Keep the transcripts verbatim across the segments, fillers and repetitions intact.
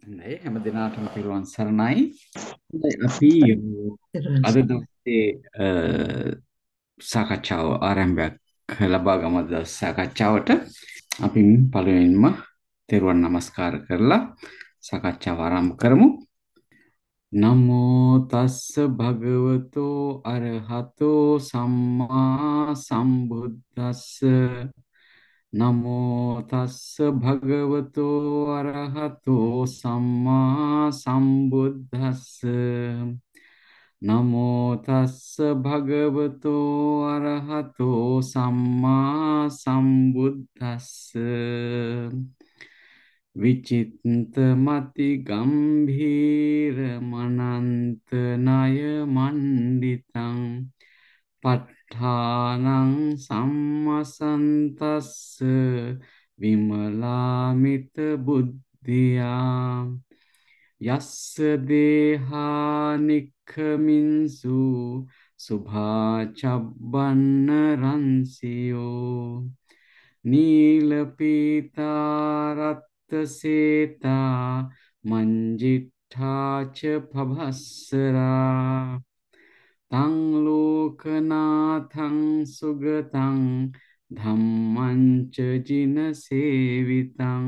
හොඳයි හැම දිනාටම පිරුවන් සරණයි. හොඳයි අපි තෙරුවන් අද සරණයි. දවසේ අ, සාකච්ඡාව ආරම්භයක් ලබා ගමු. අද දවසේ සාකච්ඡාවට අපි පළවෙනිම තෙරුවන් නමස්කාර කරලා සාකච්ඡාව ආරම්භ කරමු. නමෝ තස්ස භගවතෝ අරහතෝ සම්මා සම්බුද්දස්ස නමෝ තස්ස භගවතෝ අරහතෝ සම්මා සම්බුද්දස්ස නමෝ තස්ස භගවතෝ අරහතෝ සම්මා සම්බුද්දස්ස විචිත්ත මති ගම්භීර මනන්ත ණය මණ්ඩිතං ප ဋ ාණං සම්මසන්තස්ස විමලාමිත බුද්ධියා යස්ස දේහානික්ඛමින්සු සුභාචබ්බන්න රන්සියෝ නීලපීතාරත්ත සේතා මංජිට්ඨාච පභස්සරා තං ලෝකනාථං සුගතං ධම්මං ච ජින සේවිතං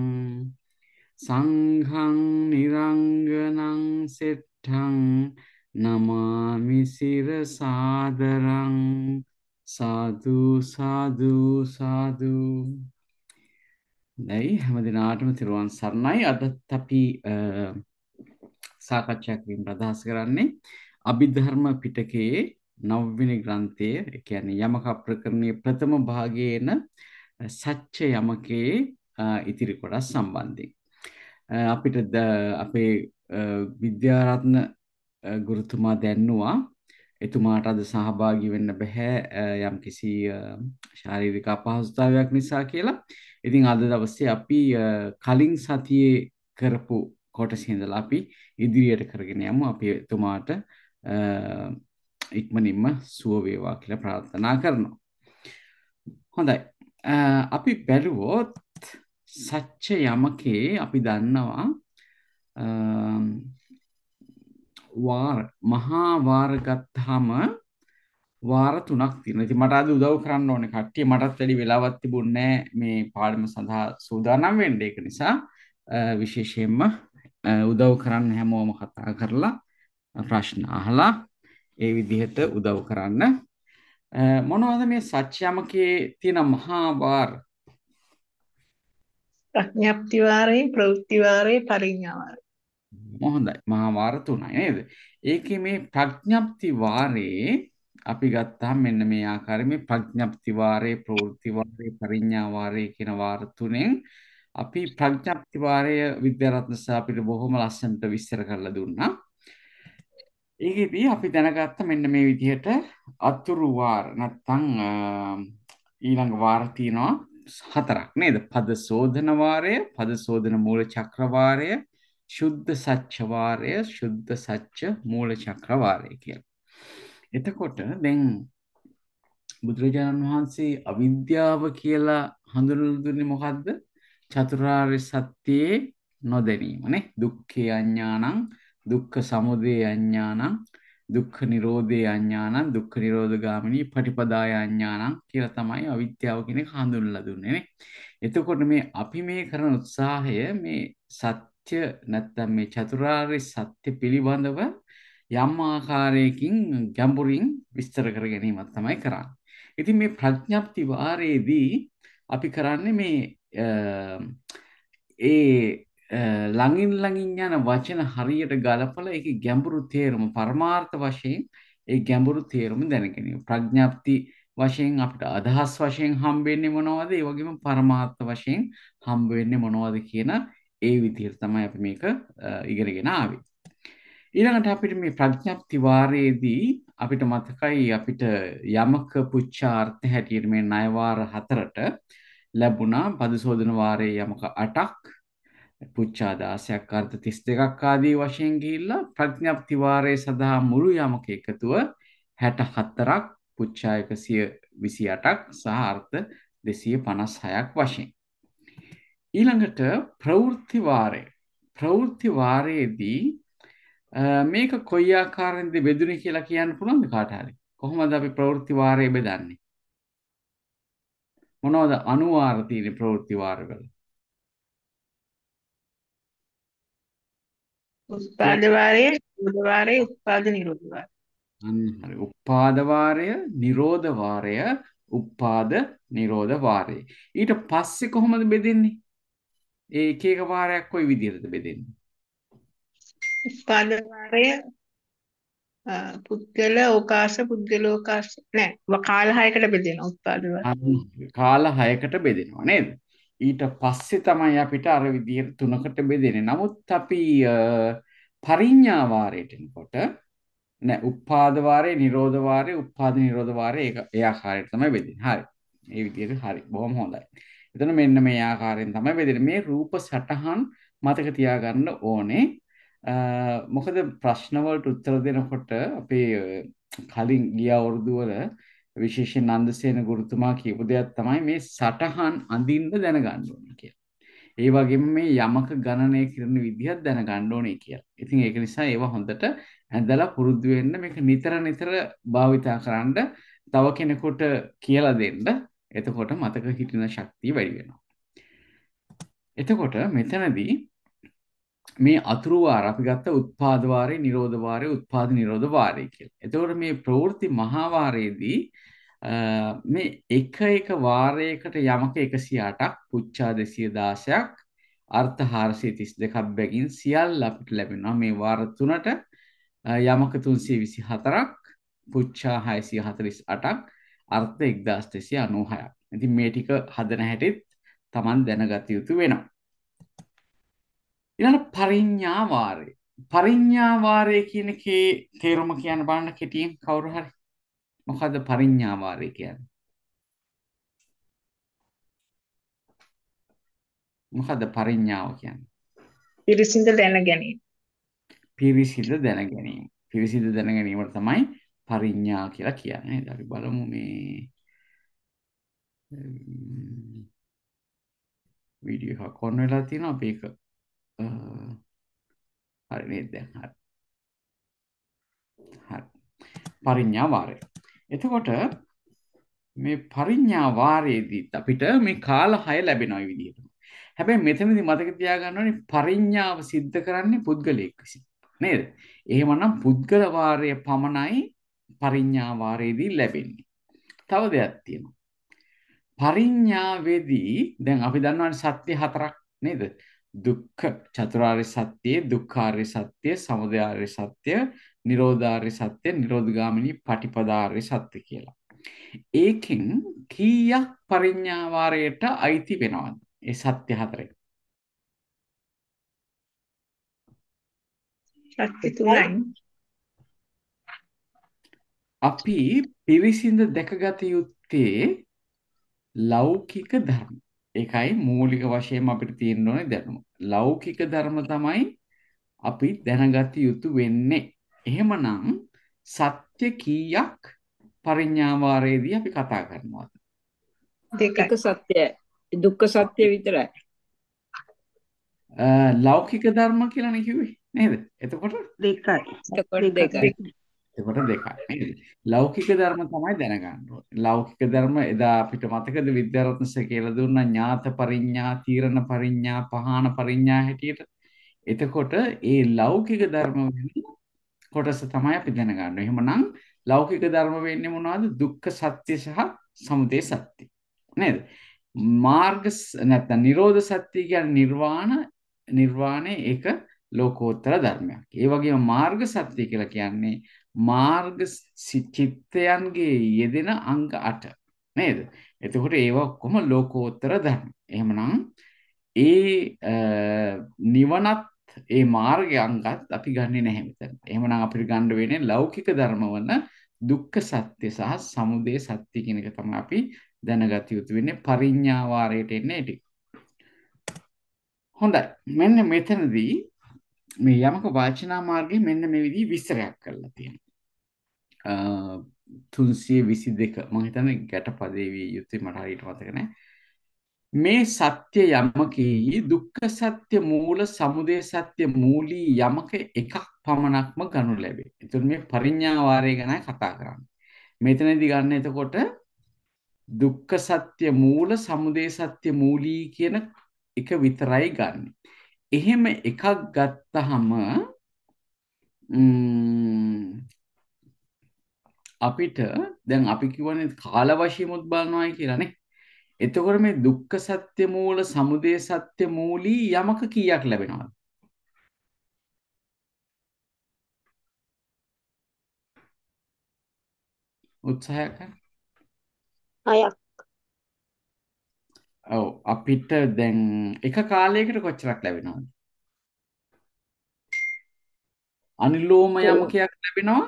සංඝං නිරංගනං සෙට්ඨං නමාමි සිරසාදරං සාදු සාදු සාදු. දැයි හැම දිනාටම තිරුවන් සරණයි. අදත් අපි අ, සාකච්ඡා කිරීමට අදහස් කරන්නේ අභිධර්ම පිටකයේ නවවෙනි ග්‍රන්ථයේ, ඒ කියන්නේ යමක ප්‍රකරණයේ ප්‍රථම භාගයේන සත්‍ය යමකේ අ, ඉතිරි කොටස් සම්බන්ධයෙන් අ, අපිට ද- අපේ අ, විද්‍යාරත්න අ, ගුරුතුමා දැන්නුවා එතුමාට අද සහභාගී වෙන්න බෑ යම්කිසි අ, ශාරීරික අපහසුතාවයක් නිසා කියලා. ඉතින් අද දවසේ අපි අ, කලින් සතියේ කරපු කොටසේ ඉඳලා අපි ඉදිරියට කරගෙන යමු. අපි එතුමාට අ, ඉක්මනින්ම සුව වේවා කියලා ප්‍රාර්ථනා කරනවා. හොඳයි. අ, අපි බැලුවොත් සත්‍ය යමකේ අපි දන්නවා අ, වාර මහා වාර ගත්තාම වාර තුනක් තියෙනවා. ඉතින් මට අද උදව් කරන්න ඕනේ කට්ටිය. මටත් වැඩි වෙලාවක් තිබුණේ නැහැ මේ පාඩම සඳහා සූදානම් වෙන්න. ඒක නිසා අ, විශේෂයෙන්ම අ, උදව් කරන්න හැමෝම කතා කරලා ප්‍රශ්න අහලා ඒ විදිහට උදව් කරන්න. අ, මොනවද මේ සත්‍යමකේ තියෙන මහා වාර? ප්‍රඥප්ති වාරේ, ප්‍රවෘත්ති වාරේ, පරිඥා වාරේ. හොඳයි. මහා වාර තුනයි නේද? ඒකේ මේ ප්‍රඥප්ති වාරේ අපි ගත්තාම මෙන්න මේ ආකාරයෙන් මේ ප්‍රඥප්ති වාරේ, ප්‍රවෘත්ති වාරේ, පරිඥා වාරේ කියන වාර තුනෙන් අපි ප්‍රඥප්ති වාරය විද්‍යාරත්න සහ අපිට බොහොම ලස්සනට විස්තර කරලා දුන්නා. ඒකෙදී අපි දැනගත්ත මෙන්න මේ විදිහට අතුරු වාර නැත්තම් අ, ඊළඟ වාර තියෙනවා හතරක් නේද? පද සෝධන වාරය, පද සෝධන මූල චක්‍ර වාරය, ශුද්ධ සච්ච වාරය, ශුද්ධ සච්ච මූල චක්‍ර වාරය කියලා. එතකොට දැන් බුදුරජාණන් වහන්සේ අවිද්‍යාව කියලා හඳුන්වලා දුන්නේ මොකද්ද? චතුරාර්ය සත්‍යයේ නොදැනීම නේ. දුක්ඛේ අඥානං, දුක්ඛ සමුදය අඥානං, දුක්ඛ නිරෝධේ අඥානං, දුක්ඛ නිරෝධ ගාමිනී පටිපදාය අඥානං කියලා තමයි අවිද්‍යාව කියන එක හඳුන්වලා දුන්නේ නේ. එතකොට මේ අපි මේ කරන උත්සාහය මේ සත්‍ය නැත්තම් මේ චතුරාර්ය සත්‍ය පිළිබඳව යම් ආකාරයකින් ගැඹුරින් විස්තර කර ගැනීමක් තමයි කරන්නේ. ඉතින් මේ ප්‍රඥප්ති වාරයේදී අපි කරන්නේ මේ අ, ඒ අ, ළඟින් ළඟින් යන වචන හරියට ගලපලා ඒකේ ගැඹුරු තේරුම පරමාර්ථ වශයෙන් ඒ ගැඹුරු තේරුම දැන ගැනීම. ප්‍රඥප්ති වශයෙන් අපිට අදහස් වශයෙන් හම්බෙන්නේ මොනවද? ඒ වගේම පරමාර්ථ වශයෙන් හම්බ වෙන්නේ මොනවද කියන ඒ විදිහට තමයි අපි මේක අ, ඉගෙනගෙන ආවේ. ඊළඟට අපිට මේ ප්‍රඥප්ති වාරයේදී අපිට මතකයි අපිට යමක පුච්ඡාර්ථ හැටියට මේ ණය වාර හතරට ලැබුණා පදසෝදන වාරයේ යමක අටක් පුච්ඡා දාසයක් අර්ථ තිස් දෙකක් ආදී වශයෙන් ගිහිල්ලා ප්‍රඥප්ති වාරයේ සඳහා මුළු යමක එකතුව හැට හතරක් පුච්ඡා එකසිය විසි අටක් සහ අර්ථ දෙසිය පනස් හයක් වශයෙන් ඊළඟට ප්‍රවෘත්ති වාරය ප්‍රවෘත්ති වාරයේදී අ, මේක කොයි ආකාරයෙන්ද බෙදුනේ කියලා කියන්න පුළුවන්ද කාට හරි? කොහොමද අපි ප්‍රවෘත්ති වාරය බෙදන්නේ? මොනවද අනුවාර තියෙන්නේ ප්‍රවෘත්ති වාරවල? උත්පාද වාරය, නිරෝධ වාරය, උත්පාද නිරෝධ වාරය. අන්න හරි. උපාද වාරය, නිරෝධ වාරය, උපාද නිරෝධ වාරය. ඊට පස්සේ කොහොමද බෙදෙන්නේ? ඒ එක එක වාරයක් කොයි විදිහටද බෙදෙන්නේ? උත්පාද වාරය අ, පුද්ගල ඕකාශ පුද්ගලෝකාශ නෑ කාල හයකට බෙදෙනවා උත්පාද වාරය. අන්න හරි. කාල හයකට බෙදෙනවා නේද? ඊට පස්සේ තමයි අපිට අර විදිහට තුනකට බෙදෙන්නේ. නමුත් අපි අ, පරිඤ්ඤා වාරයට එනකොට නෑ උපාද වාරේ, නිරෝධ වාරේ, උපාද නිරෝධ වාරේ ඒක ඒ ආකාරයට තමයි බෙදෙන්නේ. හරි. ඒ විදිහට හරි. බොහොම හොඳයි. එතන මෙන්න මේ ආකාරයෙන් තමයි බෙදෙන්නේ. මේ රූප සටහන් මතක තියාගන්න ඕනේ. අ, මොකද ප්‍රශ්න වලට උත්තර දෙනකොට අපේ අ, කලින් ගිය අවුරුදු වල විශේෂයෙන් නන්දසේන ගුරුතුමා කියපු දෙයක් තමයි මේ සටහන් අඳින්න දැනගන්න ඕනේ කියලා. ඒ වගේම මේ යමක ගණනය කරන විදිහත් දැනගන්න ඕනේ කියලා. ඉතින් ඒක නිසා ඒවා හොඳට ඇඳලා පුරුදු වෙන්න මේක නිතර නිතර භාවිතා කරන්න තව කෙනෙකුට කියලා දෙන්න. එතකොට මතක හිටින ශක්තිය වැඩි වෙනවා. එතකොට මෙතනදී මේ අතුරු වාර අපි ගත්ත උත්පාද වාරේ, නිරෝධ වාරේ, උත්පාද නිරෝධ වාරේ කියලා. එතකොට මේ ප්‍රවෘත්ති මහා වාරයේදී අ, මේ එක එක වාරයකට යමක එකසිය අටක්, පුච්ඡා දෙසිය දහසක්, අර්ථ හාරසිය තිස් දෙකක් බැගින් සියල්ල අපිට ලැබෙනවා. මේ වාර තුනට අ, යමක තුන්සිය විසි හතරක්, පුච්ඡා හයසිය හතළිස් අටක්, අර්ථ එක්දාස් දෙසිය අනූහයක්. ඉතින් මේ ටික හදන හැටිත් Taman දැනගත යුතු වෙනවා. ඊළඟ පරිඤ්ඤා වාරය. පරිඤ්ඤා වාරය කියන එකේ තේරුම කියන්න බලන්න කෙටියෙන් කවුරු හරි. මොකද්ද පරිඤ්ඤා වාරය කියන්නේ? මොකද්ද පරිඤ්ඤාව කියන්නේ? පිරිසිඳ දැන ගැනීම. පිරිසිදු දැන ගැනීම. පිරිසිදු දැන ගැනීමට තමයි පරිඤ්ඤා කියලා කියන්නේ. නේද? අපි බලමු මේ වීඩියෝ එකක් ඔන් වෙලා තියෙනවා. අපි ඒක අ, හරි නේද දැන් හරි. හරි. පරිඤ්ඤා වාරය. එතකොට මේ පරිඤ්ඤා වාරයේදී අපිට මේ කාල හය ලැබෙනවා මේ විදිහට. හැබැයි මෙතනදී මතක තියාගන්න ඕනේ පරිඤ්ඤාව સિદ્ધ කරන්නේ පුද්ගලයෙක් විසින්. නේද? එහෙමනම් පුද්ගල වාරය පමණයි පරිඤ්ඤා වාරයේදී ලැබෙන්නේ. තව දෙයක් තියෙනවා. පරිඤ්ඤාවේදී දැන් අපි දන්නවනේ සත්‍ය හතරක් නේද? දුක්ඛ චතුරාර්ය සත්‍ය, දුක්ඛාර්ය සත්‍ය, සමුදයාර්ය සත්‍ය, නිරෝධාර්ය සත්‍ය, නිරෝධගාමිනී පටිපදාර්ය සත්‍ය කියලා. ඒකෙන් කීයක් පරිඤ්ඤා වාරයට අයිති වෙනවද? ඒ සත්‍ය හතරේ. ශක්ති තුනයි. අපි පිරිසිඳ දැකගත යුත්තේ ලෞකික ධර්ම. ඒකයි මූලික වශයෙන් අපිට තියෙන්න ඕනේ දැනුම. ලෞකික ධර්ම තමයි අපි දැනගත යුතු වෙන්නේ. එහෙමනම් සත්‍ය කීයක් පරිඤ්ඤා වාරයේදී අපි කතා කරනවද? දෙකයි. එක සත්‍යයි. දුක්ඛ සත්‍ය විතරයි. අ, ලෞකික ධර්ම කියලානේ කිව්වේ නේද? එතකොට දෙකයි. එතකොට දෙකයි. එතකොට දෙකයි නේද? ලෞකික ධර්ම තමයි දැනගන්න ඕනේ. ලෞකික ධර්ම එදා අපිට මතකද විද්‍යාරත්න සර් කියලා දුන්නා ඥාත පරිඤ්ඤා, තීරණ පරිඤ්ඤා, පහාන පරිඤ්ඤා හැටියට. එතකොට ඒ ලෞකික ධර්ම වෙන කොටස තමයි අපි දැනගන්න. එහෙමනම් ලෞකික ධර්ම වෙන්නේ මොනවද? දුක්ඛ සත්‍ය සහ සමුදය සත්‍ය. නේද? මාර්ග ස- නැත්නම් නිරෝධ සත්‍ය කියන්නේ නිර්වාණ නිර්වාණය ඒක ලෝකෝත්තර ධර්මයක්. ඒ වගේම මාර්ග සත්‍ය කියලා කියන්නේ මාර්ග සි- චිත්තයන්ගේ යෙදෙන අංග අට. නේද? එතකොට ඒවා ඔක්කොම ලෝකෝත්තර ධර්ම. එහෙමනම් ඒ අ, නිවනත් ඒ මාර්ගය අංගත් අපි ගන්නෙ නැහැ මෙතන. එහෙමනම් අපිට ගන්න වෙන්නේ ලෞකික ධර්මවල දුක්ඛ සත්‍ය සහ සමුදය සත්‍ය කියන එක තමයි අපි දැනගත යුතු වෙන්නේ පරිඤ්ඤා වාරයට එන්නේ ඒ ටික. හොඳයි. මෙන්න මෙතනදී මේ යමක වාචනා මාර්ගයේ මෙන්න මේ විදිහේ විස්තරයක් කරලා තියෙනවා. අ, තුන්සිය විසි දෙක මම හිතන්නේ ගැටපදේ විය යුතුයි මට හරියට මතක නැහැ. මේ සත්‍ය යමකෙහි දුක්ඛ සත්‍ය මූල සමුදය සත්‍ය මූලී යමක එකක් පමණක්ම ගනු ලැබේ. එතකොට මේ පරිඥා වාරය ගැන කතා කරන්නේ. මෙතනදී ගන්න එතකොට දුක්ඛ සත්‍ය මූල සමුදය සත්‍ය මූලී කියන එක විතරයි ගන්න. එහෙම එකක් ගත්තහම අපිට දැන් අපි කියවනේ කාල වශයෙන්මුත් බලනවායි කියලා නේ. එතකොට මේ දුක්ඛ සත්‍ය මූල සමුදය සත්‍ය මූලී යමක කීයක් ලැබෙනවද? උත්සාහය කරන්න. හයක්. ඔව් අපිට දැන් එක කාලයකට කොච්චරක් ලැබෙනවද? අනිලෝම යමකයක් ලැබෙනවා.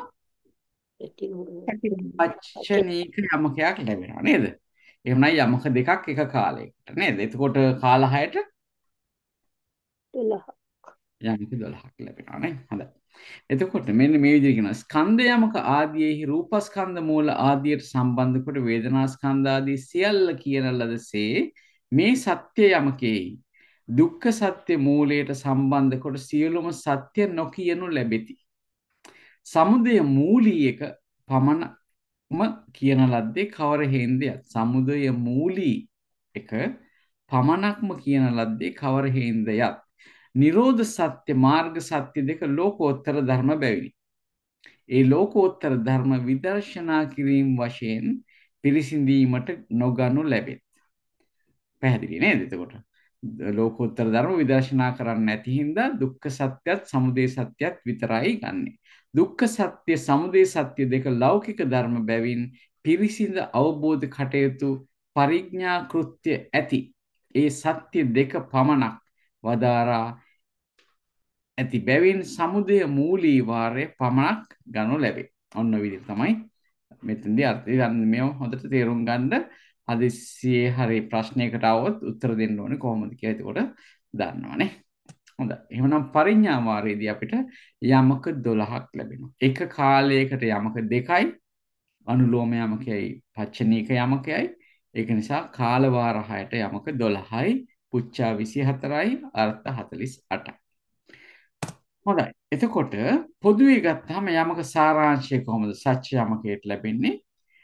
පච්චනීක යමකයක් ලැබෙනවා නේද? එහෙමනම් යමක දෙකක් එක කාලයකට නේද? එතකොට කාල හයට දොළහක්. යමක දොළහක් ලැබෙනවා නේ. හොඳයි. එතකොට මෙන්න මේ විදිහට කියනවා ස්කන්ධ යමක ආදීෙහි රූපස්කන්ධ මූල ආදියට සම්බන්ධ කොට වේදනාස්කන්ධ ආදී සියල්ල කියන ලදසේ මේ සත්‍ය යමකෙහි දුක්ඛ සත්‍ය මූලයට සම්බන්ධ කොට සියලුම සත්‍ය නොකියනු ලැබෙති. සමුදය මූලී එක පමණම කියන ලද්දේ කවර හේන්දයක්? සමුදය මූලී එක පමණක්ම කියන ලද්දේ කවර හේන්දයක්? නිරෝධ සත්‍ය මාර්ග සත්‍ය දෙක ලෝකෝත්තර ධර්ම බැවිනි. ඒ ලෝකෝත්තර ධර්ම විදර්ශනා කිරීම වශයෙන් පිරිසිඳීමට නොගනු ලැබෙත්. පැහැදිලි නේද? එතකොට ලෝකෝත්තර ධර්ම විදර්ශනා කරන්නේ නැති හින්දා දුක්ඛ සත්‍යත් සමුදය සත්‍යත් විතරයි ගන්නෙ. දුක්ඛ සත්‍ය සමුදය සත්‍ය දෙක ලෞකික ධර්ම බැවින් පිරිසිඳ අවබෝධ කටයුතු පරිඥා කෘත්‍ය ඇති. ඒ සත්‍ය දෙක පමණක් වදාරා ඇති බැවින් සමුදය මූලී වාරය පමණක් ගනු ලැබේ. ඔන්න විදිහට තමයි මෙතනදී අර්ථය ගන්න. මේව හොඳට තේරුම් ගන්න. හදිස්සියේ හරි ප්‍රශ්නයකට આવොත් උත්තර දෙන්න ඕනේ කොහොමද කියලා එතකොට දන්නවනේ. හොඳයි. එහෙනම් පරිඥා වාරයේදී අපිට යමක දොළහක් ලැබෙනවා. එක කාලයකට යමක දෙකයි අනුලෝම යමකයි පච්චනීක යමකයි. ඒක නිසා කාල වාර හයට යමක දොළහයි පුච්චා විසිහතරයි අර්ථ හතළිස් අටයි. හොඳයි. එතකොට පොදුවේ ගත්තාම යමක සාරාංශය කොහොමද සත්‍ය යමකයට ලැබෙන්නේ?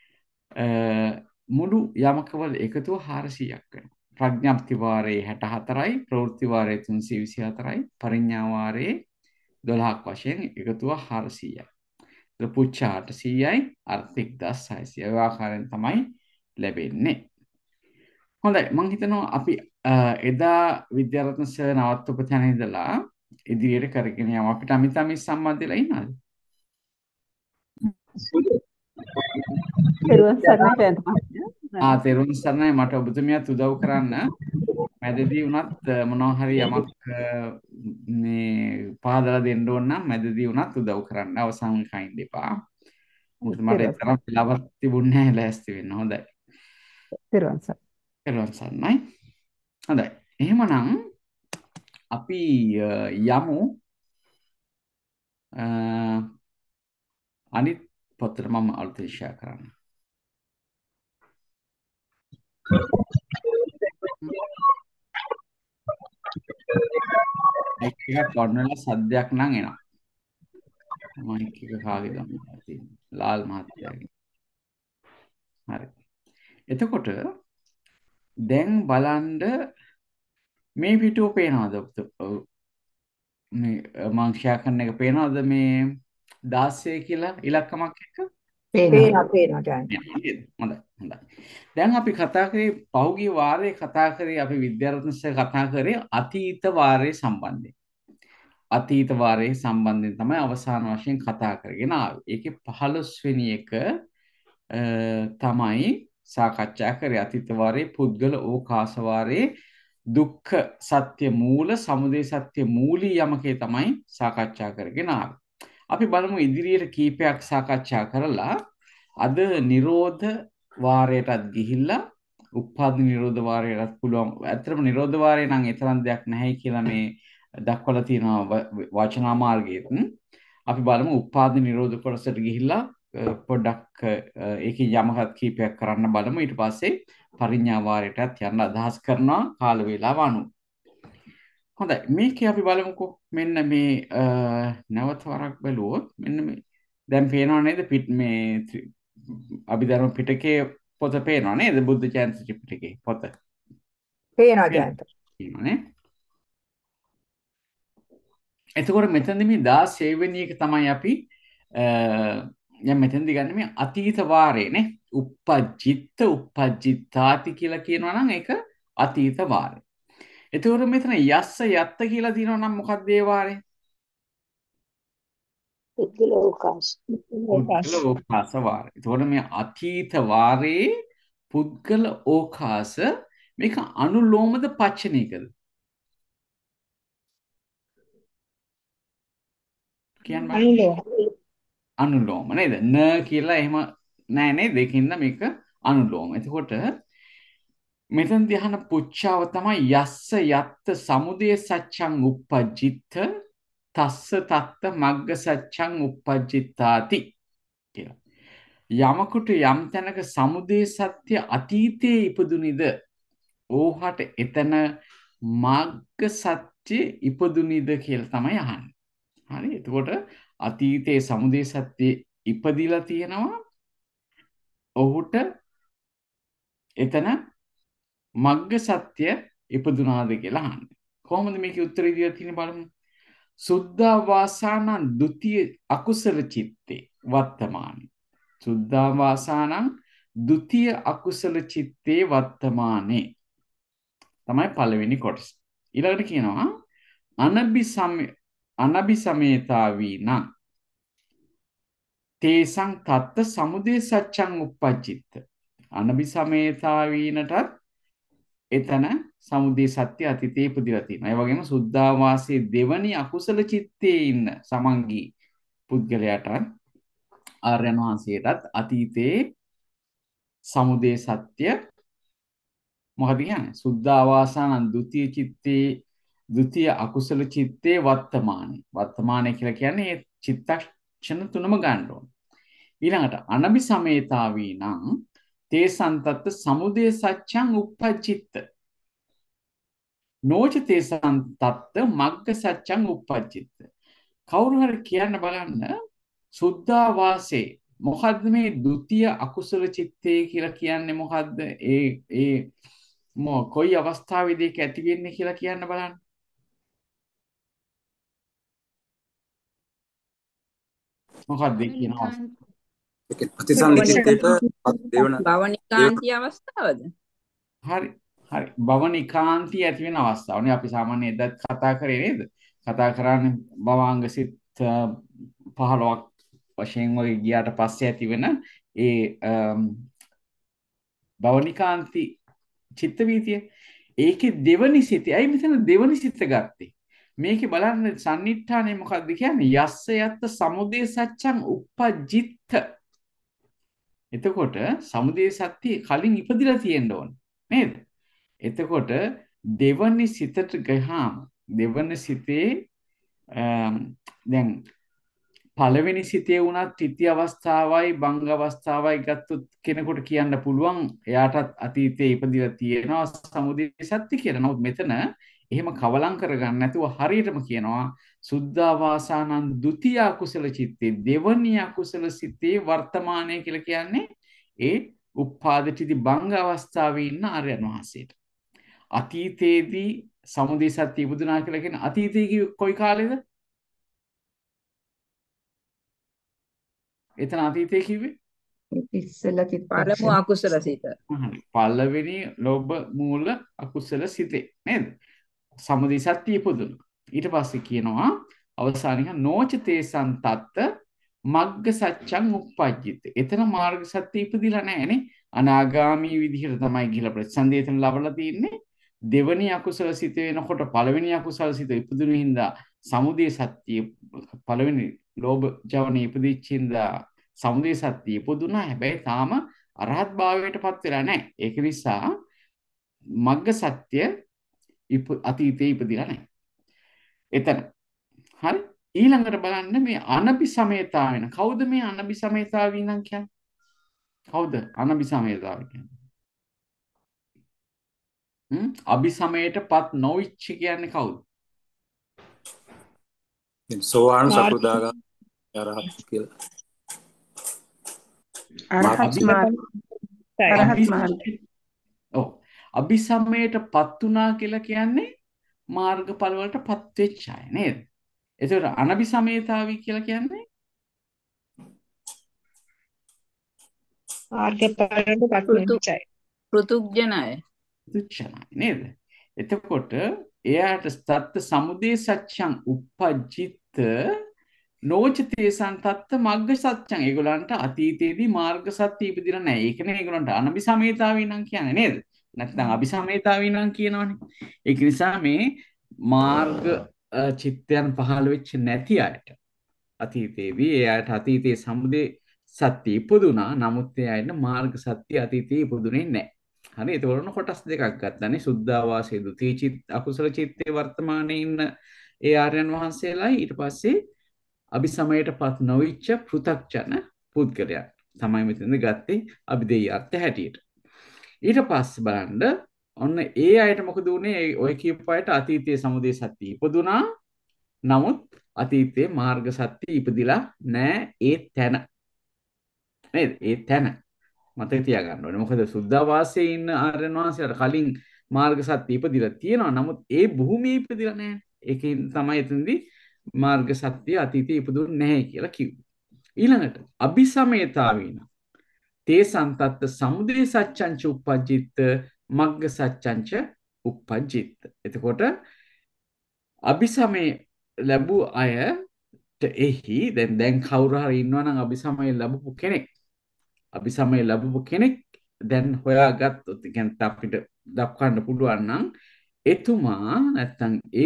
මුළු යමකවල එකතුව හාරසියයක් වෙනවා. ප්‍රඥප්ති වාරයේ හැට හතරයි, ප්‍රවෘත්ති වාරයේ තුන්සිය විසිහතරයි, පරිඥා වාරයේ දොළහක් වශයෙන් එකතුව හාරසියයි. ඒක පුච්චා අටසියයි, අර්ථ එක්දාස් හයසියයි. ඒ ආකාරයෙන් තමයි ලැබෙන්නේ. හොඳයි. මම හිතනවා අපි එදා විද්‍යාරත්න සර් නවත්වපු තැන ඉඳලා ඉදිරියට කරගෙන යමු. අපිට අමිතමින් සම්බන්ධ වෙලා ඉන්නවද? තෙරුවන් සරණයි ජයන්ත මහත්මයා. ආ තෙරුවන් සරණයි. මට ඔබතුමියත් උදව් කරන්න. මැදදී වුණත් මොනවා හරි යමක් මේ පහදලා දෙන්න ඕන නම් මැදදී වුණත් උදව් කරන්න. අවසන් කයින් දෙපා. මොකද මට තරම් වෙලාවක් තිබුණේ නැහැ ලෑස්ති වෙන්න. හොඳයි. තෙරුවන් සරණයි. තෙරුවන් සරණයි. හොඳයි. එහෙමනම් අපි යමු අනිත් පොතට මම අලුතෙන් ෂෙයා කරන්න. ඒක කොන්නල සද්දයක් නම් එනවා. මයික් එක කාගේ ගමනවා තියෙන්නේ. ලාල් මහත්තයාගේ. හරි. එතකොට දැන් බලන්න මේ පිටුව පේනවද? මේ මම ෂෙයා කරන එක පේනවද මේ දාසය කියලා ඉලක්කමක් එක්ක? පේනවා පේනවා දැන්. හොඳයි හොඳයි. දැන් අපි කතා කරේ පහුගිය වාරේ කතා කරේ අපි විද්‍යාරත්න සර් කතා කරේ අතීත වාරයේ සම්බන්ධයෙන්. අතීත වාරයේ සම්බන්ධයෙන් තමයි අවසාන වශයෙන් කතා කරගෙන ආවේ. ඒකේ පහළොස් වෙනි එක තමයි සාකච්ඡා කරේ අතීත වාරයේ පුද්ගල ඕකාස වාරයේ දුක්ඛ සත්‍ය මූල සමුදය සත්‍ය මූලී යමකේ තමයි සාකච්ඡා කරගෙන ආවේ. අපි බලමු ඉදිරියට කීපයක් සාකච්ඡා කරලා අද නිරෝධ වාරයටත් ගිහිල්ලා උප්පාද නිරෝධ වාරයටත් පුළුවන්. ඇත්තටම නිරෝධ වාරය නම් ඒ තරම් දෙයක් නැහැ කියලා මේ දක්වලා තියෙනවා වචනා මාර්ගයේ. අපි බලමු උප්පාද නිරෝධ කොටසට ගිහිල්ලා පොඩ්ඩක් ඒකේ යමකත් කීපයක් කරන්න බලමු. ඊට පස්සේ පරිඥා වාරයටත් යන්න අදහස් කරනවා කාල වේලාව අනුව. හොඳයි මේකේ අපි බලමුකෝ මෙන්න මේ නැවත වරක් බැලුවොත් මෙන්න මේ දැන් පේනව නේද පිට මේ අභිධර්ම පිටකයේ පොත පේනව නේද බුද්ධ චරිත ත්‍රිපිටකයේ පොත පේනවා ජයන්ත. පේනවනේ. එතකොට මෙතනදී මේ දාසය වෙනි එක තමයි අපි දැන් මෙතනදී ගන්න මේ අතීත වාරේ නේ uppajjitta uppajjittaati කියලා කියනවා නම් ඒක අතීත වාරේ. එතකොට මෙතන යස්ස යත්ත කියලා තියෙනවා නම් මොකක්ද ඒ වාරේ? පුද්ගල ඕකාශ. පුද්ගල ඕකාස වාරේ. එතකොට මේ අතීත වාරේ පුද්ගල ඕකාස මේක අනුලෝමද පච්චනීකද? කියන්න බෑ. අනුලෝම නේද? න කියලා එහෙම නෑ නේද? ඒකින්ද මේක අනුලෝම. එතකොට මෙතන ධ්‍යාන පුච්චාව තමයි යස්ස යත්ත සමුදය සච්ඡං uppajjitta තස්ස තත්ත මග්ග සච්ඡං uppajjittaati කියලා. යමකට යම් තැනක සමුදය සත්‍ය අතීතයේ ඉපදුනිද ඕහට එතන මග්ග සත්‍ය ඉපදුනිද කියලා තමයි අහන්නේ. හරි. එතකොට අතීතයේ සමුදය සත්‍ය ඉපදිලා තියෙනවා. ඔහුට එතන මග්ග සත්‍ය ඉපදුනාද කියලා අහන්නේ. කොහොමද මේකේ උත්තරය දීලා තියෙන්නේ බලමු. සුද්ධා වාසානං ဒ ුතිය අකුසල චිත්තේ වත්තමානි. සුද්ධා වාසානං ဒ ුතිය අකුසල චිත්තේ වත්තමානේ තමයි පළවෙනි කොටස. ඊළඟට කියනවා අනබි සම අනබි සමේතා වීනම් තේසං තත්ත සමුදය සච්ඡං uppajjitta. අනබි සමේතා වීනටත් එතන සමුදය සත්‍ය අතීතයේ ඉපදිලා තියෙනවා. ඒ වගේම සුද්ධාවාසයේ දෙවනි අකුසල චිත්තේ ඉන්න සමංගී පුද්ගලයාට ආර්යයන් වහන්සේටත් අතීතයේ සමුදය සත්‍ය මොකද කියන්නේ? සුද්ධාවාසානං ဒ ුතිය චිත්තේ ဒ ුතිය අකුසල චිත්තේ වත්තමානේ. වත්තමානේ කියලා කියන්නේ මේ චිත්තක්ෂණ තුනම ගන්න ඕන. ඊළඟට අනබි සමේතා වීනම් තේ සන්තත් සමුදය සච්ඡං uppajjitta. නෝච තේ සන්තත් මග්ග සච්ඡං uppajjitta. කවුරු හරි කියන්න බලන්න සුද්ධා වාසේ මොකද්ද මේ ဒ ුතිය අකුසල චිත්තේ කියලා කියන්නේ මොකද්ද? ඒ ඒ මො කොයි අවස්ථාවේදී ඒක ඇති වෙන්නේ කියලා කියන්න බලන්න. මොකක්ද කියන අවස්ථාව? ප්‍රතිසන්දිකේතයට දේවන භවනිකාන්ති අවස්ථාවද? හරි හරි භවනිකාන්ති ඇති වෙන අවස්ථාවනේ අපි සාමාන්‍ය එදත් කතා කරේ නේද? කතා කරන්නේ භවාංග සිත් පහළොවක් වශයෙන් වගේ ගියාට පස්සේ ඇති වෙන ඒ භවනිකාන්ති චිත්ත වීතිය. ඒකේ දෙවනි සිතයි. අයි මෙතන දෙවනි සිත ගත්තේ. මේකේ බලන්න සම්නිට්ඨානේ මොකද්ද කියන්නේ? යස්ස යත්ත සමුදය සච්ඡං uppajjitta. එතකොට සමුදය සත්‍ය කලින් ඉපදිලා තියෙන්න ඕන නේද? එතකොට දෙවනි සිතට ගහාම දෙවනි සිතේ දැන් පළවෙනි සිතේ වුණත් ත්‍ිත්‍ය අවස්ථාවයි භංග අවස්ථාවයි ගත්තොත් කෙනෙකුට කියන්න පුළුවන් එයාටත් අතීතයේ ඉපදිලා තියෙනවා සමුදය සත්‍ය කියලා. නමුත් මෙතන එහෙම කවලම් කරගන්න නැතුව හරියටම කියනවා සුද්ධාවාසානං ဒ ුතිය අකුසල චිත්තේ දෙවනි අකුසල සිතේ වර්තමානය කියලා කියන්නේ ඒ උපාදිතී භංග අවස්ථාවේ ඉන්න ආර්යයන් වහන්සේට. අතීතයේදී සමුදය සත්‍ය ඉපදුනා කියලා කියන්නේ අතීතයේ කොයි කාලෙද? එතන අතීතයේ කිව්වේ ඉස්සෙල්ලා පළමු අකුසල සිත. පළවෙනි ලෝභ මූල අකුසල සිතේ නේද? සමුදය සත්‍ය ඉපදුණා. ඊට පස්සේ කියනවා අවසානික නෝචතේ සන්තත්ත මග්ග සච්ඡං uppajjitta. එතන මාර්ග සත්‍ය ඉපදිලා නැහැනේ. අනාගාමී විදිහට තමයි ගිහිලා ප්‍රතිසන්දේතන ලබලා තින්නේ. දෙවනි අකුසල සිත වෙනකොට පළවෙනි අකුසල සිත ඉපදුණු හින්දා සමුදය සත්‍ය පළවෙනි ලෝභ ජවනේ ඉපදිච්ච හින්දා සමුදය සත්‍ය ඉපදුණා. හැබැයි තාම අරහත් භාවයටපත් වෙලා නැහැ. ඒක නිසා මග්ග සත්‍ය අතීතයේ ඉපදිලා නැහැ. එතන හරි ඊළඟට බලන්න මේ අනபிසමේතාව වෙන. කවුද මේ අනபிසමේතාව නම් කියන්නේ? කවුද අනபிසමේතාව කියන්නේ? හ්ම් අபிසමයටපත් නොවිච්ච කියන්නේ කවුද? සෝවාන් මාර්ග සකෘදාගාමී අරහත් කියලා. අරහත් අභි- මාර්ග අරහත් අභි- මාර්ග ඔව් අபிසමයටපත් උනා කියලා කියන්නේ මාර්ගඵල වලටපත් වෙච්ච අය නේද? ඒතකොට අනபிසමේතාවි කියලා කියන්නේ මාර්ගඵලයට පත් පෘතු වෙච්ච අය. පෘතුග්ජනය. තුච්චනයි නේද? එතකොට එයාට සත්ත්‍ය සමුදය සත්‍යං uppajjit නොචතේ සන්තත්ත මග්ග සත්‍යං. ඒගොල්ලන්ට අතීතයේදී මාර්ග සත්‍ය ඉපදිලා නැහැ. ඒකනේ ඒගොල්ලන්ට අනபிසමේතාවී නම් කියන්නේ නේද? නැත්නම් අபிසමේතාවී නම් කියනවනේ. ඒක නිසා මේ මාර්ග අ, චිත්තයන් පහළ වෙච්ච නැති අයට අතීතයේදී ඒ අයට අතීතයේ සමුදය සත්‍ය ඉපදුනා. නමුත් ඒ අයට මාර්ග සත්‍ය අතීතයේ ඉපදුනේ නැහැ. හරි ඒතකොට කොටස් දෙකක් ගත්තානේ. සුද්ධාවාසයේ ද්විතීයි චිත්ත අකුසල චිත්තේ වර්තමානයේ ඉන්න ඒ ආර්යයන් වහන්සේලායි ඊට පස්සේ අபிසමයටපත් නොවිච්ච පෘථග්ජන පුද්ගලයන් තමයි මෙතනද ගත්තේ අභිදේය අර්ථ හැටියට. ඊට පස්සේ බලන්න ඔන්න ඒ අයට මොකද උනේ? ඔය කියපු අයට අතීතයේ සමුදය සත්‍ය ඉපදුනා. නමුත් අතීතයේ මාර්ග සත්‍ය ඉපදිලා නැහැ ඒ තැන. නේද? ඒ තැන මතක තියාගන්න ඕනේ. මොකද සුද්ධාවාසයේ ඉන්න ආර්යයන් වහන්සේලාට කලින් මාර්ග සත්‍ය ඉපදිලා තියෙනවා. නමුත් ඒ භූමියේ ඉපදිලා නැහැ. ඒකෙන් තමයි එතනදී මාර්ග සත්‍ය අතීතයේ ඉපදුන්නේ නැහැ කියලා කිව්වේ. ඊළඟට අபிසමේතාවීන තේ සන්තත්ත සමුදය සත්‍යංච uppajjit මග්ග සත්‍යංච uppajjit. එතකොට අபிසමේ ලැබූ අයට එහි දැන් දැන් කවුරු හරි ඉන්නවා නම් අபிසමේ ලැබපු කෙනෙක් අபிසමය ලැබපු කෙනෙක් දැන් හොයාගත්තොත් කියන්නේ අපිට දක්වන්න පුළුවන් නම් එතුමා නැත්තම් ඒ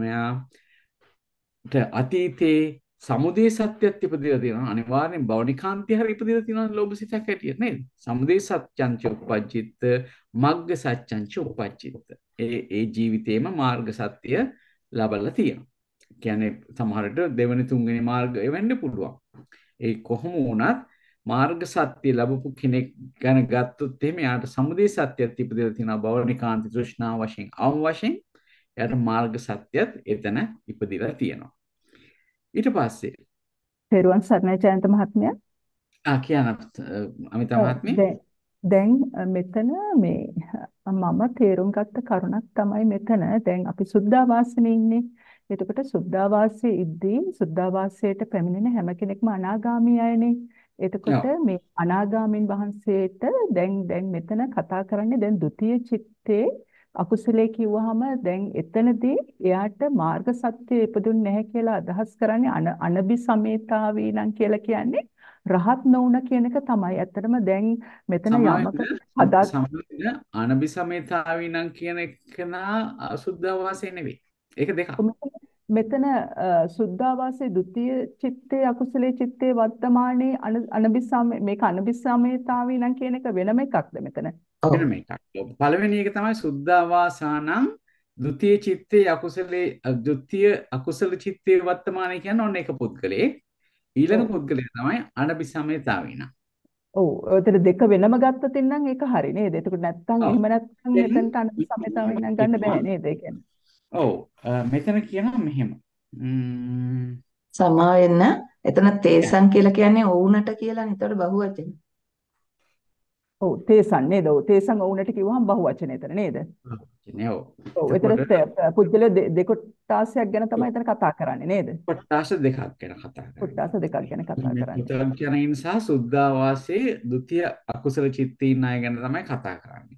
උත්තමයාට අතීතේ සමුදය සත්‍යත් ඉපදලා තියෙනවා. අනිවාර්යෙන් බවනිකාන්තිය හරි ඉපදලා තියෙනවා ලෝභසිතක් හැටියට නේද? සමුදය සත්‍යංච uppajjit මග්ග සත්‍යංච uppajjit. ඒ ඒ ජීවිතේම මාර්ග සත්‍ය ලබලා තියෙනවා. කියන්නේ සමහරට දෙවෙනි තුන්වෙනි මාර්ගය වෙන්න පුළුවන්. ඒ කොහොම වුණත් මාර්ග සත්‍ය ලැබපු කෙනෙක් ගැන ගත්තොත් එහෙම යාට සමුදය සත්‍යත් ඉපදලා තියෙනවා. බවනිකාන්ති තෘෂ්ණා වශයෙන් අවම වශයෙන් යාට මාර්ග සත්‍යත් එතන ඉපදලා තියෙනවා. ඊට පස්සේ පෙරුවන් සරණයි ජයන්ත මහත්මයා. ආ කියන අමිතා ඔව්, මහත්මිය දැන් දැන් අ, මෙතන මේ මම තේරුම් ගත්ත කරුණක් තමයි මෙතන දැන් අපි සුද්ධාවාසනේ ඉන්නේ. එතකොට සුද්ධාවාසයේ ඉද්දී සුද්ධාවාසයට පැමිණෙන හැම කෙනෙක්ම අනාගාමී අයනේ. එතකොට මේ අනාගාමීන් වහන්සේට දැන් දැන් මෙතන කතා කරන්නේ දැන් ဒ ුතිය චිත්තේ අකුසලයේ කිව්වහම දැන් එතනදී එයාට මාර්ග සත්‍ය ඉපදුන්නේ නැහැ කියලා අදහස් කරන්නේ අන අනபிසමේතාවී නම් කියලා කියන්නේ රහත් නොවුන කියන එක තමයි. ඇත්තටම දැන් මෙතන යමක හදා සමාන අනபிසමේතාවී නම් කියන එක නා අසුද්ධාවාසය නෙවෙයි. ඒක දෙකක්. මෙතන සුද්ධාවාසයේ ဒ ුතිය චිත්තේ අකුසලයේ චිත්තේ වර්තමානයේ අනபிසම මේක අනபிසමේතාවී නම් කියන එක වෙනම එකක්ද මෙතන? වෙනම එකක්. පළවෙනි එක තමයි සුද්ධාවාසානම් ဒ ුතිය චිත්තේ අකුසලේ ဒ ුතිය අකුසල චිත්තේ වර්තමානයේ කියන්නේ ඔන්න එක පුද්ගලයෙක්. ඊළඟ පුද්ගලයා තමයි අනபிසමේතාවී නම්. ඔව් ඒතර දෙක වෙනම ගත්තොත් නම් ඒක හරි නේද? එතකොට නැත්තම් ඔව්. එහෙම නැත්තම් මෙතනට අනபிසමේතාවී නම් ගන්න බෑ නේද? ඒ කියන්නේ. ඔව් මෙතන කියනවා මෙහෙම. ම්ම් සමා වෙන්න. එතන තේසං කියලා කියන්නේ ඔවුනට කියලා නිතර බහුවචන. ඔව් තේසන් නේද? ඔව් තේසන් ඔවුනට කිව්වහම බහුවචන එතන නේද? නේ ඔව්. ඔව් ඒතර පුද්ගල දෙකොට්ටාසයක් ගැන තමයි එතන කතා කරන්නේ නේද? කොට්ටාස දෙකක් ගැන කතා කරන්නේ. කොට්ටාස දෙකක් ගැන කතා කරන්නේ. පුතග්ජනයින් සහ සුද්ධාවාසයේ ဒ ුතිය අකුසල චිත්තීන් අය ගැන තමයි කතා කරන්නේ.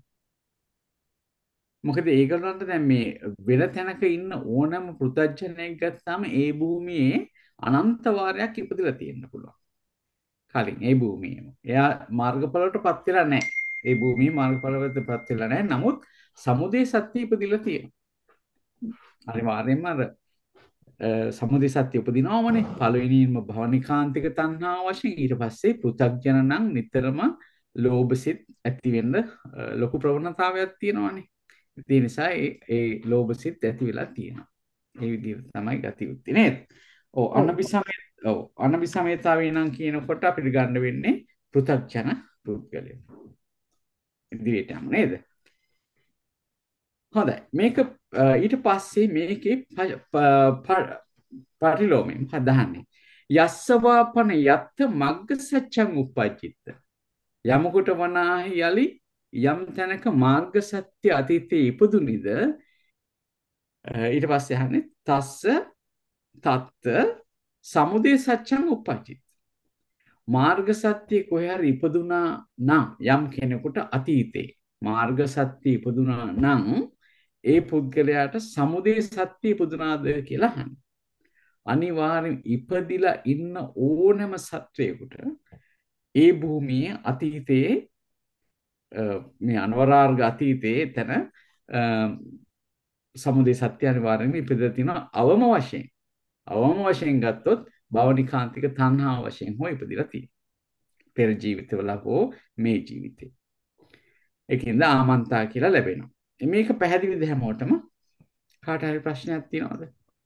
මොකද ඒගොල්ලන්ට දැන් මේ වෙන තැනක ඉන්න ඕනම පුතග්ජනයෙක් ගත්තාම ඒ භූමියේ අනන්ත වාරයක් ඉපදලා තියෙන්න පුළුවන්. කලින් ඒ භූමියේම. එයා මාර්ගඵලවලටපත් වෙලා නැහැ. ඒ භූමියේ මාර්ගඵලවලටපත් වෙලා නැහැ. නමුත් සමුදය සත්‍ය ඉපදිලා තියෙනවා. අනිවාර්යෙන්ම අර සමුදය සත්‍ය උපදිනවමනේ. පළවෙනිම භවනිකාන්තික තණ්හා වශයෙන් ඊට පස්සේ පෘථග්ජන නම් නිතරම ලෝභසිත ඇති වෙන්න ලොකු ප්‍රවණතාවයක් තියෙනවානේ. ඒ නිසා ඒ ඒ ලෝභසිත ඇති වෙලා තියෙනවා. ඒ විදිහට තමයි ගති යුත්තේ නේද? ඔව් ඔව්. අනபிසමේ ඔව් අනபிසමේතාවේ නම් කියනකොට අපිට ගන්න වෙන්නේ පෘථග්ජන පුද්ගලයෝ. ඉදිරියට යමු නේද? හොඳයි. මේක අ, ඊට පස්සේ මේකේ ප- ප- ප- පරිලෝමයෙන් හදාන්නේ. යස්සවාපන යත්ත මග්ග සත්‍යං උපජ්ජිත. යමකට වනාහි යලි යම් තැනක මාර්ග සත්‍ය අතීතයේ ඉපදුනිද අ, ඊට පස්සේ අහන්නේ තස්ස තත්ත සමුදය සත්‍යං උපජ්ජිත. මාර්ග සත්‍ය කොහේ හරි ඉපදුනා නම් යම් කෙනෙකුට අතීතේ මාර්ග සත්‍ය ඉපදුනා නම් ඒ පුද්ගලයාට සමුදය සත්‍ය ඉපදුනාද කියලා අහන්නේ. අනිවාර්යෙන් ඉපදිලා ඉන්න ඕනෑම සත්වයකට ඒ භූමියේ අතීතයේ අ, මේ අනවරාර්ග අතීතයේ එතන අ, සමුදය සත්‍ය අනිවාර්යෙන්ම ඉපදලා තියෙනවා අවම වශයෙන්. අවම වශයෙන් ගත්තොත් භවනිකාන්තික තණ්හා වශයෙන් හෝ ඉපදිලා තියෙනවා. පෙර ජීවිතවල හෝ මේ ජීවිතේ. ඒකින්ද ආමන්තා කියලා ලැබෙනවා. මේක පැහැදිලිද හැමෝටම? කාට හරි ප්‍රශ්නයක් තියෙනවද?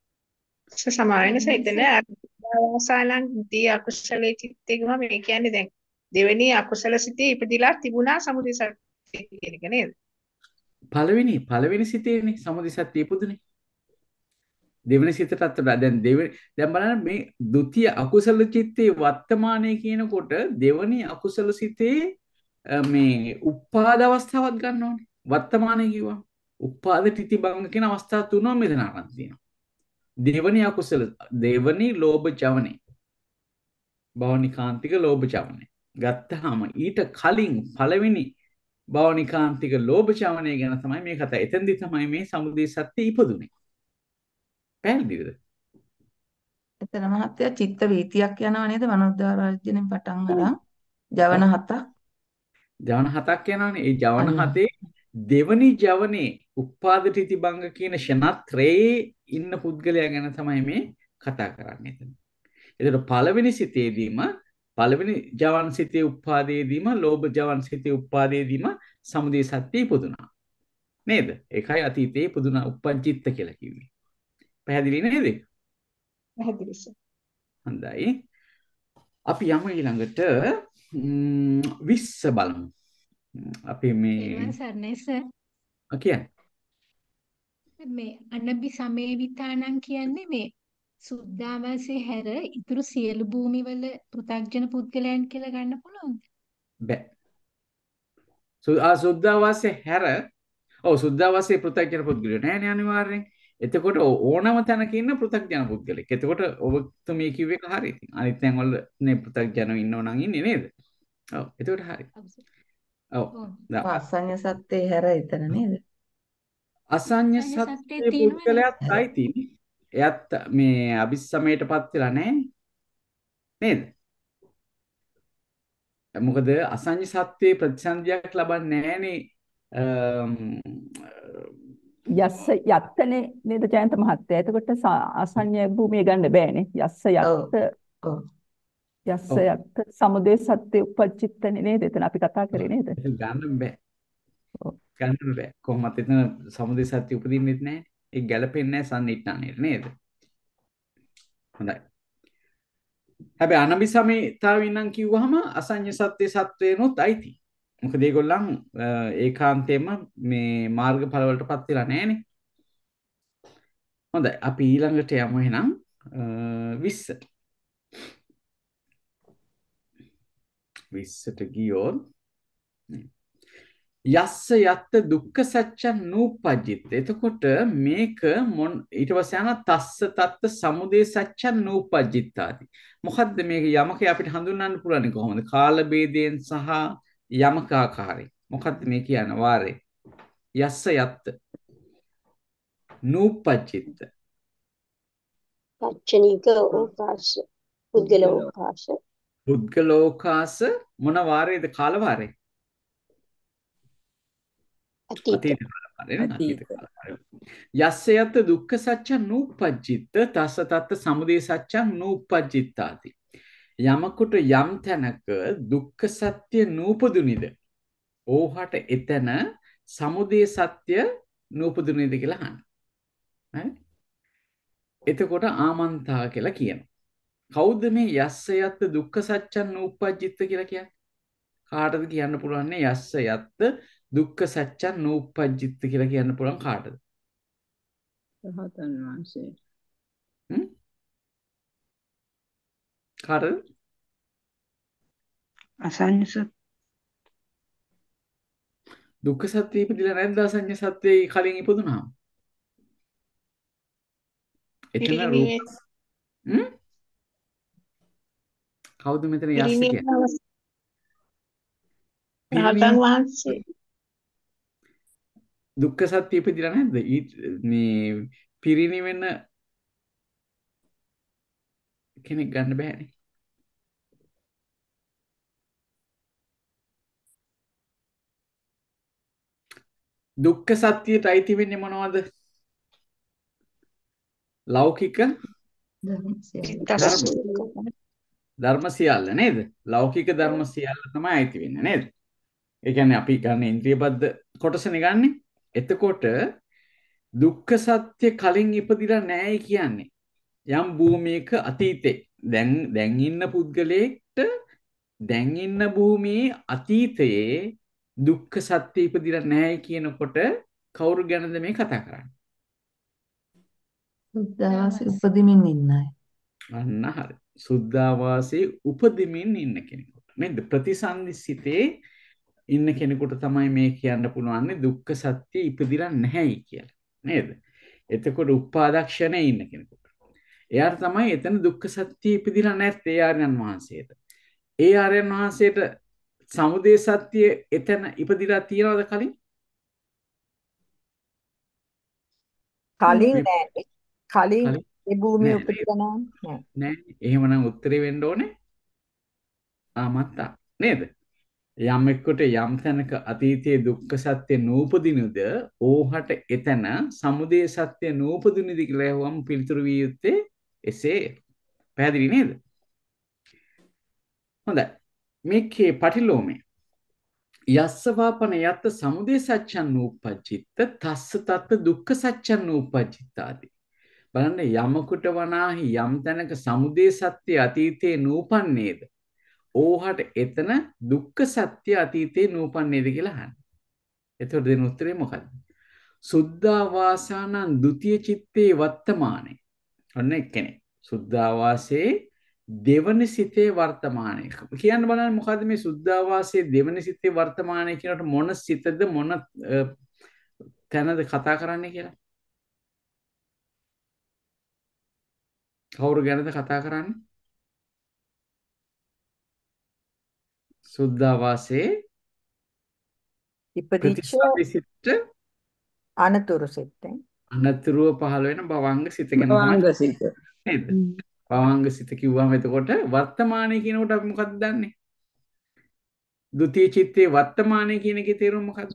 සමාවෙන සෙතන අවසාලං දී අකුසලයේ චිත්තේකම මේ කියන්නේ දැන් දෙවෙනි අකුසල සිතේ ඉපදිලා තිබුණා සමුදය සත්‍ය කියන එක නේද? පළවෙනි පළවෙනි සිතේනේ සමුදය සත්‍ය ඉපදුනේ. දෙවෙනි සිතටත් වඩා දැන් දෙවෙනි දැන් බලන්න මේ ဒုတိ ය අකුසල චිත්තේ වර්තමානයේ කියනකොට දෙවෙනි අකුසල සිතේ අ, මේ උපාද අවස්ථාවක් ගන්න ඕනේ. වර්තමානයේ කිව්වා. උපාද තිති භංග කියන අවස්ථා තුනම මෙතන අරන් තියෙනවා. දෙවෙනි අකුසල දෙවෙනි ලෝභ චවනේ. භවනිකාන්තික ලෝභ චවනේ. ගත්තාම ඊට කලින් පළවෙනි භවනිකාන්තික ලෝභ චවනේ ගැන තමයි මේ කතා. එතෙන්දි තමයි මේ සමුදය සත්‍ය ඉපදුනේ. පැහැදිලිද? එතන මහත්තයා චිත්ත වීතියක් යනවා නේද? මනෝද්වාරාර්ජනෙන් පටන් අරන් ජවන හතක්. ජවන හතක් යනවානේ. ඒ ජවන අන්න. හතේ දෙවනි ජවනේ උපාද තිති භංග කියන ෂණත්‍රයේ ඉන්න පුද්ගලයා ගැන තමයි මේ කතා කරන්නේ එතන. එතකොට පළවෙනි සිතේදීම පළවෙනි ජවන් සිතේ උපාදයේදීම ලෝභ ජවන් සිතේ උපාදයේදීම සමුදය සත්‍ය ඉපදුනා. නේද? ඒකයි අතීතයේ ඉපදුනා උපජ්ජිත්ත කියලා කිව්වේ. පැහැදිලි නේද? පැහැදිලි සර්. හොඳයි. අපි යමු ඊළඟට ම්, විස්ස බලමු. ම්, අපි මේ එවන් සර්ණයි සර් අ, කියන්නේ මේ අනබි සමේවිතානම් කියන්නේ මේ සුද්ධාවාසයේ හැර ඉතුරු සියලු භූමිවල පෘථග්ජන පුද්ගලයන් කියලා ගන්න පුළුවන්ද? බෑ. සු- ආ, සුද්ධාවාසයේ හැර ඔව් සුද්ධාවාසයේ පෘථග්ජන පුද්ගලයෝ නෑනේ අනිවාර්යෙන්. එතකොට ඕ- ඕනම තැනක ඉන්න පෘථග්ජන පුද්ගලෙක්. එතකොට ඔබතුමී කිව්ව එක හරි. ඉතින් අනිත් තැන් වල නේ පෘථග්ජනව ඉන්නව නම් ඉන්නේ නේද? ඔව්. එතකොට හරි. ඔව්. ඔව්. දැන් අසඤ්ඤ සත්‍යේ හැර එතන නේද? අසඤ්ඤ අසඤ්ඤ සත්‍යයේ සත්‍ය තියෙනවනේ. පුද්ගලයාත් හැර. අයිතිනේ. එයත් මේ අபிසමයටපත් වෙලා නැහැ නේද? මොකද අසඤ්ඤ සත්‍යයේ ප්‍රතිසන්දියක් ලබන්නේ නැහනේ. අම්, යස්ස යත්තනේ නේද ජයන්ත මහත්තයා. එතකොට ස- අසඤ්ඤ භූමිය ගන්න බෑනේ. යස්ස ඔව්. යත්ත ඔව්. යස්ස ඔව්. යත්ත සමුදය සත්‍ය උපජ්ජිත්තනේ නේද? එතන අපි කතා කරේ නේද? ඒක ගන්න බෑ. ඔව්. ගන්න බෑ. කොහොමත් එතන සමුදය සත්‍ය උපදින්නෙත් නැහැ. ඒක ගැලපෙන්නේ නැහැ සම්නිට්ඨානෙට නේද? හොඳයි. හැබැයි අනபிසමේතාවෙන් නම් කිව්වහම අසඤ්ඤ සත්‍ය සත්වේනොත් අයිති. මොකද ඒගොල්ලන් අ, ඒකාන්තයෙන්ම මේ මාර්ගඵල වලටපත් වෙලා නැහනේ. හොඳයි. අපි ඊළඟට යමු එහෙනම් අ, විස්සට. විස්සට ගියොත් යස්ස යත්ත දුක්ඛ සත්‍යං නූපජ්ජිත. එතකොට මේක මොන් ඊට පස්සේ යන තස්ස තත්ත සමුදය සත්‍යං නූපජ්ජිතාති. මොකද්ද මේක යමක අපිට හඳුන්වන්න පුළුවන් කොහොමද? කාල ભેදයෙන් සහ යමක ආකාරයෙන්. මොකද්ද මේ කියන වාරේ? යස්ස යත්ත නූපජ්ජිත. පච්චනික ඕකාශ පුද්ගල ඕකාශ පුද්ගලෝකාස මොන වාරේද? කාල වාරේ. අතීත අතීත කාල වාරේ නේ? අතීත අතීත. කාල වාරේ. යස්ස යත්ත දුක්ඛ සත්‍යං නූපජ්ජිත තස්ස තත්ත සමුදය සත්‍යං නූපජ්ජිතාති. යමකට යම් තැනක දුක්ඛ සත්‍ය නූපදුනිද ඕහට එතන සමුදය සත්‍ය නූපදුනිද කියලා අහන්න. හරි? එතකොට ආමන්තා කියලා කියනවා. කවුද මේ යස්ස යත්ත දුක්ඛ සත්‍යං නූපජ්ජිත්ත කියලා කියන්නේ? කාටද කියන්න පුළුවන් නේ යස්ස යත්ත දුක්ඛ සත්‍යං නූපජ්ජිත්ත කියලා කියන්න පුළුවන් කාටද? රහතන් වහන්සේ. හ්ම්? කාටද? අසඤ්ඤ සත් දුක්ඛ සත්‍ය ඉපදිලා නැද්ද අසඤ්ඤ සත්‍යයේ කලින් ඉපදුනහම? එතන රූප පිරිනිවෙන් හ්ම්? කවුද මෙතන යස්ස පිරිනිවෙන් කියන්නේ? අවස්- රහතන් පිරිනිවීම වහන්සේ දුක්ඛ සත්‍ය ඉපදිලා නැද්ද? ඊ- මේ පිරිනිවෙන කෙනෙක් ගන්න බෑනේ. දුක්ඛ සත්‍යයට අයිති වෙන්නේ මොනවද? ලෞකික ධර්ම සියල්ල. ධර්ම චිත්තස්ස ධර්ම සියල්ල නේද? ලෞකික ධර්ම සියල්ල තමයි අයිති වෙන්නේ නේද? ඒ කියන්නේ අපි ගන්න ඉන්ද්‍රියබද්ධ කොටසනේ ගන්නෙ. එතකොට දුක්ඛ සත්‍ය කලින් ඉපදිලා නැහැ කියන්නේ යම් භූමියක අතීතේ දැන් දැන් ඉන්න පුද්ගලයෙක්ට දැන් ඉන්න භූමියේ අතීතයේ දුක්ඛ සත්‍ය ඉපදිලා නැහැ කියනකොට කවුරු ගැනද මේ කතා කරන්නේ? සුද්ධාවාසී උපදිමින් ඉන්න අය. අන්න හරි. සුද්ධාවාසයේ උපදිමින් ඉන්න කෙනෙකුට නේද? ප්‍රතිසන්දිසිතේ ඉන්න කෙනෙකුට තමයි මේ කියන්න පුළුවන් දුක්ඛ සත්‍ය ඉපදිලා නැහැයි කියලා. නේද? එතකොට උපාදක්ෂණේ ඉන්න කෙනෙකුට. එයාට තමයි එතන දුක්ඛ සත්‍ය ඉපදිලා නැත්තේ ඒ ආර්යයන් වහන්සේට. ඒ ආර්යයන් වහන්සේට සමුදය සත්‍ය එතන ඉපදිලා තියනවද කලින්? කලින් නෑ. කලින් කලින් ඒ භූමිය නෑ උපදිලා නෑ. නෑ. එහෙමනම් උත්තරේ වෙන්න ඕනේ ආමත්තා නේද? යමෙකුට යම් තැනක අතීතයේ දුක්ඛ සත්‍ය නූපදිනුද ඕහට එතන සමුදය සත්‍ය නූපදිනුද කියලා වම් පිළිතුරු විය යුත්තේ එසේ. පැහැදිලි නේද? හොඳයි. මේකේ පටිලෝමේ යස්ස වාපන යත්ත සමුදය සත්‍යං නූපජ්ජිත්ත තස්ස තත්ත දුක්ඛ සත්‍යං නූපජ්ජිත්තාති. බලන්න යමකුට වනාහි යම් තැනක සමුදය සත්‍ය අතීතයේ නූපන්නේද ඕහට එතන දුක්ඛ සත්‍ය අතීතයේ නූපන්නේද කියලා අහන්න. එතකොට දෙන උත්තරේ මොකක්ද? සුද්ධාවාසානං ဒ ුතිය චිත්තේ වර්තමානේ. ඔන්න එක්කෙනෙක්. සුද්ධාවාසයේ දෙවනි සිතේ වර්තමානයේ. කියන්න බලන්න මොකද්ද මේ සුද්ධාවාසයේ දෙවනි සිතේ වර්තමානයේ කියනකොට මොන සිතද මොන තැනද කතා කරන්නේ කියලා? කවුරු ගැනද කතා කරන්නේ? සුද්ධාවාසයේ ඉපදිච්ච ප්‍රතිසන්දිසිට අනතුරු සිත්තෙන්. අනතුරුව පහළ වෙන භවංග සිත ගැන තමයි භවංග සිත. නේද? භවංග සිත කිව්වම එතකොට වර්තමානයේ කියනකොට අපි මොකක්ද දන්නේ? ဒ ුතිය චිත්තේ වර්තමානයේ කියන එකේ තේරුම මොකක්ද?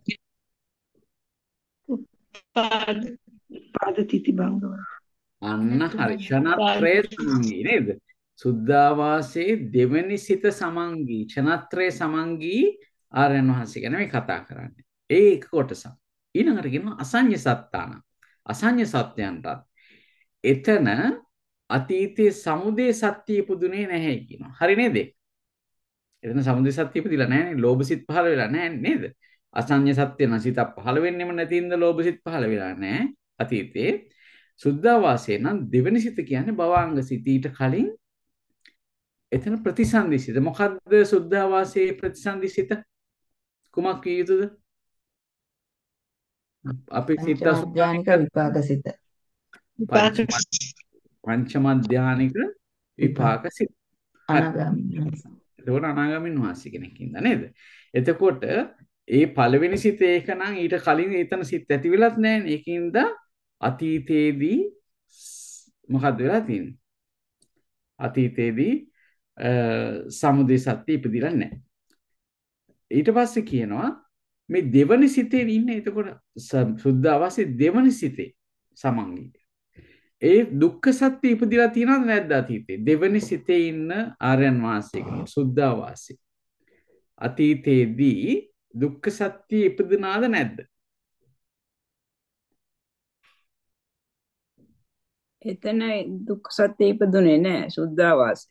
පාද පාද තිති බංගව. අන්න හරි. ක්ෂණත්‍රය සමංගී නේද? සුද්ධාවාසයේ දෙවනි සිත සමංගී ක්ෂණත්‍රය සමංගී ආර්යයන් වහන්සේ ගැන මේ කතා කරන්නේ. ඒ එක කොටසක්. ඊළඟට කියනවා අසඤ්ඤ සත්තාන. අසඤ්ඤ සත්‍යයන්ටත් එතන අතීතයේ සමුදය සත්‍ය ඉපදුනේ නැහැ කියනවා. හරි නේද? එතන සමුදය සත්‍ය ඉපදිලා නැහැනේ. ලෝභ සිත් පහළ වෙලා නැහැ නේද? අසඤ්ඤ සත්‍ය නැසිත පහළ වෙන්නෙම නැති ඉඳ ලෝභ සිත් පහළ වෙලා නැහැ අතීතයේ. සුද්ධාවාසයේ නම් දෙවෙනි සිත කියන්නේ භවාංග සිත. ඊට කලින් එතන ප්‍රතිසන්දිසිත. මොකද්ද සුද්ධාවාසයේ ප්‍රතිසන්දිසිත? කුමක් කිය යුතුද? අපි සිත පංචමඥානික විපාක සිත. විපාක පංචම ධානික විපාක සිත. අනාගාමී. එතකොට අනාගාමීන් වහන්සේ කෙනෙක් ඉඳ නේද? එතකොට ඒ පළවෙනි සිත ඒක නම් ඊට කලින් එතන සිත් ඇති වෙලත් නැහැ. ඒකින්ද අතීතයේදී මොකද්ද වෙලා තියෙන්නේ? අතීතයේදී සමුදය සත්‍ය ඉපදිලා නැහැ. ඊට පස්සේ කියනවා මේ දෙවනි සිතේ ඉන්නේ. එතකොට සුද්ධාවාසයේ දෙවනි සිතේ සමංගී. ඒ දුක්ඛ සත්‍ය ඉපදිලා තියෙනවද නැද්ද අතීතේ? දෙවනි සිතේ ඉන්න ආර්යයන් වහන්සේ කෙනෙක් සුද්ධාවාසයේ. අතීතයේදී දුක්ඛ සත්‍ය ඉපදුනාද නැද්ද? එතන දුක්ඛ සත්‍ය ඉපදුනේ නැහැ සුද්ධාවාසය.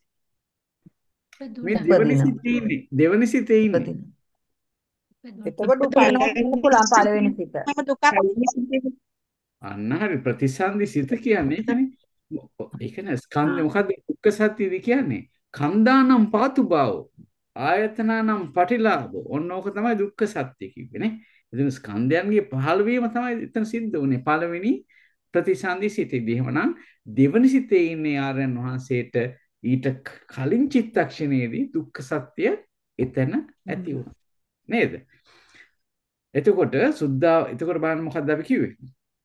මේ ඉපදුනා. දෙවනි උපදිනවා. සිතේ ඉන්නේ. දෙවනි සිතේ ඉන්නේ. උපදිනවා. ඉපදුනා. එතකොට ඉපදුනා. උපදිනවා වෙන්න පුළුවන් පළවෙනි සිත. මම දුකක් පළවෙනි සිතේ අන්න හරි ප්‍රතිසන්දි සිත කියන්නේ ඒකනේ. ඒ කියන්නේ ස්කන්ධ මොකද්ද දුක්ඛ සත්‍යද කියන්නේ? කන්දානම් පාතු භාවෝ ආයතනානම් පටිලාභෝ. ඔන්න ඕක තමයි දුක්ඛ සත්‍ය කිව්වේ නේ. එදින ස්කන්ධයන්ගේ පහළ වීම තමයි එතන සිද්ධ වුනේ. පළවෙනි ප්‍රතිසන්දි සිතේදී. එහෙමනම් දෙවනි සිතේ ඉන්නේ ආර්යයන් වහන්සේට ඊට කලින් චිත්තක්ෂණයේදී දුක්ඛ සත්‍ය එතන ඇති වුණා. නේද? එතකොට සුද්ධා එතකොට බලන්න මොකද්ද අපි කිව්වේ?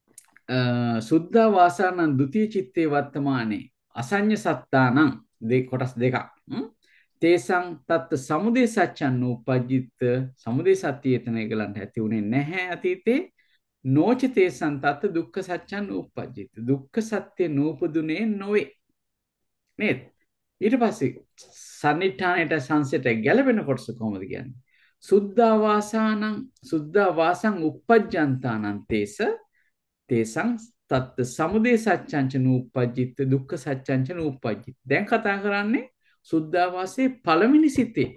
සුද්ධා වාසානං ဒ ුතිය චිත්තේ වර්තමානේ අසඤ්ඤ සත්තානං දෙක කොටස් දෙකක්. තේසං තත් සමුදය සත්‍යං නූපජ්ජිත සමුදය සත්‍ය එතන ඒගලන්ට ඇති උනේ නැහැ අතීතේ. නොච තේසං තත් දුක්ඛ සත්‍යං නූපජ්ජිත දුක්ඛ සත්‍ය නූපදුනේ නොවේ. නේද? ඊට පස්සේ සන්නිඨානයට සංසයට ගැලපෙන කොටස කොහොමද කියන්නේ? සුද්ධා වාසානං සුද්ධා වාසං uppajjantāනං තේස තේසං තත් සමුදය සත්‍යංච නූපජ්ජිත දුක්ඛ සත්‍යංච නූපජ්ජිත. දැන් කතා කරන්නේ සුද්ධාවාසයේ පළවෙනි සිතේ.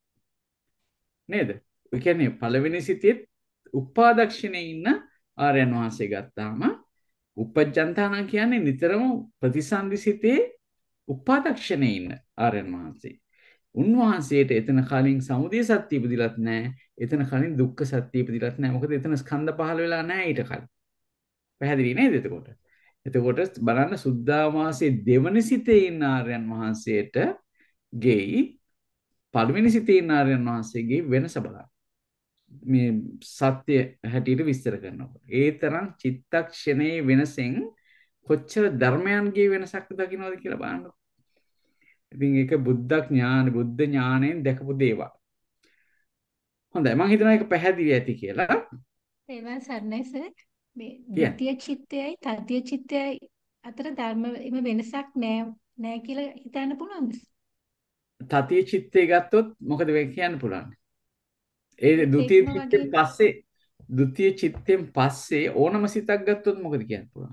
නේද? ඒ කියන්නේ පළවෙනි සිතේ උපාදක්ෂණේ ඉන්න ආර්යයන් වහන්සේ ගත්තාම uppajjantāනං කියන්නේ නිතරම ප්‍රතිසන්දි සිතේ උපාදක්ෂණේ ඉන්න ආර්යයන් වහන්සේ. උන්වහන්සේට එතන කලින් සමුදය සත්‍ය ඉපදිලත් නැහැ. එතන කලින් දුක්ඛ සත්‍ය ඉපදිලත් නැහැ. මොකද එතන ස්කන්ධ පහළ වෙලා නැහැ ඊට කලින්. පැහැදිලි නේද එතකොට? එතකොට බලන්න සුද්ධාවාසයේ දෙවනි සිතේ ඉන්න ආර්යයන් වහන්සේට ගෙයි පළවෙනි සිතේ ඉන්න ආර්යයන් වහන්සේගේ වෙනස බලන්න. මේ සත්‍ය හැටියට විස්තර කරනකොට. ඒ තරම් චිත්තක්ෂණයේ වෙනසෙන් කොච්චර ධර්මයන්ගේ වෙනසක් දකින්නවද කියලා බලන්න. ඉතින් ඒක බුද්ධ ඥාන බුද්ධ ඥාණයෙන් දැකපු දේවල්. හොඳයි මම හිතනවා ඒක පැහැදිලි ඇති කියලා. ඒවා සර්ණයි සර් මේ කියන්න. ද්විතීය චිත්තයයි තෘතීය චිත්තයයි අතර ධර්ම එම වෙනසක් නෑ නෑ කියලා හිතන්න පුළුවන්ද? තතිය චිත්තේ ගත්තොත් මොකද වෙන්නේ කියන්න පුළුවන්. ඒ ද්විතීය ඒකම චිත්තෙන් වගේ පස්සේ ද්විතීය චිත්තෙන් පස්සේ ඕනම සිතක් ගත්තොත් මොකද කියන්න පුළුවන්.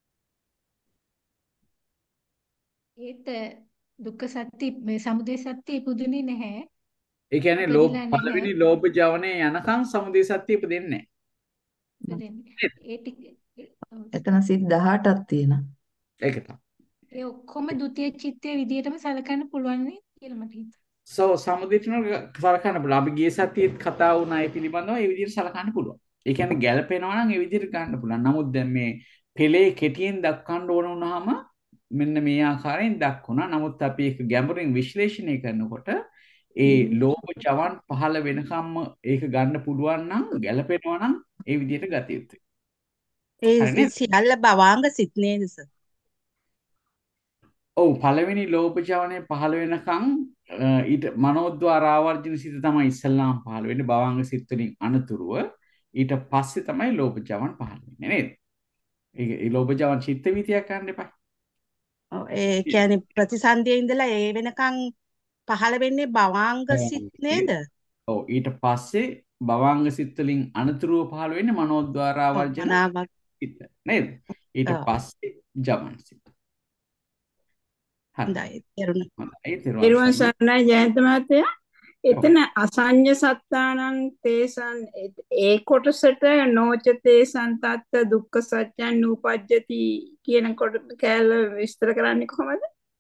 ඒත් දුක්ඛ සත්‍ය මේ සමුදය සත්‍ය ඉපදුනේ නැහැ. ඒ කියන්නේ ලෝභ ඉපදිලා නැහැ. පළවෙනි ලෝභ ජවනේ යනකම් සමුදය සත්‍ය ඉපදෙන්නේ ඉපදෙන්නේ. ඒ ටික ඔව්. එතන සිත් දහඅටක් තියෙනවා. නැහැ. ඒක තමයි. ඒ ඔක්කොම ද්විතීය චිත්තයේ විදියටම සලකන්න පුළුවන් නේ කියලා මට හිතෙනවා. සෝ සමුදයට සලකන්න පුළුවන්. අපි ගිය සතියේත් කතා වුණා ඒ පිළිබඳව ඒ විදිහට සලකන්න පුළුවන්. ඒ කියන්නේ ගැළපෙනවා නම් ඒ විදිහට ගන්න පුළුවන්. නමුත් දැන් මේ පෙළේ කෙටියෙන් දක්වන්න ඕන වුණාම මෙන්න මේ ආකාරයෙන් දක්වනවා. නමුත් අපි ඒක ගැඹුරින් විශ්ලේෂණය කරනකොට ඒ ලෝභ ජවන් පහළ වෙනකම්ම ඒක ගන්න පුළුවන් නම් ගැළපෙනවා නම් ඒ විදිහට ගත යුතුයි. ඒ හරි නේද? සියල්ල භවාංග සිත් නේද සර්? ඔව් පළවෙනි ලෝභ ජවනේ පහළ වෙනකම් අ, ඊට මනෝද්වාර ආවර්ජන සිත තමයි ඉස්සල්ලාම පහළ වෙන්නේ භවංග සිත් වලින් අනතුරුව ඊට පස්සේ තමයි ලෝභ ජවන් පහළ වෙන්නේ නේද? ඒ ඒ ලෝභ ජවන් චිත්ත වීතියක් ගන්න එපා. ඔව්, ඒ කියන්නේ ප්‍රතිසන්දියේ ඉඳලා ඒ වෙනකන් පහළ වෙන්නේ භවාංග සිත් නේද? ඔව් ඊට පස්සේ භවංග සිත් වලින් අනතුරුව පහළ වෙන්නේ මනෝද්වාර ඔව්, ආවර්ජන මනාවක්. සිත් නේද? ඊට ඔව්. පස්සේ ජවන් සිත්. හරි. හොඳයි. තේරුණා. හොඳයි. තෙරුවන් නිර්වාණ සරණයි. සරණයි ජයන්ත මහත්තයා. ඔව්. එතන අසඤ්ඤ සත්තානං තේසං ඒ- ඒ කොටසට නොච තේසං තත්ත දුක්ඛ සත්‍යං නූපජ්ජති කියන කොට කැල විස්තර කරන්නේ කොහොමද?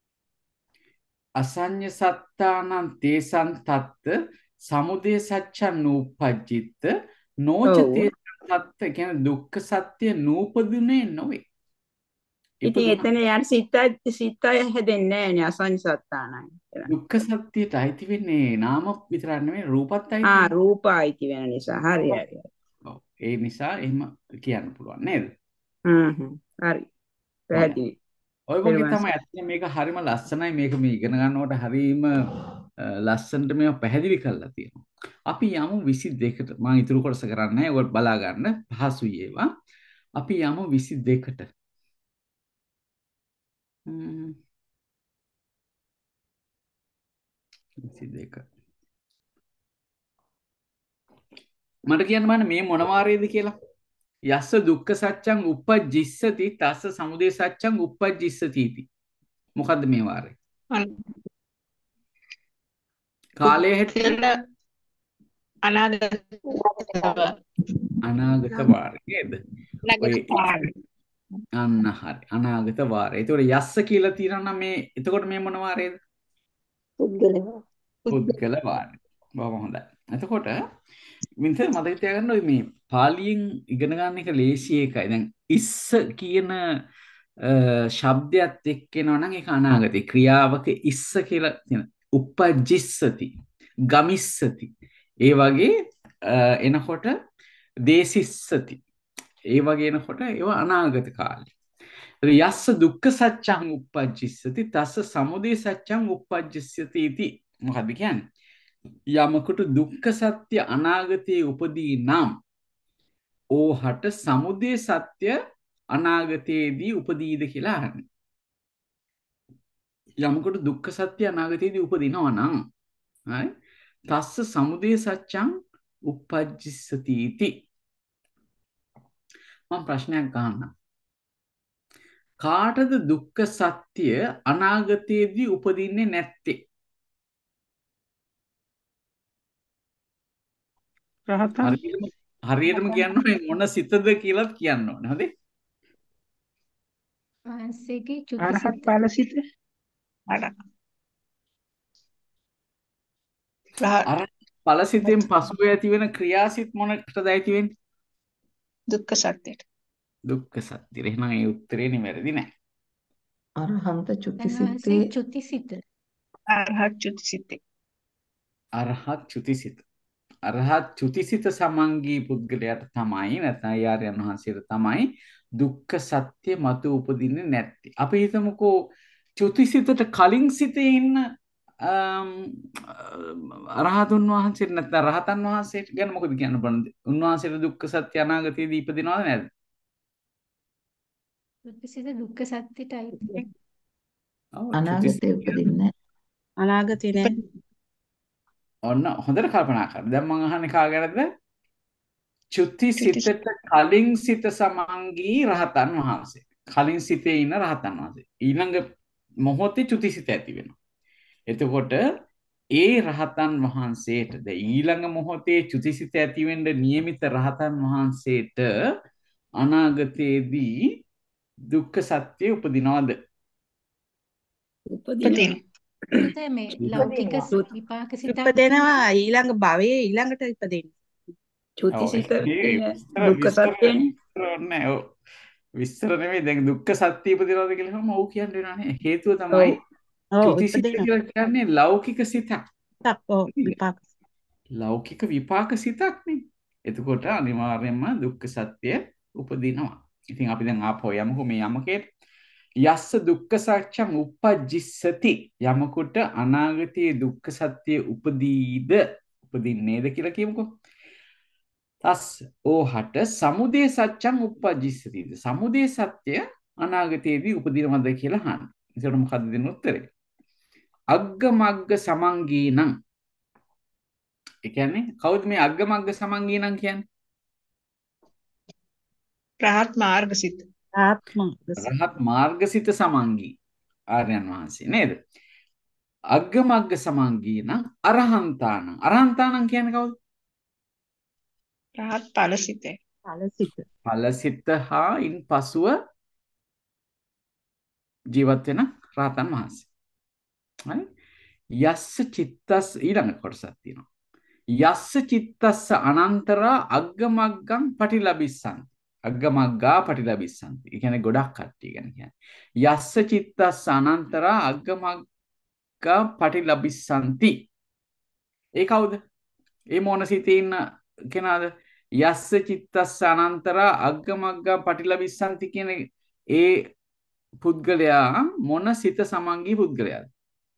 අසඤ්ඤ සත්තානං තේසං තත්ත සමුදය සත්‍යං නූපජ්ජිත නොච ඔව්. තේසං තත්ත කියන්නේ දුක්ඛ සත්‍ය නූපදුනේ නොවේ. ඉතින් ඉපදුනා. එතන යන සිත සිත හැදෙන්නේ නැහැ නේ අසඤ්ඤ සත්තානං කියලා. දුක්ඛ සත්‍යයට අයිති වෙන්නේ නාම විතරක් නෙමෙයි රූපත් අයිති ආ වෙනවා. රූප අයිති වෙන නිසා හරි හරි. හරි. ඔව්. ඒ නිසා එහෙම කියන්න පුළුවන් නේද? හ්ම් හ්ම් හරි. හොඳයි. පැහැදිලි. ඔය වගේ නිර්වාණ තමයි ඇත්තට මේක හරිම ලස්සනයි මේක මේ ඉගෙන ගන්නකොට හරිම අ, ලස්සනට මේවා පැහැදිලි කරලා තියෙනවා. අපි යමු විසි දෙකට මම ඉතුරු කොටස කරන්නේ නැහැ. ඔයගොල්ලෝ බලා ගන්න පහසුයි ඒවා. අපි යමු විසි දෙකට. හ්ම් විසි දෙක. මට කියන්න බෑනේ මේ මොන වාරයේද කියලා. යස්ස දුක්ඛ සත්‍යං uppajjissati තස්ස සමුදය සත්‍යං uppajjissati इति. මොකද්ද මේ වාරේ? කාලය හැටියට අනාගත අනාගත වාරේ නේද? ඔය අන්න හරි. අනාගත වාරේ. ඒතකොට යස්ස කියලා තියෙනවා නම් මේ එතකොට මේ මොන වාරේද? පුද්ගල පුද්ගල වාරේ. බොහොම හොඳයි. එතකොට වින්ත මතක තියාගන්න ඔය මේ පාලියෙන් ඉගෙන ගන්න එක ලේසි එකයි. දැන් ඉස්ස කියන ශබ්දයක් එක්ක එනවා නම් ඒක අනාගතේ. ක්‍රියාවක ඉස්ස කියලා තියෙන. uppajjissati, ගමිස්සති. ඒ වගේ එනකොට දේසිස්සති. ඒ වගේ එනකොට ඒවා අනාගත කාලේ. යස්ස දුක්ඛ සත්‍යං uppajjissati තස්ස සමුදය සත්‍යං uppajjissati इति. මොකද්ද කියන්නේ? යමකට දුක්ඛ සත්‍ය අනාගතයේ උපදී නම් ඕහට සමුදය සත්‍ය අනාගතයේදී උපදීද කියලා අහන්නේ. යමකට දුක්ඛ සත්‍ය අනාගතයේදී උපදිනවා නම් හරි තස්ස සමුදය සත්‍යං uppajjissati इति. මම ප්‍රශ්නයක් අහන්නම්. කාටද දුක්ඛ සත්‍ය අනාගතයේදී උපදින්නේ නැත්තේ? හරියටම හරියටම කියන්න ඕනේ මොන සිතද කියලාත් කියන්න ඕනේ. හරිද? වහන්සේගේ අරහත් චුතිසිත. ඵලසිත අර ඵලසිතෙන් පසුව ඇති වෙන ක්‍රියාසිත මොනකටද ඇති වෙන්නේ? දුක්ඛ සත්‍යයට. දුක්ඛ සත්‍ය. එහෙනම් ඒ උත්තරේ නිවැරදි නෑ. අරහන්ත වහන්සේ චුතිසිතේ චුතිසිත. අරහත් චුතිසිතේ. අරහත් චුතිසිත. අරහත් චුතිසිත සමංගී පුද්ගලයාට තමයි නැත්නම් ආර්යයන් වහන්සේට තමයි දුක්ඛ සත්‍ය මතු උපදින්නේ නැත්තේ. අපි හිතමුකෝ චුතිසිතට කලින් සිතේ ඉන්න අරහතුන් වහන්සේට නැත්නම් රහතන් වහන්සේට ගැන මොකද කියන්න බලන්න. උන්වහන්සේට දුක්ඛ සත්‍ය අනාගතයේදී ඉපදිනවද නැද්ද? චුතිසිත දුක්ඛ සත්‍යයටයි. ඔව් අනාගතේ උපදින්නේ අනාගතේ නෑ. ඔන්න හොඳට කල්පනා කරන්න. දැන් මම අහන්නේ කාගෙනද? චුතිසිතට කලින් සිත සමංගී රහතන් වහන්සේ. කලින් සිතේ ඉන්න රහතන් වහන්සේ. ඊළඟ මොහොතේ චුතිසිත ඇති වෙනවා. එතකොට ඒ රහතන් වහන්සේටද ඊළඟ මොහොතේ චුතිසිත ඇති වෙන්න නියමිත රහතන් වහන්සේට අනාගතයේදී දුක්ඛ සත්‍ය උපදිනවද? උපදින. ඒ මේ ලෞකික විපාක සිතක් ඉපදෙනවා ඊළඟ භවයේ ඊළඟට ඉපදෙන්නේ. චුතිසිත ඔව්, ඒ විස්තර- දුක්ඛ විස්තර- සත්‍යනේ. විස්තර නෑ. ඔව්. විස්තර නෙමෙයි. දැන් දුක්ඛ සත්‍ය ඉපදිනවද කියලා එහෙම ඔව් කියන්න වෙනවනේ. හේතුව තමයි ඔව් චුතිසිත ඉපදෙනවා. කියලා කියන්නේ ලෞකික සිතක්. 탁 ඔව් විපාක. ලෞකික විපාක සිතක් නේ. එතකොට අනිවාර්යයෙන්ම දුක්ඛ සත්‍ය උපදිනවා. ඉතින් අපි දැන් ආපහු යමුකෝ මේ යමකේ යස්ස දුක්ඛ සත්‍යං uppajjissati යමකට අනාගතයේ දුක්ඛ සත්‍ය උපදීද උපදින්නේද කියලා කියමුකෝ. තස් ඕහට සමුදය සත්‍යං uppajjissati සමුදය සත්‍ය අනාගතයේදී උපදිනවද කියලා අහන්න. ඒකට මොකද්ද දෙන්න උත්තරේ? අග්ගමග්ග සමංගීනං. ඒ කියන්නේ කවුද මේ අග්ගමග්ග සමංගීනං කියන්නේ? රහත් මාර්ගසිත. ආත්ම රහත් මාර්ගසිත සමංගී ආර්යයන් වහන්සේ නේද? අග්ගමග්ග සමංගී නම් අරහන්තානං. අරහන්තානං කියන්නේ කවුද? රහත් ඵලසිතේ. ඵලසිත. ඵලසිත හා ඉන් පසුව ජීවත් වෙන රහතන් වහන්සේ. හරි? යස්ස චිත්තස් ඊළඟ කොටසක් තියෙනවා. යස්ස චිත්තස්ස අනන්තරා අග්ගමග්ගං පටිලබිස්සන්ති. අග්ගමග්ගා පටිලබිස්සන්ති. ඒ කියන්නේ ගොඩක් කට්ටිය ගැන කියන්නේ. යස්ස චිත්තස්ස අනන්තරා අග්ගමග්ගා පටිලබිස්සන්ති. ඒ කවුද? ඒ මොන සිතේ ඉන්න කෙනාද? යස්ස චිත්තස්ස අනන්තරා අග්ගමග්ගා පටිලබිස්සන්ති කියන ඒ පුද්ගලයා මොන සිත සමංගී පුද්ගලයාද?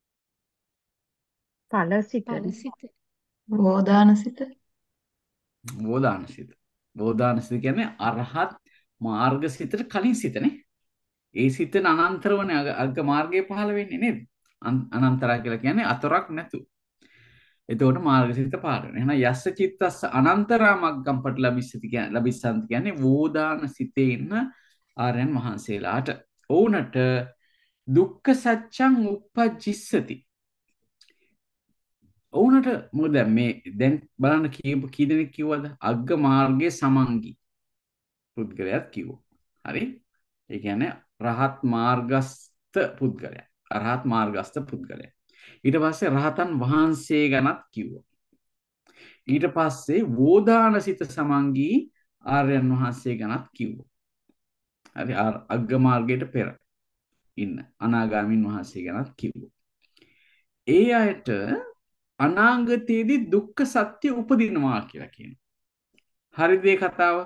ඵලසිත. ඵලසිත. බෝධානසිත බෝධානසිත. බෝධානසිත කියන්නේ අරහත් මාර්ග සිතට කලින් සිතනේ. ඒ සිතන අනන්තරවනේ අග්ග මාර්ගයේ පහළ වෙන්නේ නේද? අනන්තරා කියලා කියන්නේ අතරක් නැතු. එතකොට මාර්ගසිත පාර වෙනවා. එහෙනම් යස්ස චිත්තස්ස අනන්තරා මග්ගම් පට ලබිස්සති කියන්නේ ලබිස්සන්ති කියන්නේ වෝදාන සිතේ ඉන්න ආර්යයන් වහන්සේලාට. ඔවුනට දුක්ඛ සත්‍යං උප්පජ්ජිස්සති. ඔවුනට මොකද දැන් මේ දැන් බලන්න කී කී දෙනෙක් කිව්වද? අග්ග මාර්ගයේ සමංගි පුද්ගලයාත් කිව්වා. හරි? ඒ කියන්නේ රහත් මාර්ගස්ත පුද්ගලයා. අරහත් මාර්ගස්ත පුද්ගලයා. ඊට පස්සේ රහතන් වහන්සේ ගැනත් කිව්වා. ඊට පස්සේ වෝදානසිත සමංගී ආර්යයන් වහන්සේ ගැනත් කිව්වා. හරි අග්ග මාර්ගයට පෙර ඉන්න අනාගාමීන් වහන්සේ ගැනත් කිව්වා. ඒ අයට අනාගතයේදී දුක්ඛ සත්‍ය උපදිනවා කියලා කියනවා. හරිද මේ කතාව?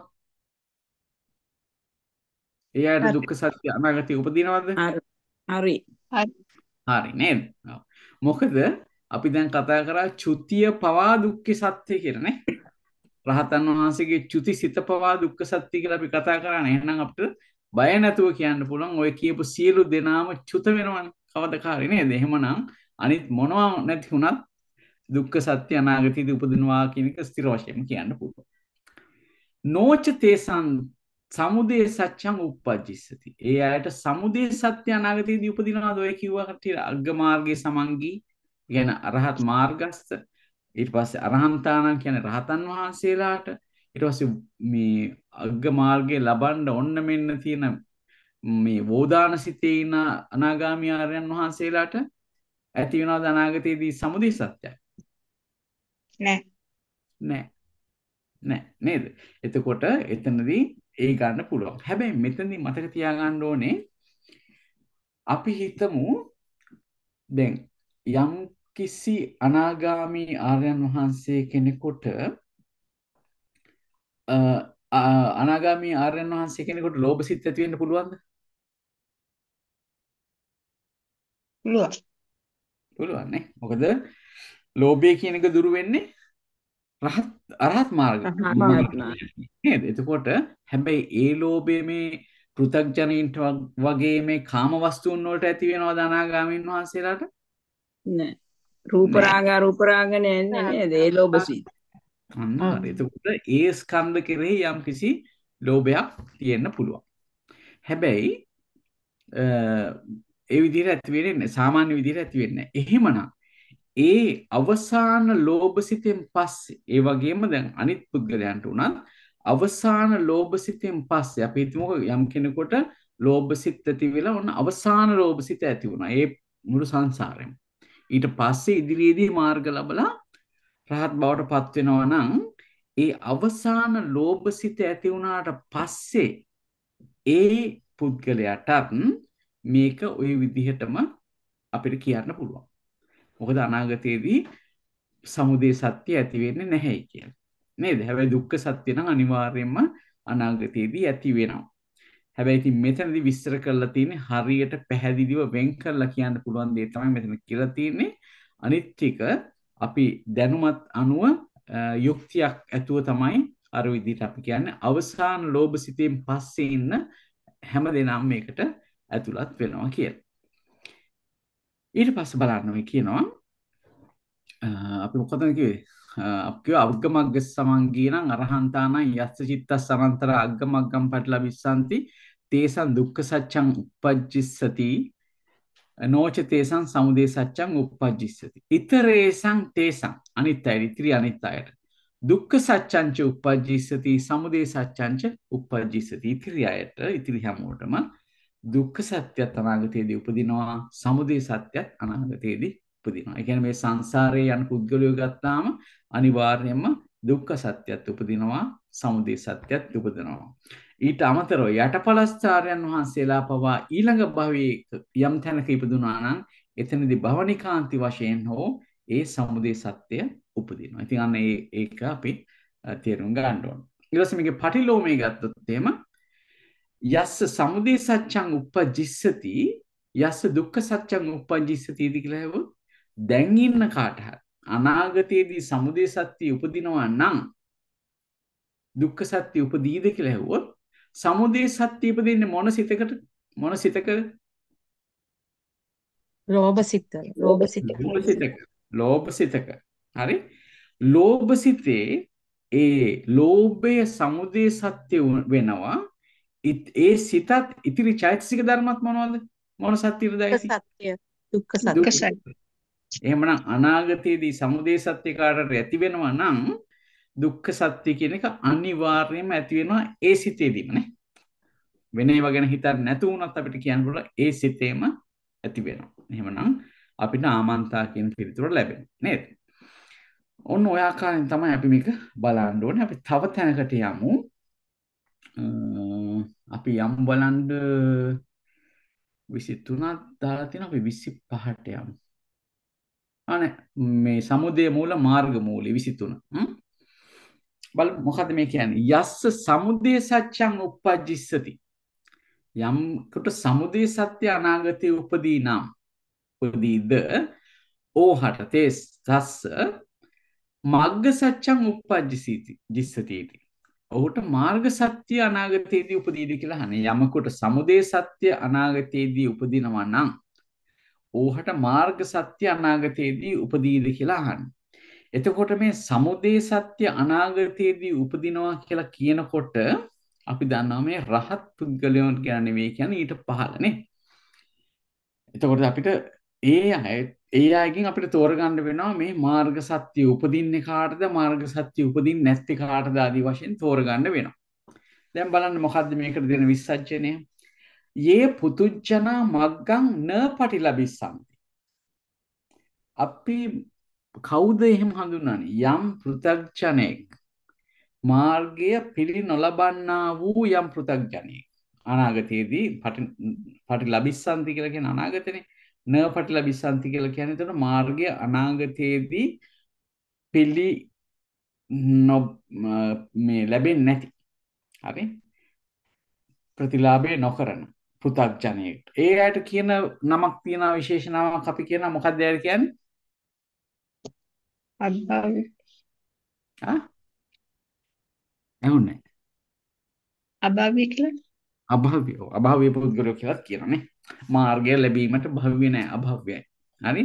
ඒ අයට දුක්ඛ සත්‍ය අනාගතයේ උපදිනවද? හරි. හරි නේද? මොකද අපි දැන් කතා කරා චුතිය පවා දුක්ඛ සත්‍ය කියලා නේ. රහතන් වහන්සේගේ චුති සිත පවා දුක්ඛ සත්‍ය කියලා අපි කතා කරානේ. එහෙනම් අපිට බය නැතුව කියන්න පුළුවන් ඔය කියපු සියලු දෙනාම චුත වෙනවනේ. කවදකාරී නේද? එහෙමනම් අනිත් මොනවා නැති වුණත් දුක්ඛ සත්‍ය අනාගතයේදී උපදිනවා කියන එක ස්ථිර වශයෙන් කියන්න පුළුවන්. නොච තේසං සමුදය සත්‍යං උප්පජ්ජිස්සති. ඒ අයට සමුදය සත්‍ය අනාගතයේදී උපදිනවාද ඔය කිව්වා කට්ටිය අග්ග මාර්ගයේ සමංගී කියන අරහත් මාර්ගස්ත. ඊට පස්සේ අරහන්තාණන් කියන්නේ රහතන් වහන්සේලාට. ඊට පස්සේ මේ අග්ග මාර්ගයේ ලබන්න ඔන්න මෙන්න තියෙන මේ වෝදාන සිතේ ඉන අනාගාමී ආර්යයන් වහන්සේලාට ඇති වෙනවද අනාගතයේදී සමුදය සත්‍යය? නෑ. නෑ. නෑ නේද? එතකොට එතනදී ඒ ගන්න පුළුවන්. හැබැයි මෙතනදී මතක තියාගන්න ඕනේ අපි හිතමු දැන් යම් කිසි අනාගාමී ආර්යයන් වහන්සේ කෙනෙකුට අනාගාමී ආර්යයන් වහන්සේ කෙනෙකුට ලෝභ සිත් ඇති වෙන්න පුළුවන්ද? පුළුවන්. පුළුවන් නේ. මොකද ලෝභය කියන එක දුරු වෙන්නේ රහත් අරහත් මාර්ග නේද? එතකොට හැබැයි ඒ ලෝභය මේ පෘථග්ජනීන්ට වගේ මේ කාම වස්තුන් වලට ඇති වෙනවද අනාගාමීන් වහන්සේලාට? නෑ. රූප රාග අරූප රාග නෑ නේද? ඒ ලෝභ සිත්. අන්න හරි. එතකොට ඒ ස්කන්ධ කෙරෙහි යම් කිසි ලෝභයක් තියෙන්න පුළුවන්. හැබැයි ඒ විදිහට ඇති වෙන්නේ සාමාන්‍ය විදිහට ඇති වෙන්නේ නැහැ. එහෙමනම් ඒ අවසාන ලෝභ සිතෙන් පස්සේ ඒ වගේම දැන් අනිත් පුද්ගලයන්ට උනත් අවසාන ලෝභ සිතෙන් පස්සේ අපි හිතමුකෝ යම් කෙනෙකුට ලෝභ සිත් ඇති වෙලා ඔන්න අවසාන ලෝභ සිත ඇති වුණා ඒ මුළු සංසාරෙම. ඊට පස්සේ ඉදිරියේදී මාර්ග ලැබලා රහත් බවට පත් වෙනවා නම් ඒ අවසාන ලෝභ සිත ඇති වුණාට පස්සේ ඒ පුද්ගලයාටත් මේක ওই විදිහටම අපිට කියන්න පුළුවන්. මොකද අනාගතයේදී සමුදය සත්‍ය ඇති වෙන්නේ නැහැ කියලා. නේද? හැබැයි දුක්ඛ සත්‍ය නම් අනිවාර්යයෙන්ම අනාගතයේදී ඇති වෙනවා. හැබැයි ඉතින් මෙතනදී විස්තර කරලා තියෙන්නේ හරියට පැහැදිලිව වෙන් කරලා කියන්න පුළුවන් දේ තමයි මෙතන කියලා තියෙන්නේ. අනිත් ටික අපි දැනුමත් අනුව යුක්තියක් ඇතුව තමයි අර විදිහට අපි කියන්නේ අවසාන ලෝභ සිතෙන් පස්සේ ඉන්න හැම දෙනාම මේකට ඇතුළත් වෙනවා කියලා. ඊට පස්සේ බලන්න මේ කියනවා අපි මොකද කිව්වේ අපි කිව්ව අග්ගමග්ග සමංගී නම් අරහන්තානං යස්ස චිත්තස් අනන්තර අග්ගමග්ගම් පටලවිස්සanti තේසං දුක්ඛ සත්‍යං උප්පජ්ජිස්සති නොච තේසං සමුදය සත්‍යං උප්පජ්ජිස්සති ඉතරේසං තේසං අනිත්‍යයි ඉතිරි අනිත්‍යයට දුක්ඛ සත්‍යං ච උප්පජ්ජිස්සති සමුදය සත්‍යං ච උප්පජ්ජිස්සති ඉතිරි අයට ඉතිරි හැමෝටම දුක්ඛ සත්‍යත් අනාගතයේදී උපදිනවා සමුදය සත්‍යත් අනාගතයේදී උපදිනවා. ඒ කියන්නේ මේ සංසාරයේ යන පුද්ගලයෝ ගත්තාම අනිවාර්යයෙන්ම දුක්ඛ සත්‍යත් උපදිනවා සමුදය සත්‍යත් උපදිනවා. ඊට අමතරව යටපලස්ථාරයන් වහන්සේලා පවා ඊළඟ භවයේ යම් තැනක ඉපදුනා නම් එතනදී භවනිකාන්ති වශයෙන් හෝ ඒ සමුදය සත්‍ය උපදිනවා. ඉතින් අන්න ඒ ඒක අපි තේරුම් ගන්න ඕන. ඊට පස්සේ මේකේ පටිලෝමයේ ගත්තොත් එහෙම යස්ස සමුදය සත්‍යං උප්පජ්ජිස්සති යස්ස දුක්ඛ සත්‍යං උප්පජ්ජිස්සති කියලා හෙවොත් දැන් ඉන්න කාට හරි අනාගතයේදී සමුදය සත්‍ය උපදිනවා නම් දුක්ඛ සත්‍ය උපදීද කියලා හෙවොත් සමුදය සත්‍ය උපදින්නේ මොන සිතකට මොන සිතක ලෝභ සිත ලෝභ සිත ලෝභ සිතක ලෝභ සිතක හරි. ලෝභ සිතේ ඒ ලෝභය සමුදය සත්‍ය වෙනවා. ඒ සිතත් ඉතිරි චෛතසික ධර්මත් මොනවද? මොන සත්‍යද දැයිති? සත්‍ය දුක්ඛ සත්‍ය. දුක්ඛ සත්‍ය. එහෙමනම් අනාගතයේදී සමුදය සත්‍ය කාටට ඇති වෙනවා නම් දුක්ඛ සත්‍ය කියන එක අනිවාර්යයෙන්ම ඇති වෙනවා ඒ සිතේදීම නේ. වෙන ඒවා ගැන හිතන්නේ නැතු වුණත් අපිට කියන්න පුළුවන් ඒ සිතේම ඇති වෙනවා. එහෙමනම් අපිට ආමන්තා කියන පිළිතුර ලැබෙනවා නේද? ඔන්න ඔය ආකාරයෙන් තමයි අපි මේක බලන්න ඕනේ. අපි තව තැනකට යමු. අපි යමු බලන්න විසිතුනක් දාලා තියෙනවා. අපි විසිපහට යමු. අනේ මේ සමුදය මූල මාර්ග මූල විසිතුන. බලමු මොකද්ද මේ කියන්නේ? යස්ස සමුදය සත්‍යං උප්පජ්ජිස්සති. යම් කොට සමුදය සත්‍ය අනාගතේ උපදී නම් උපදීද ඕහට තේ සස්ස මග්ග සත්‍යං උප්පජ්ජිසීති ජිස්සති. ඔහුට මාර්ග සත්‍ය අනාගතයේදී උපදීද කියලා අහන්නේ. යමකට සමුදය සත්‍ය අනාගතයේදී උපදිනවා නම් ඕහට මාර්ග සත්‍ය අනාගතයේදී උපදීද කියලා අහන්නේ. එතකොට මේ සමුදය සත්‍ය අනාගතයේදී උපදිනවා කියලා කියනකොට අපි දන්නවා මේ රහත් පුද්ගලයන් කියන නෙවෙයි කියන්නේ ඊට පහළනේ. එතකොට අපිට ඒ අය ඒ අයගෙන් අපිට තෝරගන්න වෙනවා මේ මාර්ග සත්‍ය උපදින්නේ කාටද මාර්ග සත්‍ය උපදින්නේ නැත්තේ කාටද ආදී වශයෙන් තෝරගන්න වෙනවා. දැන් බලන්න මොකද්ද මේකට දෙන විස්සජ්ජනය. යේ පුතුජනා මග්ගං න පටිලබිස්සන්ති. අපි කවුද එහෙම හඳුන්වන්නේ? යම් පෘථග්ජනෙක් මාර්ගය පිළි නොලබන්නා වූ යම් පෘථග්ජනෙක් අනාගතයේදී පටිලබිස්සන්ති කියලා කියන අනාගතනේ. න පටිලබිස්සන්ති කියලා කියන්නේ එතන මාර්ගය අනාගතයේදී පිළි මේ ලැබෙන්නේ නැති. හරි? ප්‍රතිලාභය නොකරන පෘථග්ජනෙක්. ඒ අයට කියන නමක් තියෙනවා විශේෂ නමක් අපි කියනවා මොකක්ද ඒ කියන්නේ? අභාව්‍ය. ආ? එහුනේ. අභාව්‍ය කියලා. අභාව්‍ය. අභාව්‍ය පුද්ගලයෝ කියලා කියනනේ. මාර්ගය ලැබීමට භව්‍ය නැහැ අභව්‍යයි. හරි?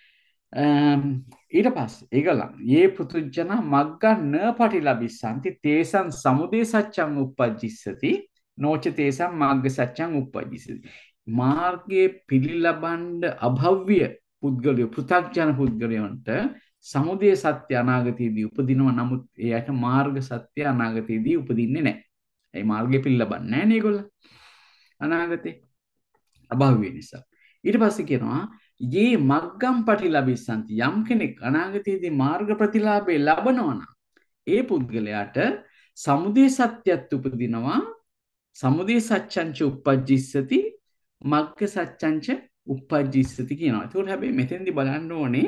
ඊට පස්සේ ඒගොල්ලන් යේ පුතුජන මග්ගන්න පටිලබිස්සන්ති තේසං සමුදය සත්‍යං උප්පජ්ජිස්සති නොච තේසං මග්ග සත්‍යං උප්පජ්ජිස්සති. මාර්ගයේ පිළිලබන්න අභව්‍ය පුද්ගලයෝ පෘථග්ජන පුද්ගලයන්ට සමුදය සත්‍ය අනාගතයේදී උපදිනවා. නමුත් එයාට මාර්ග සත්‍ය අනාගතයේදී උපදින්නේ නැහැ. ඒ මාර්ගය පිළිලබන්නේ නැහැ නේ ඒගොල්ලෝ අනාගතේ අභව්‍ය නිසා. ඊට පස්සේ කියනවා යේ මග්ගම් පටිලබිස්සන්ති. යම් කෙනෙක් අනාගතයේදී මාර්ග ප්‍රතිලාභය ලබනවා නම් ඒ පුද්ගලයාට සමුදය සත්‍යත් උපදිනවා. සමුදය සත්‍යංච උප්පජ්ජිස්සති මග්ග සත්‍යංච උප්පජ්ජිස්සති කියනවා. ඒකට හැබැයි මෙතෙන්දී බලන්න ඕනේ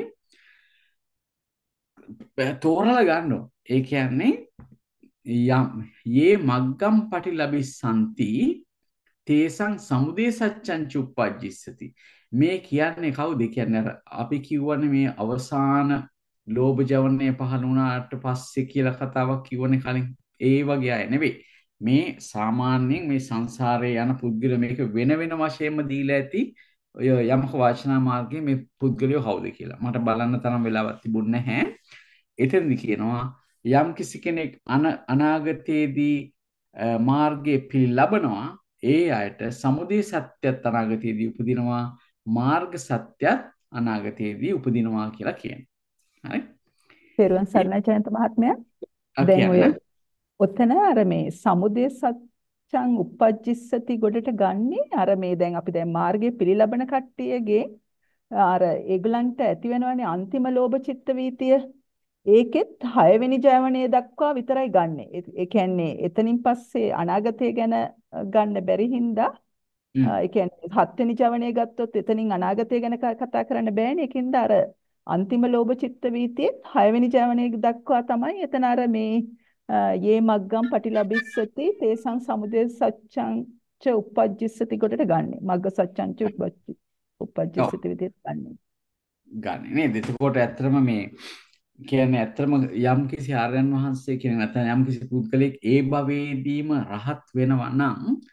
තෝරලා ගන්න ඕනේ. ඒ කියන්නේ යම් යේ මග්ගම් පටිලබිස්සන්ති තේසං සමුදය සත්‍යංච උප්පජ්ජිස්සති. මේ කියන්නේ කවුද? කියන්නේ අර අපි කියවනේ මේ අවසාන ලෝභ ජවනය පහළ වුණාට පස්සේ කියලා කතාවක් කියවනේ කලින්. ඒ වගේ අය නෙවෙයි. මේ සාමාන්‍යයෙන් මේ සංසාරයේ යන පුද්ගලයෝ මේක වෙන වෙන වශයෙන්ම දීලා ඇති ඔය යමක වාචනා මාර්ගයේ මේ පුද්ගලයෝ කවුද කියලා. මට බලන්න තරම් වෙලාවක් තිබුණේ නැහැ. එතෙන්දි කියනවා යම් කිසි කෙනෙක් අනාගතයේදී මාර්ගයේ පිළිලබනවා ඒ අයට සමුදය සත්‍යත් අනාගතයේදී උපදිනවා මාර්ග සත්‍යත් අනාගතයේදී උපදිනවා කියලා කියනවා. හරි? පෙරවන් සරණයි ජයන්ත මහත්මයා. දැන් ඔය ඔතන අර මේ සමුදය සත්‍යං උප්පජ්ජිස්සති ගොඩට ගන්නේ අර මේ දැන් අපි දැන් මාර්ගයේ පිළිලබන කට්ටියගේ අර ඒගොල්ලන්ට ඇති වෙනවනේ අන්තිම ලෝභ චිත්ත වීතිය. ඒකෙත් හයවෙනි ජයවණය දක්වා විතරයි ගන්නෙ. ඒ කියන්නේ එතනින් පස්සේ අනාගතය ගැන ගන්න බැරි හින්දා ඒ කියන්නේ හත්වෙනි ජවණය ගත්තොත් එතනින් අනාගතය ගැන කතා කරන්න බෑනේ. ඒකින්ද අර අන්තිම ලෝභ චිත්ත වීතියේ හයවෙනි ජවණය දක්වා තමයි එතන අර මේ යේ මග්ගම් පටිලබිස්සති තේසං සමුදය සත්‍යං ච උප්පජ්ජිස්සති කොටට ගන්නෙ. මග්ග සත්‍යං ච උප්පජ්ජිස්සති විදිහට ගන්නෙ. ගන්නෙ නේද? එතකොට ඇත්තටම මේ කියන්නේ ඇත්තම යම් කිසි ආර්යයන් වහන්සේ කියන නැත්නම් යම් කිසි පුද්ගලෙක් ඒ භවයේදීම රහත් වෙනවා නම්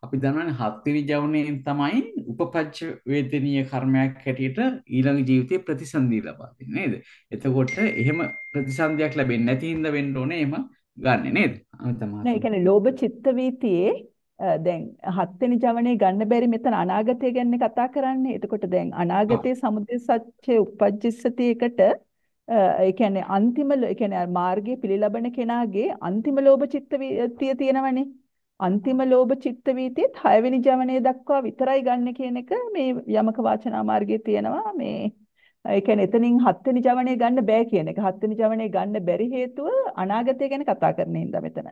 අපි දන්නවනේ හත්වෙනි ජවනයෙන් තමයි උපපච්ච වේදනීය කර්මයක් හැටියට ඊළඟ ජීවිතේ ප්‍රතිසන්දිය ලබා දෙන්නේ නේද? එතකොට එහෙම ප්‍රතිසන්දියක් ලැබෙන්නේ නැති හින්දා වෙන්න ඕනේ එහෙම ගන්නෙ නේද? අමිතා නෑ ඒ මහත්මිය. කියන්නේ ලෝභ චිත්ත වීතියේ අ, දැන් හත්වෙනි ජවනේ ගන්න බැරි මෙතන අනාගතය ගැන කතා කරන්නේ. එතකොට දැන් ඔව්. අනාගතයේ සමුදය සත්‍ය උපජ්ජස්සති එකට අ, ඒ කියන්නේ අන්තිම ල- ඒ කියන්නේ අර මාර්ගයේ පිළිලබන කෙනාගේ අන්තිම ලෝභ චිත්ත වීතිය තියෙනවනේ. අන්තිම ලෝභ චිත්ත වීතියත් හයවෙනි ජවනයේ දක්වා විතරයි ගන්න කියන එක මේ යමක වාචනා මාර්ගයේ තියෙනවා. මේ ඒ කියන්නේ එතනින් හත්වෙනි ජවනයේ ගන්න බෑ කියන එක. හත්වෙනි ජවනයේ ගන්න බැරි හේතුව අනාගතය ගැන කතා කරන හින්දා මෙතන.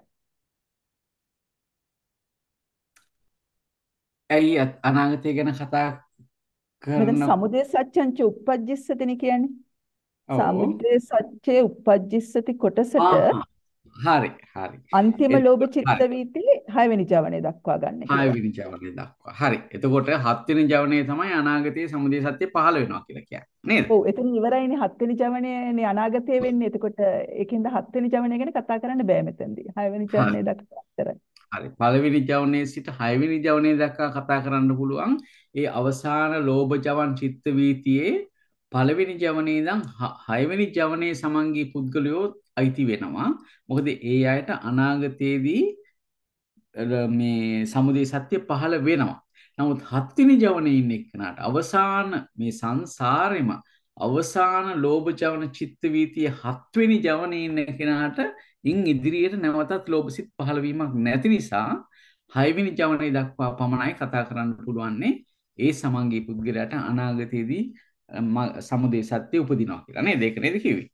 ඇයි අ- අනාගතය ගැන කතා මෙතන කරන සමුදය සත්‍යංච උප්පජ්ජස්සතිනේ කියන්නේ. ඔව්. සමුදය සත්‍ය උප්පජ්ජස්සති කොටසට ආහා. හරි හරි. අන්තිම ලෝභ එතකොට චිත්ත හරි. වීතියේ හයවෙනි ජවනයේ දක්වා ගන්න කියලා. හයවෙනි ජවනය දක්වා. හරි. එතකොට හත්වෙනි ජවනයේ තමයි අනාගතයේ සමුදය සත්‍ය පහළ වෙනවා කියලා කියන්නේ. නේද? ඔව් එතන ඉවරයිනේ හත්වෙනි ජවනයේනේ අනාගතය වෙන්නේ. එතකොට ඒකින්ද හත්වෙනි ජවනය ගැන කතා කරන්න බෑ මෙතනදී. හයවෙනි හරි. ජවනයේ දක්වා විතරයි. හරි. පළවෙනි ජවනයේ සිට හයවෙනි ජවනයේ දක්වා කතා කරන්න පුළුවන්. ඒ අවසාන ලෝභ ජවන් චිත්ත වීතියේ පළවෙනි ජවනයේ ඉඳන් හ- හයවෙනි ජවනයේ සමන්ගී පුද්ගලයෝ අයිති වෙනවා. මොකද ඒ අයට අනාගතයේදී අර මේ සමුදය සත්‍ය පහළ වෙනවා. නමුත් හත්වෙනි ජවනයේ ඉන්න එක්කනට අවසාන මේ සංසාරෙම අවසාන ලෝභ ජවන චිත්ත වීතිය හත්වෙනි ජවනයේ ඉන්න කෙනාට ඉන් ඉදිරියට නැවතත් ලෝභසිත පහළ වීමක් නැති නිසා හයවෙනි ජවනයේ දක්වා පමණයි කතා කරන්න පුළුවන්නේ ඒ සමන්ගේ පුද්ගලයාට අනාගතයේදී ම- සමුදය සත්‍ය උපදිනවා කියලා නේද? ඒක නේද කිව්වේ?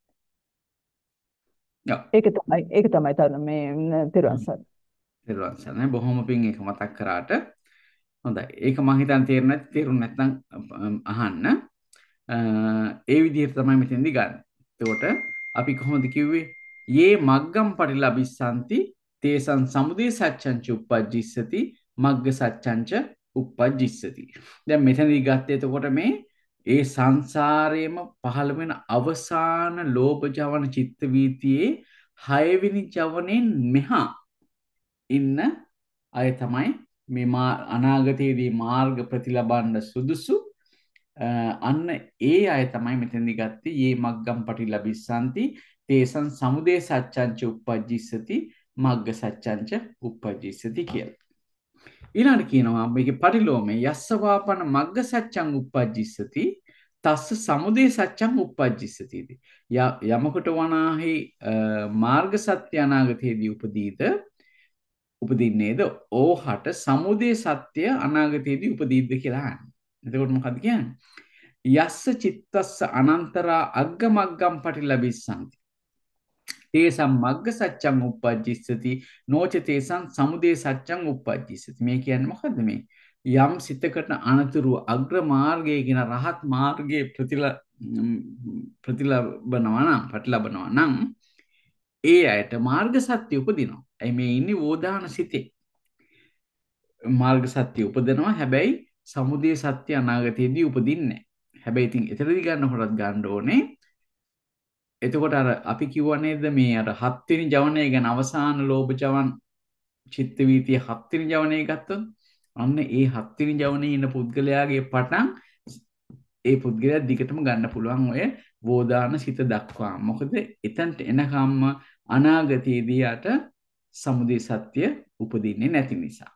ඔව්. ඒක තමයි ඒක තමයි තන මේ තිරුවන් සර්. තෙරුවන් සරණයි. බොහොම පිං ඒක මතක් කරාට හොඳයි. ඒක මම හිතන් තේරුම් නැති තේරුම් නැත්නම් අම්, අහන්න. අ, ඒ විදිහට තමයි මෙතෙන්දි ගන්න. එතකොට අපි කොහොමද කිව්වේ? යේ මග්ගම් පටිලබිස්සanti තේසං සමුදය සච්ඡංච උප්පජ්ජිස්සති මග්ග සච්ඡංච උප්පජ්ජිස්සති. දැන් මෙතනදී ගත්තේ එතකොට මේ ඒ සංසාරයේම පහළ වෙන අවසාන ලෝභ ජවන චිත්ත වීතියේ හයවෙනි ජවනෙන් මෙහා ඉන්න අය තමයි මේ මා අනාගතයේදී මාර්ග ප්‍රතිලබන්න සුදුසු අ, අන්න ඒ අය තමයි මෙතෙන්දි ගත්තේ යේ මග්ගම් පටිලබිස්සanti තේසං සමුදය සච්ඡංච උප්පජ්ජිස්සති මග්ග සච්ඡංච උප්පජ්ජිස්සති කියලා. ඊළඟට කියනවා මේකේ පරිලෝමේ යස්ස වාපන මග්ග සච්ඡං උප්පජ්ජිස්සති තස්ස සමුදය සච්ඡං උප්පජ්ජිස්සති. ය- යමකට වනාහි අ, මාර්ග සත්‍ය අනාගතයේදී උපදීද උපදින්නේද ඕහට සමුදය සත්‍ය අනාගතයේදී උපදීද්ද කියලා අහන්නේ. එතකොට මොකද්ද කියන්නේ? යස්ස චිත්තස්ස අනන්තරා අග්ග මග්ගම් පටිලබිස්සanti තේසම් මග්ග සච්ඡං උප්පජ්ජිස්සති නොච තේසං සමුදය සච්ඡං උප්පජ්ජිස්සති. මේ කියන්නේ මොකද්ද මේ? යම් සිතකට අනතුරු අග්‍ර මාර්ගයේ කියන රහත් මාර්ගයේ ප්‍රතිල ප්‍රතිලබනවා නම් ප්‍රතිලබනවා නම් ඒ අයට මාර්ග සත්‍ය උපදිනවා. ඇයි මේ ඉන්නේ වෝදාන සිතේ. මාර්ග සත්‍ය උපදිනවා. හැබැයි සමුදය සත්‍ය අනාගතයේදී උපදින්නේ නැහැ. හැබැයි ඉතින් එතනදී ගන්නකොටත් ගන්න ඕනේ. එතකොට අර අපි කිව්වා නේද මේ අර හත්වෙනි ජවනය ගැන අවසාන ලෝභ ජවන් චිත්ත වීතිය හත්වෙනි ජවනය ගත්තොත් අන්න ඒ හත්වෙනි ජවනයේ ඉන්න පුද්ගලයාගේ පටන් ඒ පුද්ගලයා දිගටම ගන්න පුළුවන් ඔය වෝදාන සිත දක්වා. මොකද එතනට එනකම්ම අනාගතයේදී යට සමුදය සත්‍ය උපදින්නේ නැති නිසා.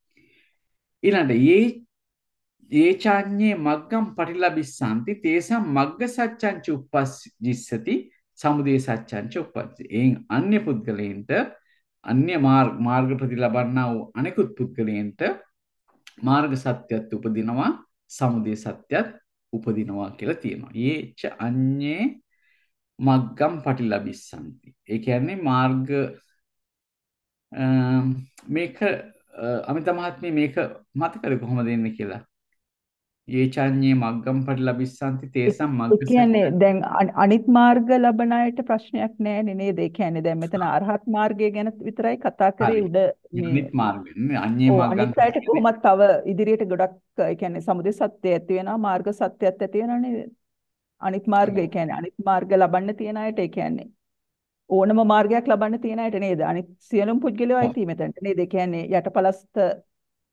ඊළඟට යේ ඒ චාඤ්ඤේ මග්ගම් පටිලබිස්සanti තේසම් මග්ග සච්ඡංච උප්පජ්ජිස්සති සමුදය සච්ඡංච උප්පජ්ජි. එයින් අන්‍ය පුද්ගලයන්ට අන්‍ය මාර්ග මාර්ග ප්‍රතිලබන්නා වූ අනෙකුත් පුද්ගලයන්ට මාර්ග සත්‍යත් උපදිනවා සමුදය සත්‍යත් උපදිනවා කියලා තියෙනවා. යේච අඤ්ඤේ මග්ගම් පටිලබිස්සanti. ඒ කියන්නේ මාර්ග අ, මේක අ, අමිතා මහත්මිය මේක මතකද කොහොමද එන්නේ කියලා? ඒ චාඤ්ඤේ මග්ගම් පටිලබිස්සanti තේසම් ඒ මග්ග කියන්නේ සච්ඡං. දැන් අනි- අනිත් මාර්ග ලබන අයට ප්‍රශ්නයක් නැහැ නේද? ඒ කියන්නේ දැන් මෙතන අරහත් මාර්ගය ගැන විතරයි කතා කරේ හරි. උඩ මේ අනිත් මාර්ග නේ අඤ්ඤේ ඔව් මග්ගම් අනිත් අයට කොහොමද තව ඉදිරියට ගොඩක් ඒ කියන්නේ සමුදය සත්‍ය ඇති වෙනවා මාර්ග සත්‍යත් ඇති වෙනවා නේද? අනිත් මාර්ග ඒ කියන්නේ අනිත් මාර්ග ලබන්න තියෙන අයට ඒ කියන්නේ ඕනම මාර්ගයක් ලබන්න තියෙන අයට නේද? අනිත් සියලුම පුද්ගලයෝ අයිති මෙතනට නේද? ඒ කියන්නේ යටපලස්ත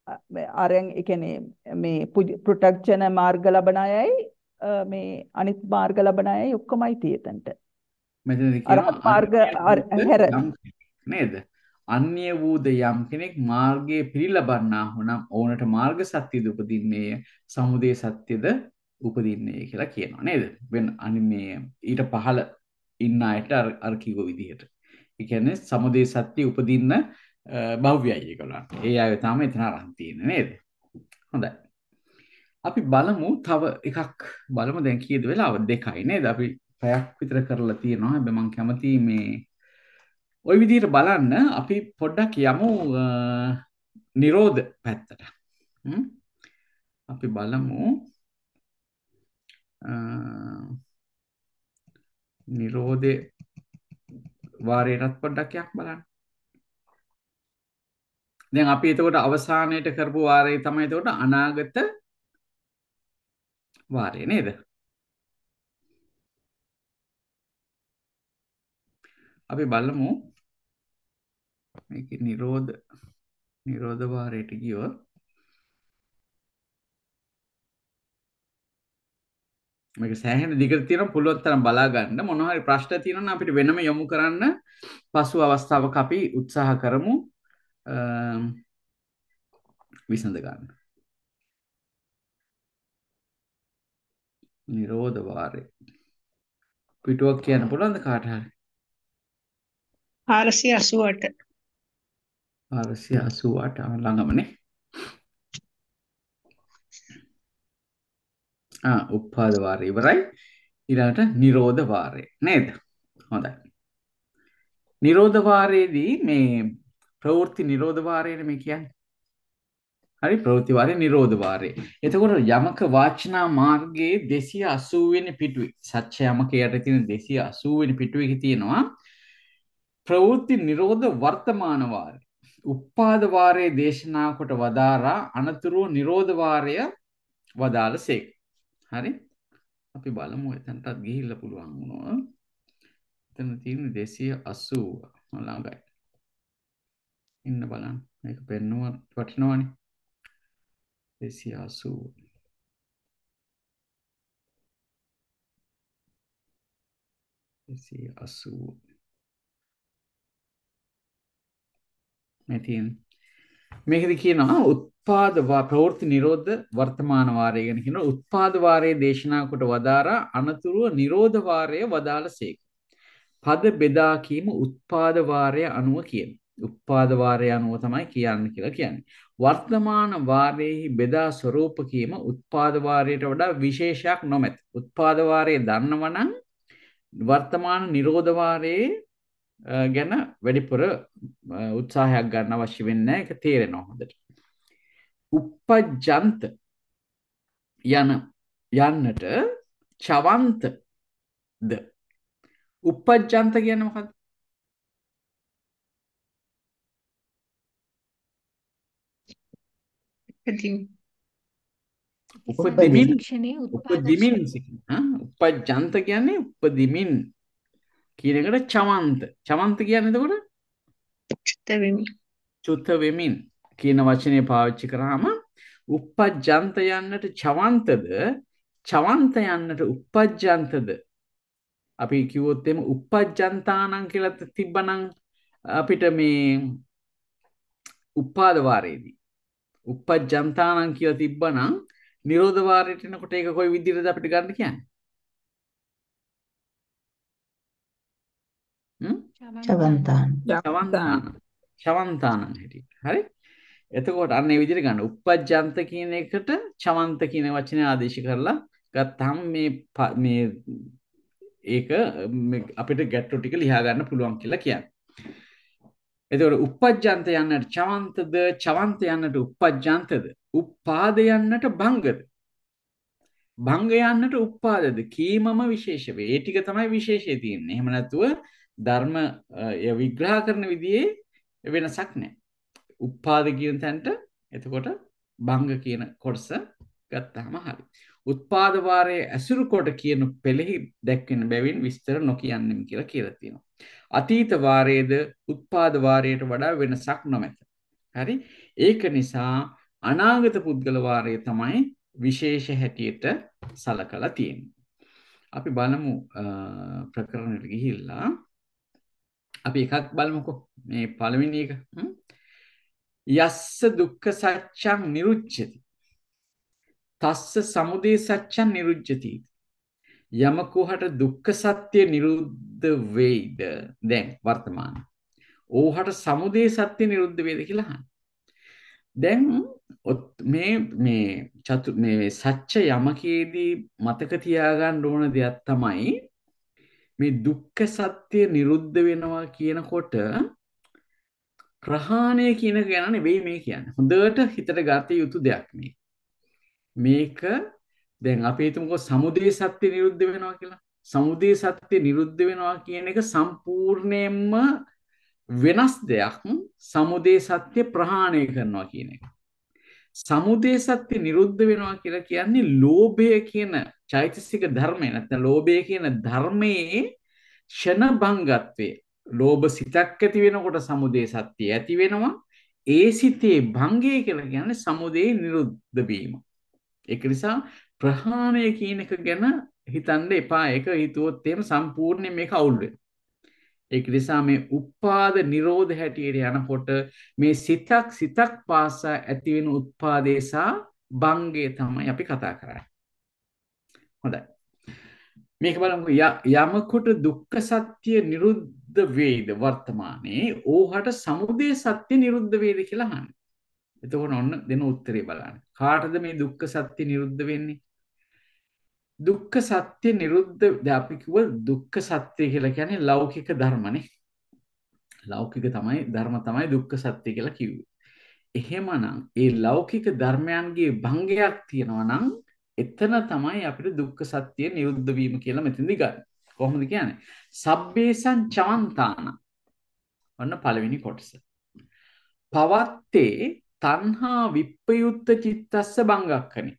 අරන් ඒ කියන්නේ මේ පෘථග්ජන මාර්ග ලබන අයයි මේ අනිත් මාර්ග ලබන අයයි ඔක්කොමයි තියෙතන්ට. මෙතනදී අරහත් කියනවා මාර්ග අන්‍ය හැර වූද යම් නේද? අන්‍ය වූද යම් කෙනෙක් මාර්ගයේ පිළිලබන්නා වුනම් ඕනට මාර්ග සත්‍යද උපදින්නේ සමුදය සත්‍යද උපදින්නේ කියලා කියනවා නේද? වෙන අනිමේ ඊට පහළ ඉන්න අයට අර අර කිව්ව විදිහට. ඒ කියන්නේ සමුදය සත්‍ය උපදින්න භව්‍යයි ඒගොල්ලන්ට. ඒ අය තමයි එතන අරන් තියෙන්නේ නේද? හොඳයි. අපි බලමු තව එකක් බලමු දැන් කීයද වෙලාව දෙකයි නේද? අපි පැයක් විතර කරලා තියෙනවා. හැබැයි මම කැමති මේ ওই විදිහට බලන්න අපි පොඩ්ඩක් යමු නිරෝධ පැත්තට. අපි බලමු නිරෝධේ වාරයටත් පොඩ්ඩක් යක් බලන්න. දැන් අපි එතකොට අවසානයේට කරපු වාරය තමයි එතකොට අනාගත වාරය නේද? අපි බලමු මේකේ නිරෝධ නිරෝධ වාරයට ගියොත් මේක සෑහෙන දිගට තියෙනවා පුළුවන් තරම් බලා ගන්න. මොනවා හරි ප්‍රශ්න තියෙනවා නම් අපිට වෙනම යොමු කරන්න පසු අවස්ථාවක අපි උත්සාහ කරමු විසඳ ගන්න. නිරෝධ වාරය පිටුවක් කියන්න පුළුවන්ද කාට හරි? හාරසිය අසූ අට. හාරසිය අසූ අට ළඟමනේ. ආ උප්පාද වාරය ඉවරයි. ඊළඟට නිරෝධ වාරය නේද? හොඳයි. නිරෝධ වාරයේදී මේ ප්‍රවෘත්ති නිරෝධ වාරයනේ මේ කියන්නේ. හරි ප්‍රවෘත්ති වාරය නිරෝධ වාරය. එතකොට යමක වාචනා මාර්ගයේ දෙසිය අසූ වෙනි පිටුවේ සත්‍ය යමක යට තියෙන දෙසිය අසූ වෙනි පිටුවේ තියෙනවා ප්‍රවෘත්ති නිරෝධ වර්තමාන වාරය. උප්පාද වාරයේ දේශනා කොට වදාරා අනතුරු නිරෝධ වාරය වදාළසේක. හරි අපි බලමු එතනටත් ගිහිල්ලා පුළුවන් වුණා. එතන තියෙන දෙසිය අසූ ළඟයි. ඉන්න බලන්න. මේක පෙන්නුව වටිනවනේ. දෙසිය අසූ දෙසිය අසූ මෙතින් මේකද කියනවා උත්පාද ප්‍රවෘත්ති නිරෝධ වර්තමාන වාරය ගැන කියනවා. උත්පාද වාරයේ දේශනා කොට වදාරා අනතුරුව නිරෝධ වාරය වදාළසේක. පද බෙදා කීම උත්පාද වාරය අනුව කියන. උත්පාද වාරය අනුව තමයි කියන්න කියලා කියන්නේ. වර්තමාන වාරයේ බෙදා ස්වરૂප කීම උත්පාද වාරයට වඩා විශේෂයක් නොමැත. උත්පාද වාරයේ දන්නවනම් වර්තමාන නිරෝධ වාරයේ ගැන වැඩිපුර උත්සාහයක් ගන්න අවශ්‍ය වෙන්නේ නැහැ. ඒක තේරෙනවා හොඳට. උපජ්ජන්ත යන යන්නට චවන්තද උපජ්ජන්ත කියන්නේ මොකක්ද? උපදිමින් උපදිමින් උපජ්ජන්ත කියන්නේ උපදිමින් කියන එකට චවන්ත. චවන්ත කියන්නේ එතකොට චුත වෙමින්. චුත වෙමින් කියන වචනේ පාවිච්චි කරාම උපජ්ජන්ත යන්නට චවන්තද චවන්ත යන්නට උපජ්ජන්තද අපි කිව්වොත් එimhe උපජ්ජන්තානං කියලා තිබ්බනම් අපිට මේ උපාද වාරයේදී උපජ්ජන්තානං කියලා තිබ්බනම් නිරෝධ වාරයට එනකොට ඒක කොයි විදිහටද අපිට ගන්න කියන්නේ? චවන්තාන චවන්තාන චවන්තානං හැටි. හරි. එතකොට අන්න ඒ විදිහට ගන්න. උපජ්ජන්ත කියන එකට චවන්ත කියන වචනේ ආදේශ කරලා ගත්තාම මේ මේ ඒක අපිට ගැට්ටු ටික ලියා ගන්න පුළුවන් කියලා කියන්නේ. එතකොට උපජ්ජන්ත යන්නට චවන්තද චවන්ත යන්නට උපජ්ජන්තද උපාද යන්නට භංගද භංග යන්නට උපාදද කීමම විශේෂ වේ. ඒ ටික තමයි විශේෂය තියෙන්නේ. එහෙම නැතුව ධර්ම විග්‍රහ කරන විදිහේ වෙනසක් නැහැ. උපාද කියන තැනට එතකොට භංග කියන කොටස ගත්තාම හරි. උත්පාද වාරයේ ඇසුරු කොට කියන පෙළෙහි දැක්වෙන බැවින් විස්තර නොකියන්නෙම් කියලා කියලා තියෙනවා. අතීත වාරයේද උත්පාද වාරයට වඩා වෙනසක් නොමැත. හරි. ඒක නිසා අනාගත පුද්ගල වාරය තමයි විශේෂ හැටියට සලකලා තියෙන්නේ. අපි බලමු ප්‍රකරණයට ගිහිල්ලා අපි එකක් බලමුකෝ මේ පළවෙනි එක. යස්ස දුක්ඛ සත්‍යං නිරුච්ඡති තස්ස සමුදය සත්‍යං නිරුච්ඡති. යමකුහට දුක්ඛ සත්‍ය නිරුද්ධ වෙයිද දැන් වර්තමාන. ඕහට සමුදය සත්‍ය නිරුද්ධ වේද කියලා අහන්න. දැන් මේ මේ චතු මේ සත්‍ය යමකේදී මතක තියාගන්න ඕන දෙයක් තමයි මේ දුක්ඛ සත්‍ය නිරුද්ධ වෙනවා කියනකොට ප්‍රහාණය කියන එක ගැන නෙවෙයි මේ කියන්නේ. හොඳට හිතට ගත යුතු දෙයක් මේ. මේක දැන් අපි හිතමුකෝ සමුදය සත්‍ය නිරුද්ධ වෙනවා කියලා. සමුදය සත්‍ය නිරුද්ධ වෙනවා කියන එක සම්පූර්ණයෙන්ම වෙනස් දෙයක්. සමුදය සත්‍ය ප්‍රහාණය කරනවා කියන එක. සමුදය සත්‍ය නිරුද්ධ වෙනවා කියලා කියන්නේ ලෝභය කියන චෛතසික ධර්මය නැත්නම් ලෝභය කියන ධර්මයේ ෂණ භංගත්වයේ ලෝභ සිතක් ඇති වෙනකොට සමුදය සත්‍ය ඇති වෙනවා. ඒ සිතේ භංගය කියලා කියන්නේ සමුදය නිරුද්ධ වීම. ඒක නිසා ප්‍රහාණය කියන එක ගැන හිතන්න එපා. ඒක හිතුවොත් එහෙම සම්පූර්ණයෙන් මේක අවුල් වෙනවා. ඒක නිසා මේ උපාද නිරෝධ හැටියට යනකොට මේ සිතක් සිතක් පාසා ඇති වෙන උත්පාදේ සහ භංගය තමයි අපි කතා කරන්නේ. හොඳයි. මේක බලමු යමකට දුක්ඛ සත්‍ය නිරුද්ධ වේද වර්තමානයේ ඕහට සමුදය සත්‍ය නිරුද්ධ වේද කියලා අහන්නේ. එතකොට ඔන්න දෙන උත්තරේ බලන්න. කාටද මේ දුක්ඛ සත්‍ය නිරුද්ධ වෙන්නේ? දුක්ඛ සත්‍ය නිරුද්ධ දැන් අපි කිව්ව දුක්ඛ සත්‍ය කියලා කියන්නේ ලෞකික ධර්මනේ. ලෞකික තමයි ධර්ම තමයි දුක්ඛ සත්‍ය කියලා කිව්වේ. එහෙමනම් ඒ ලෞකික ධර්මයන්ගේ භංගයක් තියෙනවා නම් එතන තමයි අපිට දුක්ඛ සත්‍ය නිරුද්ධ වීම කියලා මෙතනදී ගන්න. කොහොමද කියන්නේ? සබ්බේසං චවන්තාන. ඔන්න පළවෙනි කොටස. පවත්තේ තණ්හා විප්පයුත්ත චිත්තස්ස බංගක්ඛනේ.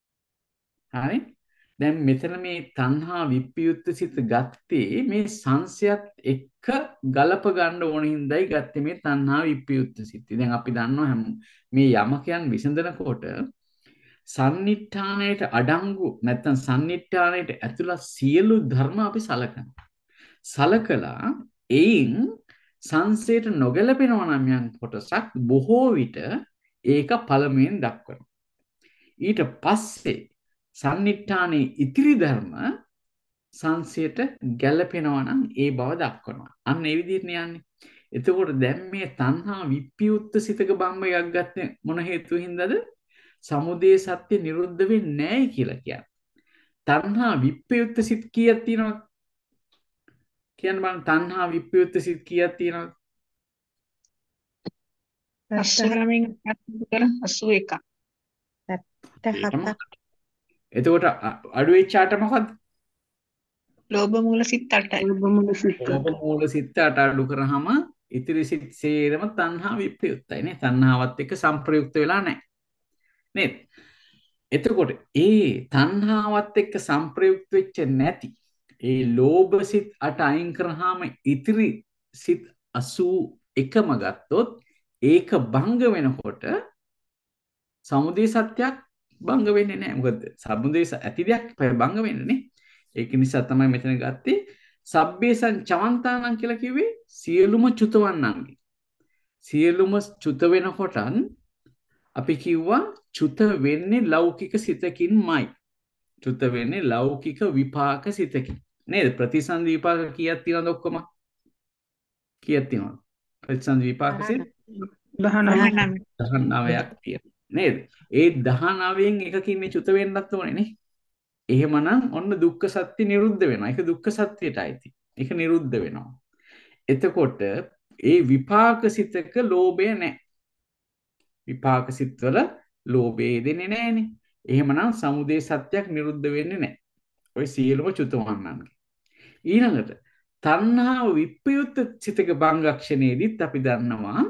හරි? දැන් මෙතන මේ තණ්හා විප්පයුත්ත සිත ගත්තේ මේ සංසයත් එක්ක ගලප ගන්න ඕන හින්දායි ගත්තේ මේ තණ්හා විප්පයුත්ත සිත. දැන් අපි දන්නවා මේ යමකයන් විසඳනකොට සන්නිට්ඨානයට අඩංගු නැත්නම් සන්නිට්ඨානයට ඇතුළත් සියලු ධර්ම අපි සලකනවා. සලකලා එයින් සංසයට නොගැලපෙනවා නම් යම් කොටසක් බොහෝ විට ඒක පළමුවෙන් දක්වනවා. ඊට පස්සේ සන්නිට්ඨානයේ ඉතිරි ධර්ම සංසයට ගැලපෙනවා නම් ඒ බව දක්වනවා. අන්න ඒ විදිහට යන්නේ. එතකොට දැන් මේ තණ්හා විප්පයුත්ත සිතක බම්බයක් ගත්තේ මොන හේතුවින්දද? සමුදය සත්‍ය නිරුද්ධ වෙන්නේ නැහැ කියලා කියන්නේ. තණ්හා විප්පයුත්ත සිත කීයක් තියෙනවද? කියන්න බලන්න තණ්හා විප්පයුත්ත සිත කීයක් තියෙනවද? අසූ එකක්. එතකොට අඩු වෙච්ච ආට මොකද්ද? ලෝභ මූල සිත් අටයි. ලෝභ මූල සිත් ලෝභ මූල සිත් අට අඩු කරාම ඉතිරි සිත් සේරම තණ්හා විප්පයුත්තයි නේ. තණ්හාවත් එක්ක සංප්‍රයුක්ත වෙලා නැහැ. නේද? එතකොට ඒ තණ්හාවත් එක්ක සංප්‍රයුක්ත වෙච්ච නැති ඒ ලෝභ සිත් අට අයින් කරාම ඉතිරි සිත් අසූ එකම ගත්තොත් ඒක භංග වෙනකොට සමුදය සත්‍යයක් භංග වෙන්නේ නැහැ. මොකද සමුදය ඇති දෙයක් භංග වෙන්නේ නේ. ඒක නිසා තමයි මෙතන ගත්තේ සබ්බේසං චවන්තානං කියලා කිව්වේ සියලුම චුතවන්නන්ගේ. සියලුම චුත වෙනකොටත් අපි කිව්වා චුත වෙන්නේ ලෞකික සිතකින්මයි. චුත වෙන්නේ ලෞකික විපාක සිතකින්. නේද? ප්‍රතිසන්දි විපාක කීයක් තියෙනවද ඔක්කොම? කීයක් තියෙනවද? ප්‍රතිසන්දි විපාක සිත දහනවයක් තියෙනවා. නේද? ඒ දහනවයෙන් එකකින් මේ චුත වෙන්නත් ඕනේ නේ. එහෙමනම් ඔන්න දුක්ඛ සත්‍ය නිරුද්ධ වෙනවා. ඒක දුක්ඛ සත්‍යයට අයිති. ඒක නිරුද්ධ වෙනවා. එතකොට ඒ විපාක සිතක ලෝභය නැහැ. විපාක සිත්වල ලෝභය දෙන්නේ නැහනේ. එහෙමනම් සමුදය සත්‍යයක් නිරුද්ධ වෙන්නේ නැහැ. ඔය සියලුම චුතවන්නන්ගේ. ඊළඟට තණ්හාව විප්පයුත්ත සිතක භංගක්ෂණයේදීත් අපි දන්නවා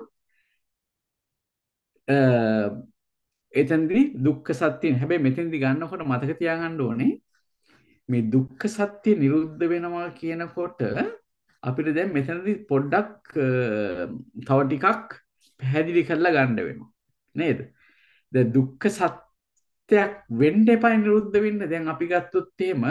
එතෙන්දී දුක්ඛ සත්‍ය හැබැයි මෙතෙන්දී ගන්නකොට මතක තියාගන්න ඕනේ මේ දුක්ඛ සත්‍ය නිරුද්ධ වෙනවා කියනකොට අපිට දැන් මෙතනදී පොඩ්ඩක් තව ටිකක් පැහැදිලි කරලා ගන්න වෙනවා නේද? දැන් දුක්ඛ සත්‍යයක් වෙන්න එපා නිරුද්ධ වෙන්න. දැන් අපි ගත්තොත් එහෙම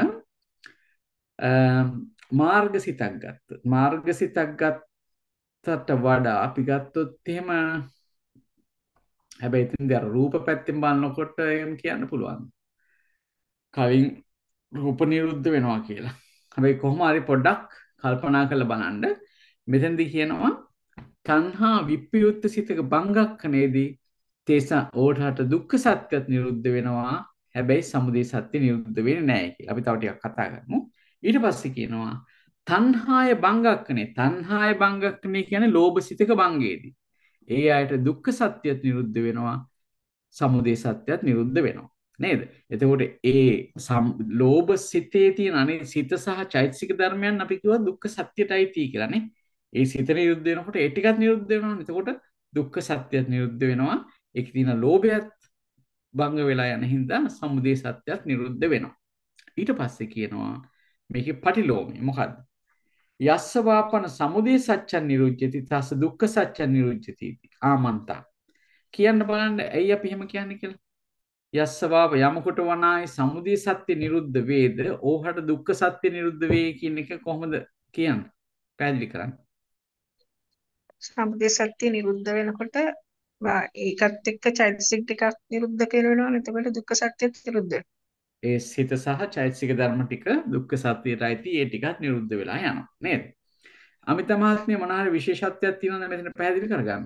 මාර්ගසිතක් ගත්තොත් මාර්ගසිතක් ගත්තට වඩා අපි ගත්තොත් එහෙම හැබැයි ඉතින් අර රූප පැත්තෙන් බලනකොට එහෙම කියන්න පුළුවන්. කලින් රූප නිරුද්ධ වෙනවා කියලා. හැබැයි කොහොම හරි පොඩ්ඩක් කල්පනා කරලා බලන්න. මෙතනදී කියනවා තණ්හා විප්‍රයුක්ත සිතක බංගක්කනේදී තේස ඕඨාට දුක්ඛ සත්‍යත් නිරුද්ධ වෙනවා. හැබැයි සමුදය සත්‍ය නිරුද්ධ වෙන්නේ නැහැ කියලා. අපි තව ටිකක් කතා කරමු. ඊට පස්සේ කියනවා තණ්හාය බංගක්කනේ. තණ්හාය බංගක්කනේ කියන්නේ ලෝභ සිතක බංගේදී. ඒ අයට දුක්ඛ සත්‍යත් නිරුද්ධ වෙනවා. සමුදය සත්‍යත් නිරුද්ධ වෙනවා. නේද? එතකොට ඒ ලෝභ සිතේ තියෙන අනේ සිත සහ චෛතසික ධර්මයන් අපි කිව්වා දුක්ඛ සත්‍යයටයි තී කියලා නේ. ඒ සිත නිරුද්ධ වෙනකොට ඒ ටිකත් නිරුද්ධ වෙනවා. එතකොට දුක්ඛ සත්‍යත් නිරුද්ධ වෙනවා. ඒකේ තියෙන ලෝභයත් භංග වෙලා යන හින්දා සමුදය සත්‍යත් නිරුද්ධ වෙනවා. ඊට පස්සේ කියනවා මේකේ පටිලෝමය මොකද්ද? යස්ස වාපන සමුදය සත්‍යං නිරුද්ධති තස්ස දුක්ඛ සත්‍යං නිරුද්ධති. ආමන්තා. කියන්න බලන්න ඇයි අපි එහෙම කියන්නේ කියලා. යස්ස වාප යමකට වනායි සමුදය සත්‍ය නිරුද්ධ වේද ඕහට දුක්ඛ සත්‍ය නිරුද්ධ වේ කියන එක කොහොමද කියන්නේ? පැහැදිලි කරන්න. සමුදය සත්‍ය නිරුද්ධ වෙනකොට ඒකත් එක්ක චෛතසික ටිකක් නිරුද්ධ කරනවා. එතකොට දුක්ඛ සත්‍යත් නිරුද්ධ වෙනවා. ඒ සිත සහ චෛතසික ධර්ම ටික දුක්ඛ සත්‍යයට අයිති ඒ ටිකත් නිරුද්ධ වෙලා යනවා නේද? අමිත මහත්මිය මොන හරි විශේෂත්වයක් තියෙනවද මෙතන පැහැදිලි කරගන්න?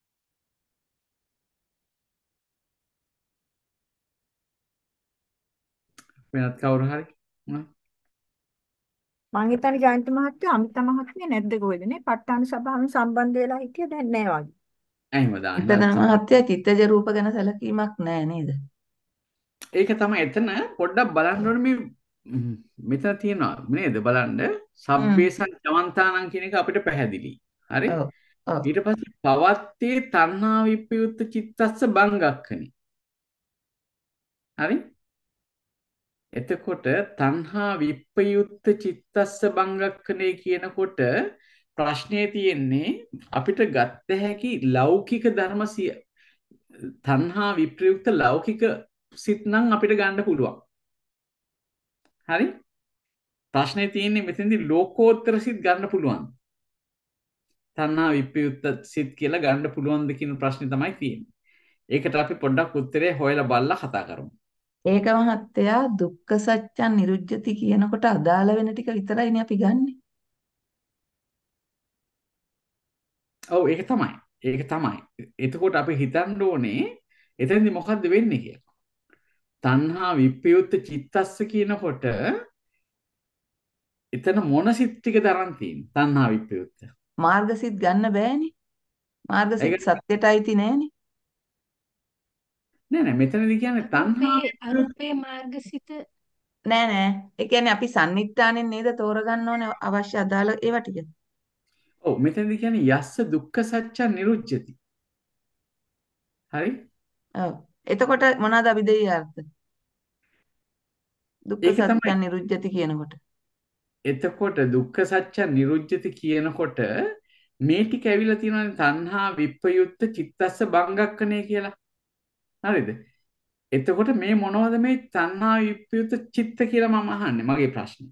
වෙනත් කවුරු හරි? මං හිතන්නේ ජයන්ත මහත්තයා අමිත මහත්මිය නැද්ද කොහෙද නේ? ප ဋ ාණ සභාවෙන් සම්බන්ධ වෙලා හිටිය දැන් නෑ වගේ. එහෙම දාන්න. එතන මහත්තයා චිත්තජ රූප ගැන සැලකීමක් නැහැ නේද? ඒක තමයි එතන පොඩ්ඩක් බලන්න ඕනේ මේ මෙතන තියෙනවා නේද බලන්න සබ්බේ සංජවන්තානං කියන එක අපිට පැහැදිලි. හරි? ඊට පස්සේ පවත්තේ තණ්හා විප්‍රයුක්ත චිත්තස්ස බංගක්ඛනේ. හරි? එතකොට තණ්හා විප්‍රයුක්ත චිත්තස්ස බංගක්ඛනේ කියනකොට ප්‍රශ්නේ තියෙන්නේ අපිට ගත්ත හැකි ලෞකික ධර්ම සිය තණ්හා විප්‍රයුක්ත ලෞකික සිත් නම් අපිට ගන්න පුළුවන්. හරි? ප්‍රශ්නේ තියෙන්නේ මෙතෙන්දී ලෝකෝත්තර සිත් ගන්න පුළුවන්. තණ්හා විප්‍රයුක්ත සිත් කියලා ගන්න පුළුවන්ද කියන ප්‍රශ්නේ තමයි තියෙන්නේ. ඒකට අපි පොඩ්ඩක් උත්තරේ හොයලා බලලා කතා කරමු. ඒක මහත්තයා දුක්ඛ සත්‍යං නිරුද්ධති කියනකොට අදාළ වෙන ටික විතරයිනේ අපි ගන්නෙ. ඔව් ඒක තමයි. ඒක තමයි. එතකොට අපි හිතන්න ඕනේ එතෙන්දී මොකද්ද වෙන්නේ කියලා. තණ්හා විප්‍රයුක්ත චිත්තස්ස කියනකොට එතන මොන සිත් ටික දරන් තියෙන්නේ? තණ්හා විප්‍රයුක්ත. මාර්ගසිත ගන්න බෑනේ. මාර්ගසිත සත්‍යයටයි නෑනේ. නෑ නෑ මෙතනදී කියන්නේ තණ්හා අරූපේ මාර්ගසිත නෑ නෑ. ඒ කියන්නේ අපි සම්නිත්තානෙන් නේද තෝරගන්න ඕනේ අවශ්‍ය අදාළ ඒවා ටික. ඔව් මෙතනදී කියන්නේ යස්ස දුක්ඛ සත්‍ය නිරුද්ධති. හරි? ඔව්. එතකොට මොනවාද අපි දෙයි අර්ථ? දුක්ඛ සත්‍ය නිරුද්ධති කියනකොට. එතකොට දුක්ඛ සත්‍ය නිරුද්ධති කියනකොට මේ ටික ඇවිල්ලා තියෙනවානේ තණ්හා විප්‍රයුක්ත චිත්තස්ස බංගක්කනේ කියලා. හරිද? එතකොට මේ මොනවද මේ තණ්හා විප්‍රයුක්ත චිත්ත කියලා මම අහන්නේ මගේ ප්‍රශ්නේ.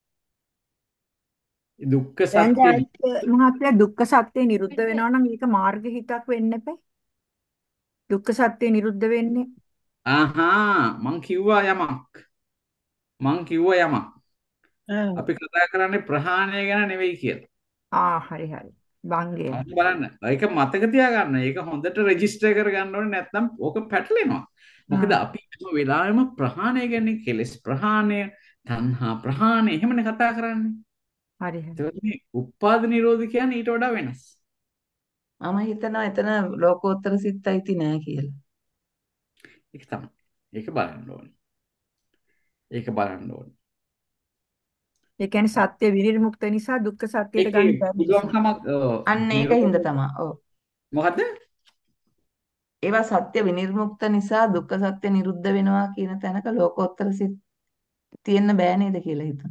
දුක්ඛ සත්‍ය මහත්තයා දුක්ඛ සත්‍ය නිරුද්ධ වෙනවා නම් මේක මාර්ග හිතක් වෙන්න එපා. දුක්ඛ සත්‍ය නිරුද්ධ වෙන්නේ. ආහා මං කිව්වා යමක්. මං කිව්වා යමක්. අපි කතා කරන්නේ ප්‍රහාණය ගැන නෙවෙයි කියලා. ආ හරි හරි. බංගේ. බලන්න. ඒක මතක තියාගන්න. ඒක හොඳට රෙජිස්ටර් කරගන්න ඕනේ නැත්නම් ඕක පැටලෙනවා. මොකද අපි හැම වෙලාවෙම ප්‍රහාණය ගැන කෙලස් ප්‍රහාණය, තණ්හා ප්‍රහාණය එහෙමනේ කතා කරන්නේ. හරි හරි. ඒක මේ උපාද නිරෝධ කියන්නේ ඊට වඩා වෙනස්. මම හිතනවා එතන ලෝකෝත්තර සිත්යිති නෑ කියලා. ඒක තමයි. ඒක බලන්න ඕනේ. ඒක බලන්න ඕනේ. ඒ කියන්නේ සත්‍ය විනිර්මුක්ත නිසා දුක්ඛ සත්‍යයට ගන්න බැහැ. අන්න ඒකින්ද තමයි. ඔව්. මොකද්ද? ඒවා සත්‍ය විනිර්මුක්ත නිසා දුක්ඛ සත්‍ය නිරුද්ධ වෙනවා කියන තැනක ලෝකෝත්තර සිත් තියෙන්න බෑ නේද කියලා හිතනවා.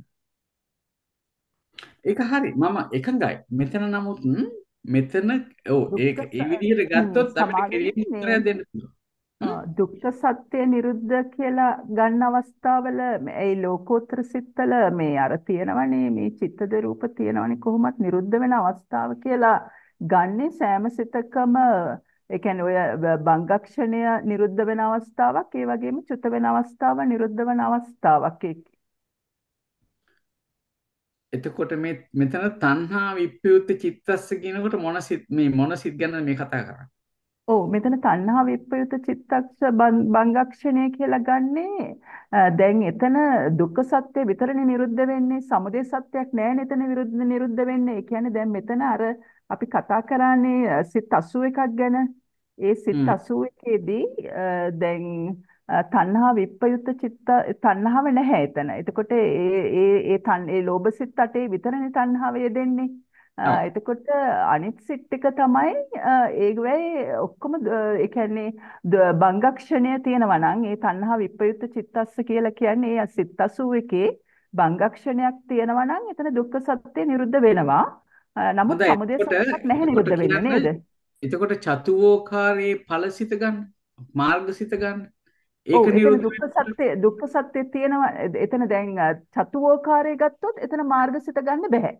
ඒක හරි. මම එකඟයි. මෙතන නමුත් මෙතන ඔව් ඒක ඒ විදිහට ගත්තොත් අපිට කෙලින් උත්තරයක් දෙන්න පුළුවන්. දුක්ඛ සත්‍ය නිරුද්ධ කියලා ගන්න අවස්ථාවල ඒ ලෝකෝත්තර සිත්තල මේ අර තියෙනවනේ මේ චිත්තද රූප තියෙනවනේ කොහොමත් නිරුද්ධ වෙන අවස්ථාව කියලා ගන්නේ සෑම සිතකම ඒ කියන්නේ ඔය බංගක්ෂණය නිරුද්ධ වෙන අවස්ථාවක් ඒ වගේම චුත වෙන අවස්ථාව නිරුද්ධ වෙන අවස්ථාවක් එතකොට මේ මෙතන තණ්හා විප්පයුත් චිත්තස්ස කියනකොට මොන සිත් මේ මොන සිත් ගැන මේ කතා කරන්නේ? ඔව් මෙතන තණ්හා විප්පයුත චිත්තක්ෂ බංගක්ෂණය කියලා ගන්නේ දැන් එතන දුක්ඛ සත්‍ය විතරනේ නිරුද්ධ වෙන්නේ සමුදය සත්‍යයක් නැහැ එතන විරුද්ධ නිරුද්ධ වෙන්නේ. ඒ කියන්නේ දැන් මෙතන අර අපි කතා කරන්නේ සිත් අසූ එකක් ගැන. ඒ සිත් අසූ එකේදී දැන් තණ්හා විප්පයුත චිත්ත තණ්හාව නැහැ එතන. එතකොට ඒ ඒ ඒ තන් ඒ ලෝභ සිත් අටේ විතරනේ තණ්හාව යෙදෙන්නේ. එතකොට අනිත් සිත් ටික තමයි ඒ වෙයි ඔක්කොම ඒ කියන්නේ බංගක්ෂණය තියෙනවා නම් ඒ තණ්හා විප්පයුත් චිත්තස්ස කියලා කියන්නේ ඒ සිත් අසූ එකේ බංගක්ෂණයක් තියෙනවා නම් එතන දුක්ඛ සත්‍ය නිරුද්ධ වෙනවා. නමුත් සමුදය සත්‍යයක් නැහැ නිරුද්ධ වෙන්නේ නේද? එතකොට චතුෝකාරයේ ඵලසිත ගන්න මාර්ගසිත ගන්න ඒක නිරුද්ධ දුක්ඛ සත්‍ය දුක්ඛ සත්‍ය තියෙනවා එතන දැන් චතුෝකාරය ගත්තොත් එතන මාර්ගසිත ගන්න බෑ.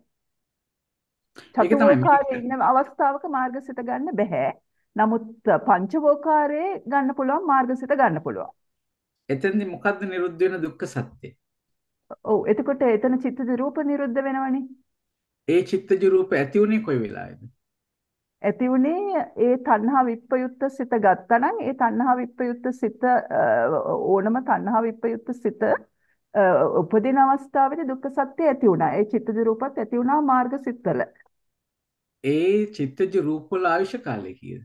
චතුෝකාරයේ ඉන්න අවස්ථාවක මාර්ගසිත ගන්න බෑ. නමුත් පංචවෝකාරයේ ගන්න පුළුවන් මාර්ගසිත ගන්න පුළුවන්. එතෙන්දි මොකද්ද නිරුද්ධ වෙන දුක්ඛ සත්‍ය? ඔව් එතකොට එතන චිත්තජ රූප නිරුද්ධ වෙනවනේ. ඒ චිත්තජ රූප ඇති උනේ කොයි වෙලාවේද? ඇති උනේ ඒ තණ්හා විප්පයුත්ත සිත ගත්තා නම් ඒ තණ්හා විප්පයුත්ත සිත ඕනම තණ්හා විප්පයුත්ත සිත උපදින අවස්ථාවේදී දුක්ඛ සත්‍ය ඇති වුණා. ඒ චිත්තජ රූපත් ඇති වුණා මාර්ග සිත්වල. ඒ චිත්තජ රූප වල ආයුෂ කාලය කීයද?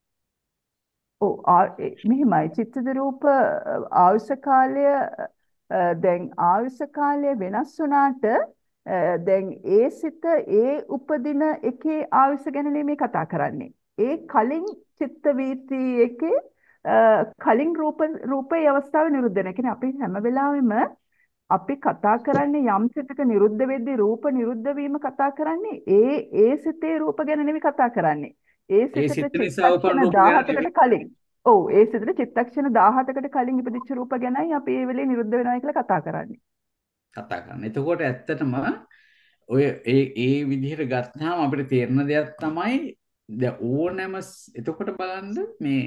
ඔව් මෙහිමයි චිත්තජ රූප ආයුෂ කාලය දැන් ආයුෂ කාලය වෙනස් වුණාට දැන් ඒ සිත ඒ උපදින එකේ ආයුෂ ගැන නෙමෙයි කතා කරන්නේ. ඒ කලින් චිත්ත වීති එකේ කලින් රූප රූපේ අවස්ථාවේ නිරුද්ධ වෙන. ඒ කියන්නේ අපි හැම වෙලාවෙම අපි කතා කරන්නේ යම් සිතක නිරුද්ධ වෙද්දී රූප නිරුද්ධ වීම කතා කරන්නේ ඒ ඒ සිතේ රූප ගැන නෙමෙයි කතා කරන්නේ. ඒ සිතට චිත්තක්ෂණ දහහකට කලින්. ඔව් ඒ සිතට චිත්තක්ෂණ දහහකට කලින් ඉපදිච්ච රූප ගැනයි අපි ඒ වෙලේ නිරුද්ධ වෙනවා කියලා කතා කරන්නේ. කතා කරන්නේ. එතකොට ඇත්තටම ඔය ඒ ඒ විදිහට ගත්තාම අපිට තේරෙන දෙයක් තමයි දැන් ඕනෑම එතකොට බලන්න මේ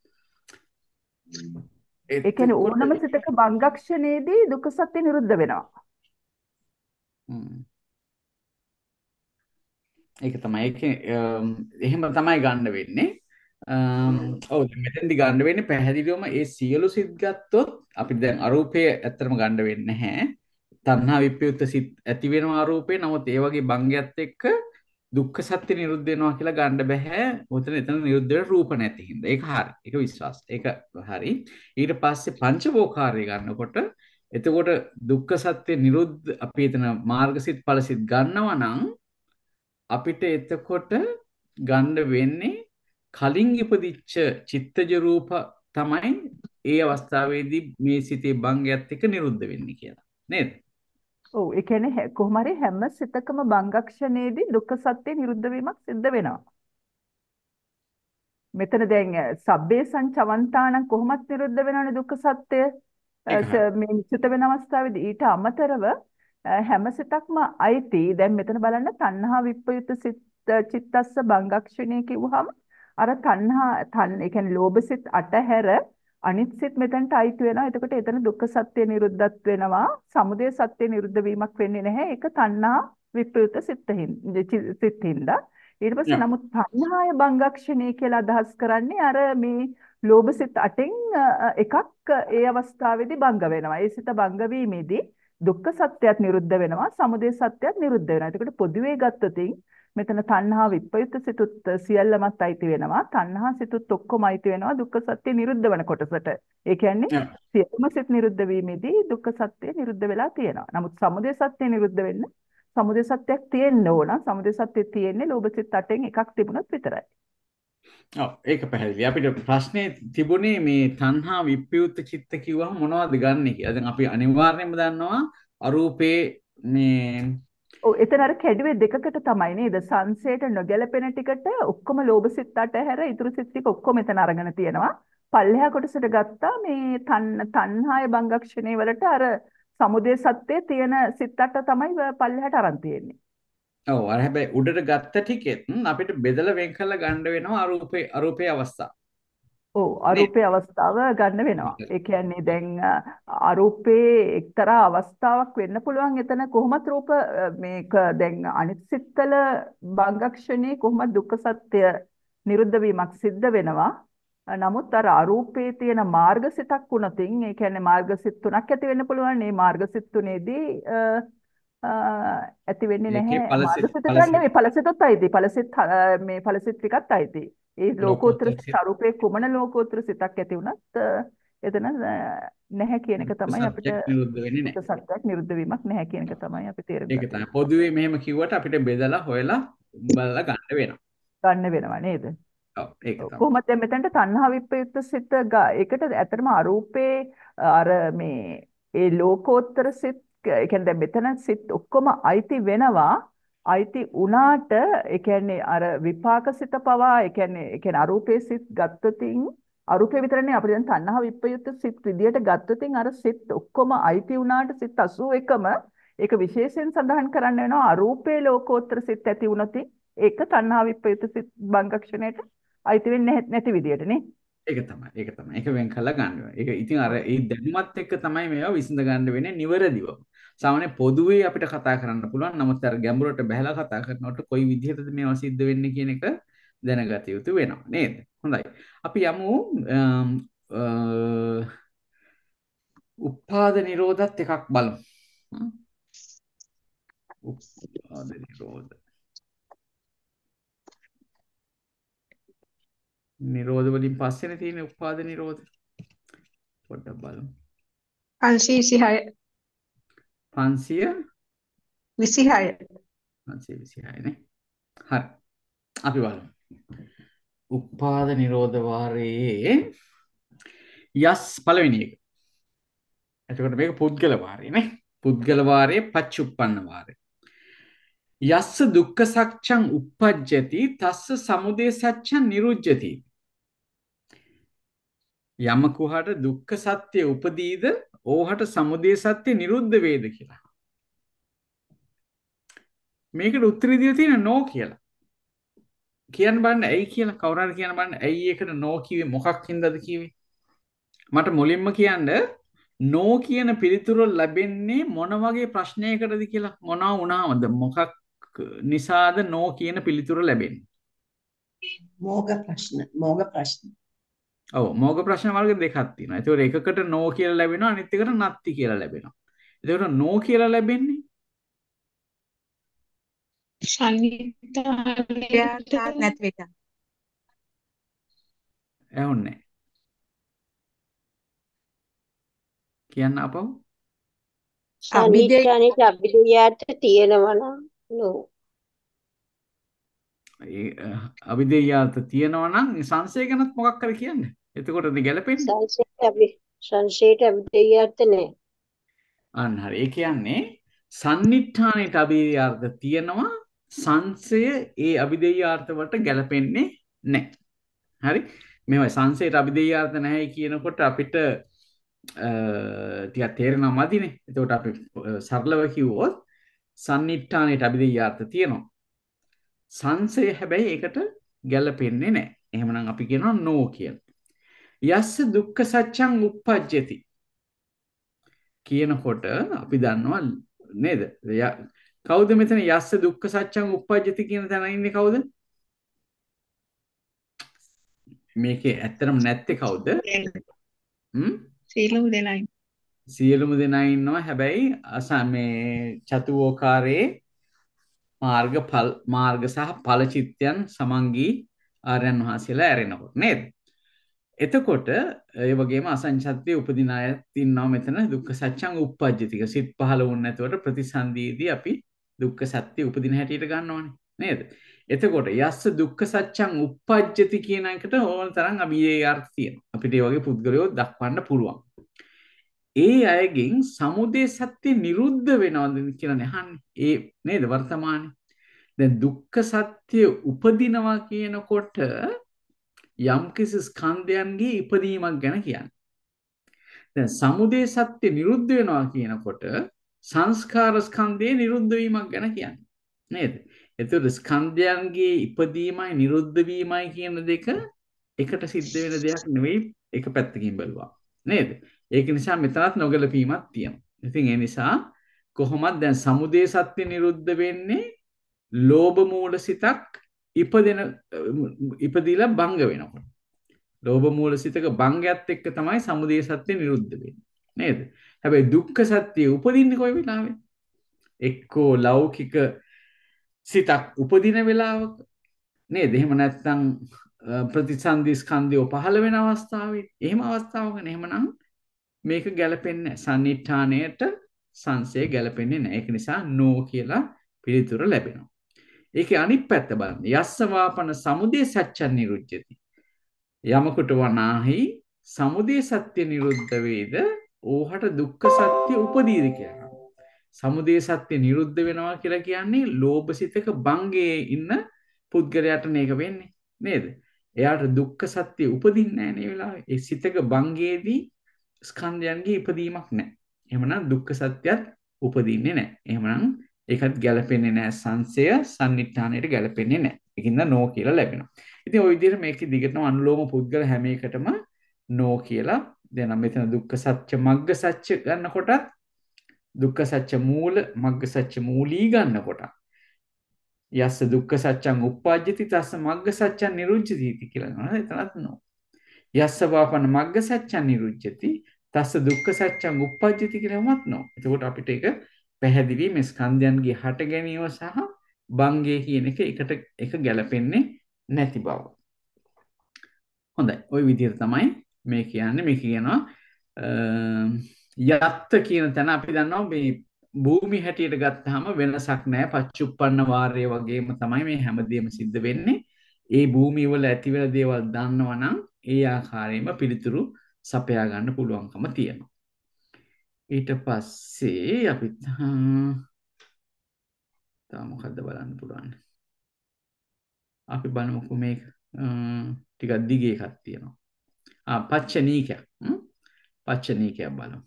ඒ කියන්නේ ඕනම සිතක බංගක්ෂණයේදී දුක්ඛ සත්‍ය නිරුද්ධ වෙනවා. ඒක තමයි ඒක එහෙම තමයි ගන්න වෙන්නේ. ඔව් මෙතෙන්දි ගන්න වෙන්නේ පැහැදිලිවම ඒ සියලු සිත් ගත්තොත් අපිට දැන් අරූපය ඇත්තටම ගන්න වෙන්නේ නැහැ. තණ්හා විප්පයුත් සිත් ඇති වෙනවා අරූපේ. නමුත් ඒ වගේ බංගයත් එක්ක දුක්ඛ සත්‍ය නිරුද්ධ වෙනවා කියලා ගන්න බෑ. උතන එතන නිරුද්ධ වෙන රූප නැති හින්දා. ඒක හරි. ඒක විශ්වාස. ඒක හරි. ඊට පස්සේ පංචවෝකාරය ගන්නකොට එතකොට දුක්ඛ සත්‍ය නිරුද්ධ අපි එතන මාර්ගසිත ඵලසිත ගන්නවා නම් අපිට එතකොට ගන්න වෙන්නේ කලින් ඉපදිච්ච චිත්තජ රූප තමයි ඒ අවස්ථාවේදී මේ සිතේ බංගයත් එක්ක නිරුද්ධ වෙන්නේ කියලා. නේද? ඔව් ඒ කියන්නේ කොහොම හරි හැම සිතකම බංගක්ෂණයේදී දුක්ඛ සත්‍ය නිරුද්ධ වීමක් සිද්ධ වෙනවා. මෙතන දැන් සබ්බේ සංචවන්තානම් කොහොමත් නිරුද්ධ වෙනවනේ දුක්ඛ සත්‍ය. මේ නිශ්චිත වෙන අවස්ථාවේදී ඊට අමතරව හැම සිතක්ම අයිති. දැන් මෙතන බලන්න තණ්හා විප්පයුත් චිත්තස්ස බංගක්ෂණය කිව්වහම අර තණ්හා තන් ඒ කියන්නේ ලෝභ සිත් අටහැර අනිත් සිත් මෙතනට අයිති වෙනවා. එතකොට එතන දුක්ඛ සත්‍ය නිරුද්ධත් වෙනවා. සමුදය සත්‍ය නිරුද්ධ වීමක් වෙන්නේ නැහැ. ඒක තණ්හා විප්‍රයුක්ත සිත්ින්ද. ඊට පස්සේ නමුත් තණ්හාය බංගක්ෂණය කියලා අදහස් කරන්නේ අර මේ ලෝභ සිත් අටෙන් එකක් ඒ අවස්ථාවේදී බංග වෙනවා. ඒ සිත බංග වීමේදී දුක්ඛ සත්‍යයත් නිරුද්ධ වෙනවා. සමුදය සත්‍යයත් නිරුද්ධ වෙනවා. එතකොට පොදුවේ ගත්තොතින් මෙතන තණ්හා විප්‍රයුක්ත සිතුත් සියල්ලමත් අයිති වෙනවා. තණ්හා සිතුත් ඔක්කොම අයිති වෙනවා දුක්ඛ සත්‍ය නිරුද්ධ වෙන කොටසට. ඒ කියන්නේ සියලුම සිත් නිරුද්ධ වීමේදී දුක්ඛ සත්‍ය නිරුද්ධ වෙලා තියෙනවා. නමුත් සමුදය සත්‍ය නිරුද්ධ වෙන්න සමුදය සත්‍යයක් තියෙන්න ඕන. සමුදය සත්‍ය තියෙන්නේ ලෝභ සිත් අටෙන් එකක් තිබුණොත් විතරයි. ඔව් ඒක පැහැදිලි. අපිට ප්‍රශ්නේ තිබුණේ මේ තණ්හා විප්‍රයුක්ත චිත්ත කිව්වම මොනවද ගන්නෙ කියලා. දැන් අපි අනිවාර්යයෙන්ම දන්නවා අරූපේ මේ ඔව් එතන අර කැඩුවේ දෙකකට තමයි නේද? සංසයට නොගැලපෙන ටිකට ඔක්කොම ලෝභ සිත් අට හැර ඉතුරු සිත් ටික ඔක්කොම එතන අරගෙන තියෙනවා. පල්ලෙහා කොටසට ගත්තා මේ තණ්හ තණ්හාය භංගක්ෂණේ වලට අර සමුදය සත්‍යයේ තියෙන සිත් අට තමයි පල්ලෙහාට අරන් තියෙන්නේ. ඔව් අර හැබැයි උඩට ගත්ත ටිකෙත් අපිට බෙදලා වෙන් කරලා ගන්න වෙනවා අරූපේ අරූපේ අවස්ථාව. ඔව් අරූපේ අවස්ථාව ගන්න වෙනවා. ඒ කියන්නේ දැන් අරූපේ එක්තරා අවස්ථාවක් වෙන්න පුළුවන් එතන කොහොමත් රූප මේක දැන් අනිත් සිත්තල භංගක්ෂණේ කොහොමද දුක්ඛ සත්‍ය නිරුද්ධ වීමක් සිද්ධ වෙනවා. නමුත් අර අරූපේ තියෙන මාර්ගසිතක් වුණතින් ඒ කියන්නේ මාර්ගසිත තුනක් ඇති වෙන්න පුළුවන්. මේ මාර්ගසිත තුනේදී ඇති වෙන්නේ නැහැ. මාර්ගසිත තුන නෙවෙයි ඵලසිතත් අයිති. ඵලසිත මේ ඵලසිත ටිකත් අයිති. ඒ ලෝකෝත්තර ස්වરૂපේ කුමන ලෝකෝත්තර සිතක් ඇති වුණත් එතන නැහැ කියන එක තමයි අපිට නිරුද්ධ වෙන්නේ නැහැ. සත්‍යයක් නිරුද්ධ වීමක් නැහැ කියන එක තමයි අපි තේරුම් ගන්න. ඒක තමයි. පොදුවේ මෙහෙම කිව්වට අපිට බෙදලා හොයලා බලලා ගන්න වෙනවා. ගන්න වෙනවා නේද? ඔව් ඒක තමයි. කොහොමද දැන් මෙතනට තණ්හා විප්‍රයුක්ත සිත ඒකට ඇත්තටම අරූපේ අර මේ ඒ ලෝකෝත්තර සිත් ඒ කියන්නේ දැන් මෙතන සිත් ඔක්කොම අයිති වෙනවා. අයිති උනාට ඒ කියන්නේ අර විපාක සිත පවා ඒ කියන්නේ ඒ කියන්නේ අරූපේ සිත් ගත්තොතින් අරූපේ විතරනේ අපිට දැන් තණ්හා විප්‍රයුක්ත සිත් විදියට ගත්තොතින් අර සිත් ඔක්කොම අයිති උනාට සිත් අසූ එකම ඒක විශේෂයෙන් සඳහන් කරන්න වෙනවා අරූපේ ලෝකෝත්තර සිත් ඇති වුණොත් ඒක තණ්හා විප්‍රයුක්ත සිත් භංගක්ෂණයට අයිති වෙන්නේ නැති විදියට නේ. ඒක තමයි. ඒක තමයි. ඒක වෙන් කරලා ගන්න වෙනවා. ඒක ඉතින් අර ඒ දැනුමත් එක්ක තමයි මේවා විසඳ ගන්න වෙන්නේ නිවැරදිව. සාමාන්‍ය පොදුවේ අපිට කතා කරන්න පුළුවන්. නමුත් අර ගැඹුරට බහලා කතා කරනකොට කොයි විදිහටද මේවා සිද්ධ වෙන්නේ කියන එක දැනගත යුතු වෙනවා නේද? හොඳයි. අපි යමු උපාද නිරෝධත් එකක් බලමු. උපාද නිරෝධ. නිරෝධ වලින් පස්සේනේ තියෙන උපාද නිරෝධ. පොඩ්ඩක් බලමු. පන්සිය විසිහය. පන්සිය විසිහය. පන්සිය විසිහය නේ. හරි. අපි බලමු. උපාද නිරෝධ වාරයේ යස් පළවෙනි එක. එතකොට මේක පුද්ගල වාරය නේ. පුද්ගල වාරයේ පච්චුප්පන්න වාරය. යස්ස දුක්ඛ සත්‍යං uppajjati තස්ස සමුදය සත්‍යං නිරුජ්ජති. යමකුහට දුක්ඛ සත්‍ය උපදීද ඕහට සමුදය සත්‍ය නිරුද්ධ වේද කියලා. මේකට උත්තර දීලා තියෙන නෝ කියලා. කියන්න බලන්න ඇයි කියලා කවුරු හරි කියන්න බලන්න ඇයි ඒකට නෝ කිව්වේ මොකක් හින්දාද කිව්වේ? මට මුලින්ම කියන්න නෝ කියන පිළිතුර ලැබෙන්නේ මොන වගේ ප්‍රශ්නයකටද කියලා මොනවා වුණාමද මොකක් නිසාද නෝ කියන පිළිතුර ලැබෙන්නේ? මෝග ප්‍රශ්න මෝග ප්‍රශ්න. ඔව් මෝග ප්‍රශ්න වර්ග දෙකක් තියෙනවා. ඒතකොට එකකට නෝ කියලා ලැබෙනවා අනිත් එකට නැති කියලා ලැබෙනවා. ඒතකොට නෝ කියලා ලැබෙන්නේ සංගීතයට නැති වෙට. ඇහුන්නේ. කියන්න අපව. අභිදේයයට අභිදේයයට තියෙනවා නම් නෝ. ඒ අභිදේයාත තියෙනවා නම් සංශය ගැනත් මොකක් කර කියන්නේ. එතකොටද ගැලපෙන්නේ? සංශයට අභි සංශයට අභිදේයයට නෑ. අන්න හරි. ඒ කියන්නේ සන්නිඨානෙට අභිදේයාර්ථ තියෙනවා සංශය ඒ අභිදේයාර්ථ වලට ගැලපෙන්නේ නැහැ. හරි. මේවයි සංශයට අභිදේයාර්ථ නැහැ කියනකොට අපිට ටිකක් තේරෙනවා මදිනේ. එතකොට අපි සරලව කිව්වොත් සන්නිඨානෙට අභිදේයාර්ථ තියෙනවා. සංශය හැබැයි ඒකට ගැලපෙන්නේ නැහැ. එහෙමනම් අපි කියනවා නෝ කියලා. යස්ස දුක්ඛ සත්‍යං uppajjati කියනකොට අපි දන්නවා නේද? කවුද මෙතන යස්ස දුක්ඛ සත්‍යං uppajjati කියන තැන ඉන්නේ කවුද? මේකේ ඇත්තටම නැත්තේ කවුද? හ්ම්? සියලුම දෙනා සියලුම දෙනා ඉන්නවා. හැබැයි මේ චතුෝකාරයේ මාර්ග ඵල මාර්ග සහ ඵල චිත්තයන් සමංගී ආර්යයන් වහන්සේලා ඇරෙනකොට නේද? එතකොට ඒ වගේම අසංසත්‍ය උපදින අයත් ඉන්නවා මෙතන දුක්ඛ සත්‍යං uppajjati. සිත් පහළ වුණ නැතුවට ප්‍රතිසන්දීදී අපි දුක්ඛ සත්‍ය උපදින හැටියට ගන්නවනේ නේද? එතකොට යස්ස දුක්ඛ සත්‍යං uppajjati කියන එකට ඕන තරම් අභියේ අර්ථ තියෙනවා. අපිට මේ වගේ පුද්ගලයෝ දක්වන්න පුළුවන්. ඒ අයගෙන් සමුදය සත්‍ය නිරුද්ධ වෙනවද කියලා නහන්නේ. ඒ නේද වර්තමානයේ. දැන් දුක්ඛ සත්‍ය උපදිනවා කියනකොට යම්කිසි ස්කන්ධයන්ගේ ඉපදීමක් ගැන කියන්නේ. දැන් සමුදය සත්‍ය නිරුද්ධ වෙනවා කියනකොට සංස්කාර ස්කන්ධයේ නිරුද්ධ වීමක් ගැන කියන්නේ. නේද? එතකොට ස්කන්ධයන්ගේ ඉපදීමයි නිරුද්ධ වීමයි කියන දෙක එකට සිද්ධ වෙන දෙයක් නෙවෙයි එක පැත්තකින් බලුවා. නේද? ඒක නිසා මෙතනත් නොගැලපීමක් තියෙනවා. ඉතින් ඒ නිසා කොහොමද දැන් සමුදය සත්‍ය නිරුද්ධ වෙන්නේ? ලෝභ මූලසිතක් ඉපදෙන ඉපදිලා භංග වෙනකොට. ලෝභ මූලසිතක භංගයත් එක්ක තමයි සමුදය සත්‍ය නිරුද්ධ වෙන්නේ. නේද? හැබැයි දුක්ඛ සත්‍ය උපදින්නේ කොයි වෙලාවෙද? එක්කෝ ලෞකික සිතක් උපදින වෙලාවක. නේද? එහෙම නැත්නම් ප්‍රතිසන්දි ස්කන්ධය පහළ වෙන අවස්ථාවේ. එහෙම අවස්ථාවක නෙමනම් මේක ගැලපෙන්නේ නැහැ. සන්නිඨාණයට සංසය ගැලපෙන්නේ නැහැ. ඒක නිසා නෝ කියලා පිළිතුර ලැබෙනවා. ඒකේ අනිත් පැත්ත බලන්න. යස්ස වාපන සමුදය සත්‍යං නිරුද්ධති. යමකට වනාහි සමුදය සත්‍ය නිරුද්ධ වේද ඕහට දුක්ඛ සත්‍ය උපදීද කියලා. සමුදය සත්‍ය නිරුද්ධ වෙනවා කියලා කියන්නේ ලෝභ සිතක භංගයේ ඉන්න පුද්ගලයාට මේක වෙන්නේ. නේද? එයාට දුක්ඛ සත්‍ය උපදින්නේ නැහැ නේ වෙලාවේ. ඒ සිතක භංගයේදී ස්කන්ධයන්ගේ ඉපදීමක් නැහැ. එහෙමනම් දුක්ඛ සත්‍යත් උපදින්නේ නැහැ. එහෙමනම් ඒකත් ගැලපෙන්නේ නැහැ. සංසය සම්නිඨාණයට ගැලපෙන්නේ නැහැ. ඒකින්ද නෝ කියලා ලැබෙනවා. ඉතින් ওই විදිහට මේකේ දිගටම අනුලෝම පුද්ගල හැම එකටම නෝ කියලා දැන් මෙතන දුක්ඛ සත්‍ය මග්ග සත්‍ය ගන්නකොටත් දුක්ඛ සත්‍ය මූල මග්ග සත්‍ය මූලී ගන්නකොට යස්ස දුක්ඛ සත්‍යං උප්පජ්ජති තස්ස මග්ග සත්‍යං නිරුද්ධති කියලා නේද? එතනත් නෝ. යස්ස වාපන මග්ග සත්‍යං නිරුද්ධති තස්ස දුක්ඛ සත්‍යං උප්පජ්ජති කියලාමත් නෝ. එතකොට අපිට ඒක පැහැදිලි මේ ස්කන්ධයන්ගේ හට ගැනීම සහ භංගය කියන එක එකට එක ගැලපෙන්නේ නැති බව. හොඳයි. ওই විදිහට තමයි මේ කියන්නේ. මේ කියනවා යත්ත කියන තැන අපි දන්නවා මේ භූමි හැටියට ගත්තාම වෙනසක් නැහැ. පච්චුප්පන්න වාරය වගේම තමයි මේ හැමදේම සිද්ධ වෙන්නේ. ඒ භූමිය වල ඇති වෙන දේවල් දන්නවනම් ඒ ආකාරයෙන්ම පිළිතුරු සපයා ගන්න පුළුවන්කම තියෙනවා. ඊට පස්සේ අපි තා මොකද්ද බලන්න පුළුවන්. අපි බලමුකෝ මේක ටිකක් දිගේ එකක් තියෙනවා. ආ පච්චනීකය. පච්චනීකය බලමු.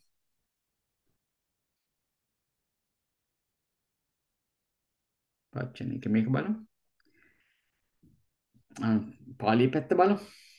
පච්චනීක මේක බලමු. පාලි පැත්ත බලමු.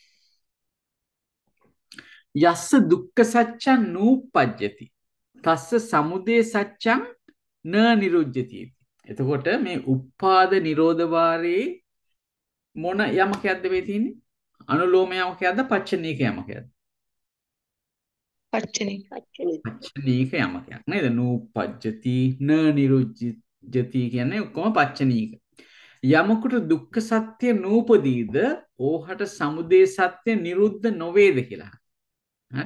යස්ස දුක්ඛ සත්‍යං නූපජ්ජති තස්ස සමුදය සත්‍යං න නිරුද්ධති. එතකොට මේ උප්පාද නිරෝධ වාරේ මොන යමකයක්ද වෙ තියෙන්නේ? අනුලෝම යමකයක්ද පච්චනීක යමකයක්ද? පච්චනීක. පච්චනීක යමකයක් නේද? නූපජ්ජති න නිරුද්ධති කියන්නේ ඔක්කොම පච්චනීක. යමකට දුක්ඛ සත්‍ය නූපදීද ඕහට සමුදය සත්‍ය නිරුද්ධ නොවේද කියලා. හරි?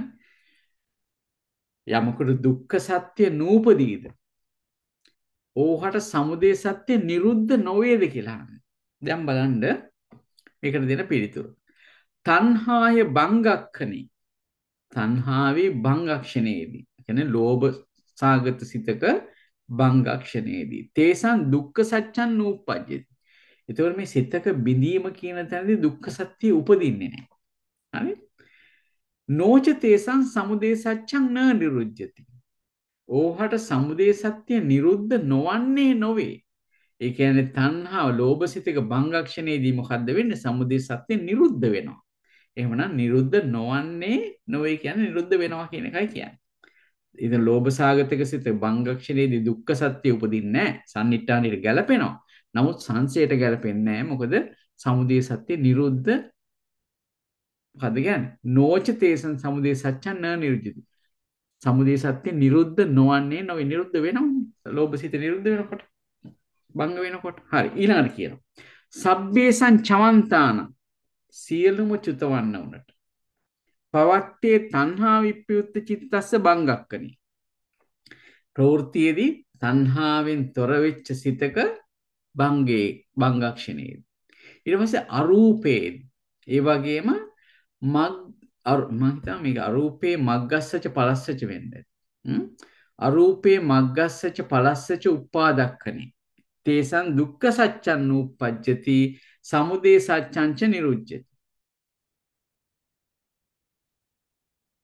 යමකට දුක්ඛ සත්‍ය නූපදීද ඕහට සමුදය සත්‍ය නිරුද්ධ නොවේද කියලා. දැන් බලන්න මේකට දෙන පිළිතුර. තණ්හාය භංගක්ඛනේ. තණ්හාවේ භංගක්ෂණයේදී. කියන්නේ ලෝභ සාගත සිතක භංගක්ෂණයේදී. තේසං දුක්ඛ සත්‍යං නූපජ්ජති. ඒතකොට මේ සිතක බිඳීම කියන තැනදී දුක්ඛ සත්‍ය උපදින්නේ නැහැ. හරි? නෝච තේසං සමුදය සත්‍යං න නිරුද්ධති. ඕහට සමුදය සත්‍ය නිරුද්ධ නොවන්නේ නොවේ. ඒ කියන්නේ තණ්හාව ලෝභ සිතක භංගක්ෂණයේදී මොකද්ද වෙන්නේ? සමුදය සත්‍ය නිරුද්ධ වෙනවා. එහෙමනම් නිරුද්ධ නොවන්නේ නොවේ කියන්නේ නිරුද්ධ වෙනවා කියන එකයි කියන්නේ. ඉතින් ලෝභ සාගතක සිත භංගක්ෂණයේදී දුක්ඛ සත්‍ය උපදින්නේ නැහැ. සම්නිට්ඨානෙට ගැලපෙනවා. නමුත් සංසයට ගැලපෙන්නේ නැහැ. මොකද සමුදය සත්‍ය නිරුද්ධ මොකද්ද කියන්නේ? නෝච තේසං සමුදය සත්‍යං න නිරුද්ධති. සමුදය සත්‍ය නිරුද්ධ නොවන්නේ නොවේ නිරුද්ධ වෙනවා. ලෝභ සිත නිරුද්ධ වෙනකොට භංග වෙනකොට. හරි. ඊළඟට කියනවා. සබ්බේසං චවන්තාන සියලුම චුතවන්න උනට. පවත්තේ තණ්හා විප්පයුත්ත චිත්තස්ස භංගක්කනි. ප්‍රවෘත්තියේදී තණ්හාවෙන් තොර වෙච්ච සිතක භංගේ භංගක්ෂණයේදී. ඊට පස්සේ අරූපේ ඒ වගේම මග් මම හිතා මේක අරූපේ මග්ගස්සච පලස්සච වෙන්නේ. අරූපේ මග්ගස්සච පලස්සච උපාදක්ඛනේ. තේසං දුක්ඛ සත්‍යං නූපජ්ජති සමුදය සත්‍යං ච නිරුද්ධති.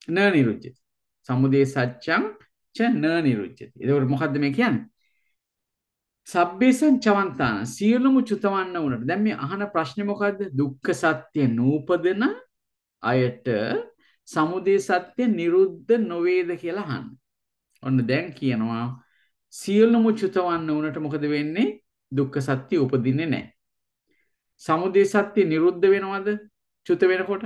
න නිරුච්ඡති. සමුදය සත්‍යං ච න නිරුච්ඡති. එතකොට මොකද්ද මේ කියන්නේ? සබ්බේසං චවන්තාන සියලුම චුතවන්න උනට. දැන් මේ අහන ප්‍රශ්නේ මොකද්ද? දුක්ඛ සත්‍ය නූපදන අයට සමුදය සත්‍ය නිරුද්ධ නොවේද කියලා අහන්න. ඔන්න දැන් කියනවා සියලුම චුතවන්න උනට මොකද වෙන්නේ? දුක්ඛ සත්‍ය උපදින්නේ නැහැ. සමුදය සත්‍ය නිරුද්ධ වෙනවද? චුත වෙනකොට?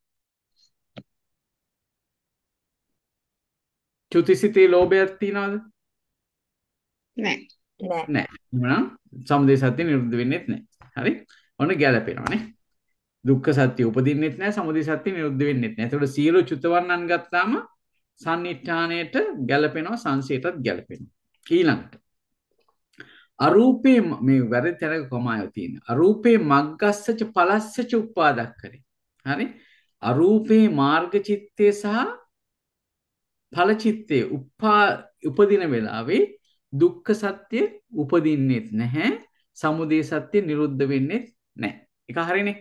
චුතිසිතේ ලෝභයක් තියනවද? නැහැ. නෑ. නැහැ. එහෙනම් සමුදය සත්‍ය නිරුද්ධ වෙන්නේත් නැහැ. හරි? ඔන්න ගැලපෙනවානේ. දුක්ඛ සත්‍ය උපදින්නෙත් නැහැ, සමුදය සත්‍ය නිරුද්ධ වෙන්නෙත් නැහැ. ඒතකොට සියලු චුතවන්නන් ගත්තාම සම්නිඨාණයට ගැලපෙනවා, සංසයටත් ගැලපෙනවා. ඊළඟට අරූපේ මේ වැරදි තැනක කොමායෝ තියෙන. අරූපේ මග්ගස්සච පලස්සච උපාදක්කරේ. හරි? අරූපේ මාර්ග චිත්තේ සහ ඵල චිත්තේ උපා උපදින වෙලාවේ දුක්ඛ සත්‍ය උපදින්නෙත් නැහැ, සමුදය සත්‍ය නිරුද්ධ වෙන්නෙත් නැහැ. ඒක හරිනේ.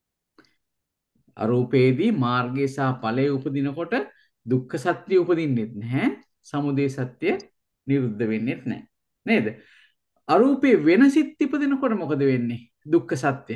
අරූපේදී මාර්ගය සහ ඵලයේ උපදිනකොට දුක්ඛ සත්‍ය උපදින්නෙත් නැහැ, සමුදය සත්‍ය නිරුද්ධ වෙන්නෙත් නැහැ. නේද? අරූපේ වෙන සිත් ඉපදිනකොට මොකද වෙන්නේ? දුක්ඛ සත්‍ය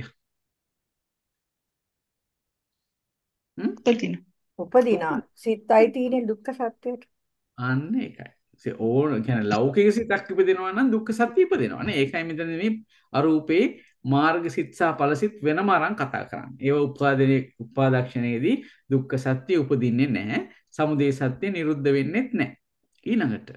උපදින. උපදිනා සිතයි තියෙන දුක්ඛ සත්‍යයට. අන්න ඒකයි. ඒ ඕන කියන්නේ ලෞකික සිතක් ඉපදිනවා නම් දුක්ඛ සත්‍ය ඉපදිනවා නේ. ඒකයි මෙතන මේ අරූපේ මාර්ග සිත් සහ ඵල සිත් වෙනම අරන් කතා කරන්නේ. ඒව උපාදනයේ උපාදක්ෂණයේදී දුක්ඛ සත්‍ය උපදින්නේ නැහැ. සමුදය සත්‍ය නිරුද්ධ වෙන්නේත් නැහැ. ඊළඟට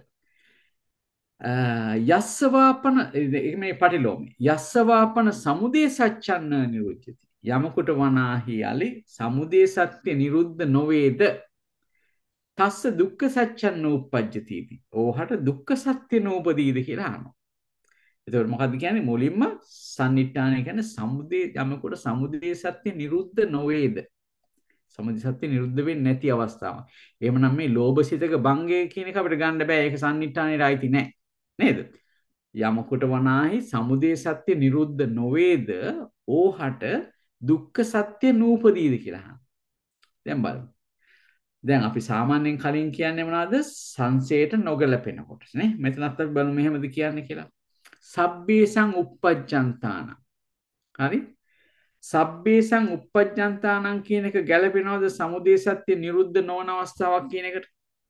යස්සවාපන මේ පටිලෝමේ යස්සවාපන සමුදය සත්‍යන්න නිරුද්ධති. යමකට වනාහි යලි සමුදය සත්‍ය නිරුද්ධ නොවේද තස්ස දුක්ඛ සත්‍යං නූපජ්ජති. ඕහට දුක්ඛ සත්‍ය නූපදීද කියලා අහනවා. එතකොට මොකද්ද කියන්නේ? මුලින්ම සම්නිට්ඨානය කියන්නේ සමුදය යමකට සමුදය සත්‍ය නිරුද්ධ නොවේද. සමුදය සත්‍ය නිරුද්ධ වෙන්නේ නැති අවස්ථාවක්. එහෙමනම් මේ ලෝභ සිතක භංගය කියන එක අපිට ගන්න බෑ. ඒක සම්නිට්ඨානයේ රායිති නෑ. නේද? යමකට වනාහි සමුදය සත්‍ය නිරුද්ධ නොවේද ඕහට දුක්ඛ සත්‍ය නූපදීද කියලා අහනවා. දැන් බලමු. දැන් අපි සාමාන්‍යයෙන් කලින් කියන්නේ මොනවද? සංසයට නොගැලපෙන කොටස නේ. මෙතනත් අපි බලමු මෙහෙමද කියන්නේ කියලා. සබ්බේසං uppajjantāna. හරි? සබ්බේසං uppajjantāනං කියන එක ගැලපෙනවද සමුදය සත්‍ය නිරුද්ධ නොවන අවස්ථාවක් කියන එකට?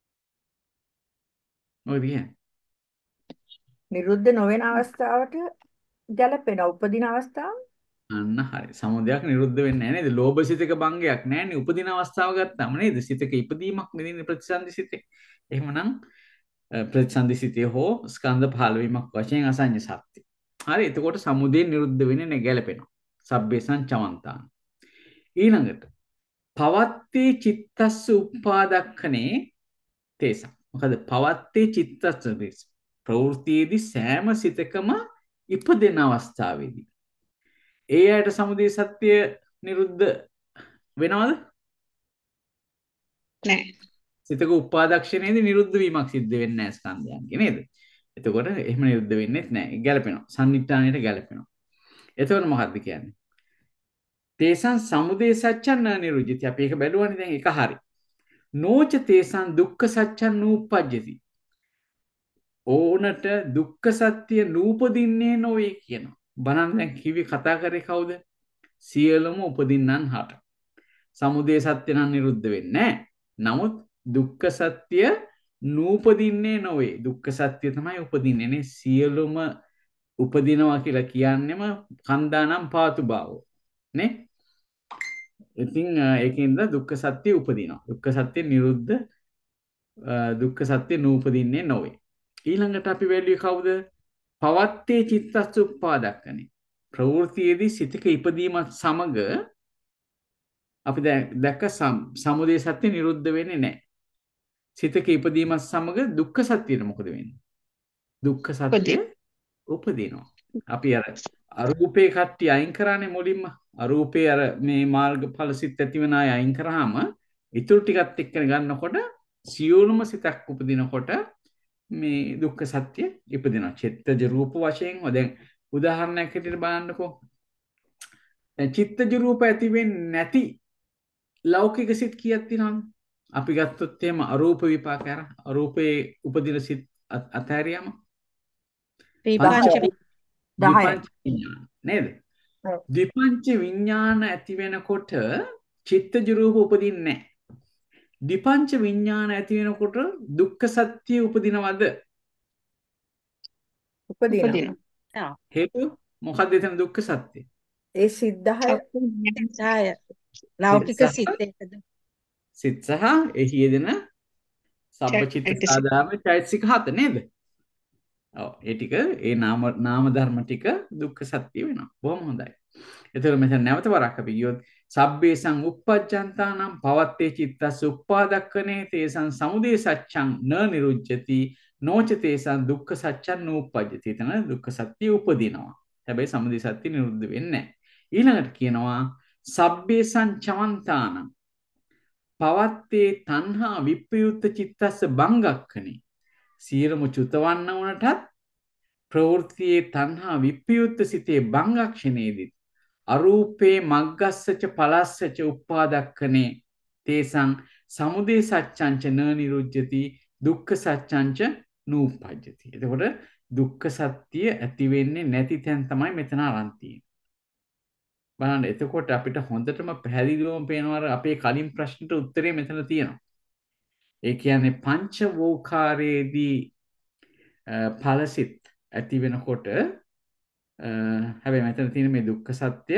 මොකද කියන්නේ? නිරුද්ධ නොවන අවස්ථාවට ගැලපෙන උපදින අවස්ථාව. අන්න හරි. සමුදයක් නිරුද්ධ වෙන්නේ නැහැ නේද? ලෝභ සිතක භංගයක් නැහැ නේ. උපදින අවස්ථාව ගත්තාම නේද? සිතක ඉපදීමක් නෙදින්නේ ප්‍රතිසන්දි සිතේ. එහෙමනම් ප්‍රතිසන්දි සිතේ හෝ ස්කන්ධ පහළ වීමක් වශයෙන් අසඤ්ඤ සත්‍ය. හරි. එතකොට සමුදය නිරුද්ධ වෙන්නේ නැහැ, ගැලපෙනවා. සබ්බේසං චවන්තාන. ඊළඟට පවත්තේ චිත්තස්ස උපාදක්ඛනේ තේසං. මොකද පවත්තේ චිත්තස්ස ප්‍රවෘත්තියේදී සෑම සිතකම ඉපදෙන අවස්ථාවේදී ඒ අයට සමුදය සත්‍ය නිරුද්ධ වෙනවද? නැහැ. සිතක උපාදක්ෂණයේදී නිරුද්ධ වීමක් සිද්ධ වෙන්නේ නැහැ ස්කන්ධයන්ගේ නේද? එතකොට එහෙම නිරුද්ධ වෙන්නේත් නැහැ. ගැලපෙනවා. සම්නිට්ඨානයට ගැලපෙනවා. එතකොට මොකද්ද කියන්නේ? තේසං සමුදය සත්‍යං නිරුද්ධති. අපි ඒක බැලුවානේ දැන් ඒක හරි. නෝච තේසං දුක්ඛ සත්‍යං නූපජ්ජති. ඕනට දුක්ඛ සත්‍ය නූපදින්නේ නොවේ කියනවා. බලන්න දැන් කිවි කතා කරේ කවුද? සියලුම උපදින්නන් හට. සමුදය සත්‍ය නම් නිරුද්ධ වෙන්නේ නැහැ. නමුත් දුක්ඛ සත්‍ය නූපදින්නේ නොවේ. දුක්ඛ සත්‍ය තමයි උපදින්නේ නේ. සියලුම උපදිනවා කියලා කියන්නේම කන්දානම් පාතු භාවෝ නේ. ඉතින් ඒකින්ද දුක්ඛ සත්‍ය උපදිනවා. දුක්ඛ සත්‍ය නිරුද්ධ දුක්ඛ සත්‍ය නූපදින්නේ නොවේ. ඊළඟට අපි වැළුවේ කවුද? පවත්තේ චිත්තස්ස උපාදක්ඛනේ. ප්‍රවෘත්තියේදී සිතක ඉපදීමත් සමග අපි දැක්ක සමුදය සත්‍ය නිරුද්ධ වෙන්නේ නැහැ. සිතක ඉපදීමත් සමග දුක්ඛ සත්‍යෙට මොකද වෙන්නේ? දුක්ඛ සත්‍ය උපදිනවා. අපි අර අරූපේ කට්ටිය අයින් කරානේ මුලින්ම. අරූපේ අර මේ මාර්ගඵල සිත් ඇති වෙන අය අයින් කරාම ඊටු ටිකත් එක්ක ගන්නකොට සියලුම සිතක් උපදිනකොට මේ දුක්ඛ සත්‍ය ඉපදිනවා. චිත්තජ රූප වශයෙන් දැන් උදාහරණයක් හැටියට බලන්නකෝ. දැන් චිත්තජ රූප ඇති වෙන්නේ නැති ලෞකික සිත් කීයක් තියෙනවද? අපි ගත්තොත් එහෙම අරූප විපාක අර අරූපේ උපදින සිත් අත්- අතහැරියම පංච විපංච ද්විපංච විඥාන නේද? ඔව්. ද්විපංච විඥාන ඇති වෙනකොට චිත්තජ රූප උපදින්නේ නැහැ. ද්විපංච විඥාන ඇති වෙනකොට දුක්ඛ සත්‍ය උපදිනවද? උපදිනවා. උපදිනවා. හේතුව මොකක්ද එතන දුක්ඛ සත්‍ය? ඒ සිද්ධාය සාය ලෞකික සිත් සහ සිතේද සිත් සහ එහි යෙදෙන සබ්බචිත්ත චෛතසික. සාධාරණ චෛතසික හත නේද? ඔව් ඒ ටික ඒ නාම නාම ධර්ම ටික දුක්ඛ සත්‍ය වෙනවා. බොහොම හොඳයි. එතකොට මෙතන නැවත වරක් අපි ගියොත් සබ්බේසං uppajjantānaṁ පවත්තේ චිත්තස්ස උප්පාදක්කනේ තේසං සමුදය සච්ඡං න නිරුච්ඡති නොච තේසං දුක්ඛ සච්ඡං නූප්පජ්ජති. එතන දුක්ඛ සත්‍ය උපදිනවා. හැබැයි සමුදය සත්‍ය නිරුද්ධ වෙන්නේ නැහැ. ඊළඟට කියනවා සබ්බේසං චමන්තානං පවත්තේ තණ්හා විප්පයුත්ත චිත්තස්ස බංගක්ඛනේ. සියලුම චුතවන්න වුණටත් ප්‍රවෘත්තියේ තණ්හා විප්පයුත්ත සිතේ බංගක්ෂණේදී අරූපේ මග්ගස්සච පලස්සච උප්පාදක්ඛනේ තේසං සමුදය සච්ඡංච න නිරුද්ධති දුක්ඛ සච්ඡංච නූප්පජ්ජති. එතකොට දුක්ඛ සත්‍ය ඇති වෙන්නේ නැති තැන් තමයි මෙතන අරන් තියෙන්නේ. බලන්න එතකොට අපිට හොඳටම පැහැදිලිවම පේනවා අපේ කලින් ප්‍රශ්නට උත්තරේ මෙතන තියෙනවා. ඒ කියන්නේ පංච වෝකාරයේදී ඵලසිත ඇති වෙනකොට හැබැයි මෙතන තියෙන මේ දුක්ඛ සත්‍ය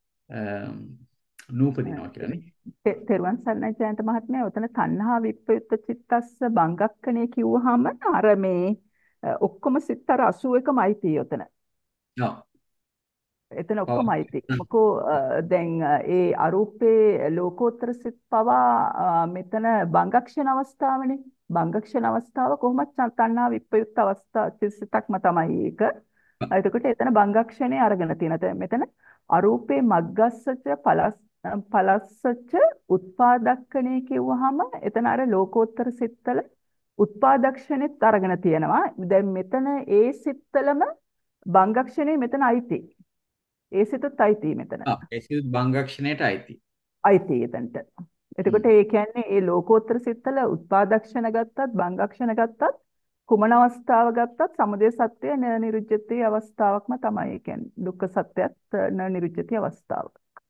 නූපදිනවා කියලානේ. තෙ- තෙරුවන් සරණයි ජයන්ත මහත්මයා. ඔතන තණ්හා විප්පයුත්ත චිත්තස්ස බංගක්කණේ කිව්වහම අර මේ අ, ඔක්කොම සිත් අර අසූ එකමයි තියෙ ඔතන. ඔව්. එතන ඔව්. ඔක්කොමයි තියෙ. මොකෝ අ, දැන් අ, ඒ අරූපේ ලෝකෝත්තර සිත් පවා අ, මෙතන බංගක්ෂණ අවස්ථාවනේ. බංගක්ෂණ අවස්ථාව කොහොමද තණ්හා විප්පයුත්ත අවස්ථා සිතක්ම තමයි ඒක. එතකොට එතන බංගක්ෂණේ අරගෙන තියෙන. මෙතන අරූපේ මග්ගස්සච පලස් පලස්සච උත්පාදක්කණේ කිව්වහම එතන අර ලෝකෝත්තර සිත්තල උත්පාදක්ෂණෙත් අරගෙන තියෙනවා. දැන් මෙතන ඒ සිත්තලම බංගක්ෂණේ මෙතන අයිති. ඒ සිතත් අයිති මෙතන. ආ ඒ සිත් බංගක්ෂණයට අයිති. අයිති එතනට. එතකොට ඒ කියන්නේ ඒ ලෝකෝත්තර සිත්තල උත්පාදක්ෂණ ගත්තත් බංගක්ෂණ ගත්තත් කුමන අවස්ථාව ගත්තත් සමුදය සත්‍ය න නිරුච්ඡති අවස්ථාවක්ම තමයි. ඒ කියන්නේ දුක්ඛ සත්‍යත් න නිරුච්ඡති අවස්ථාව.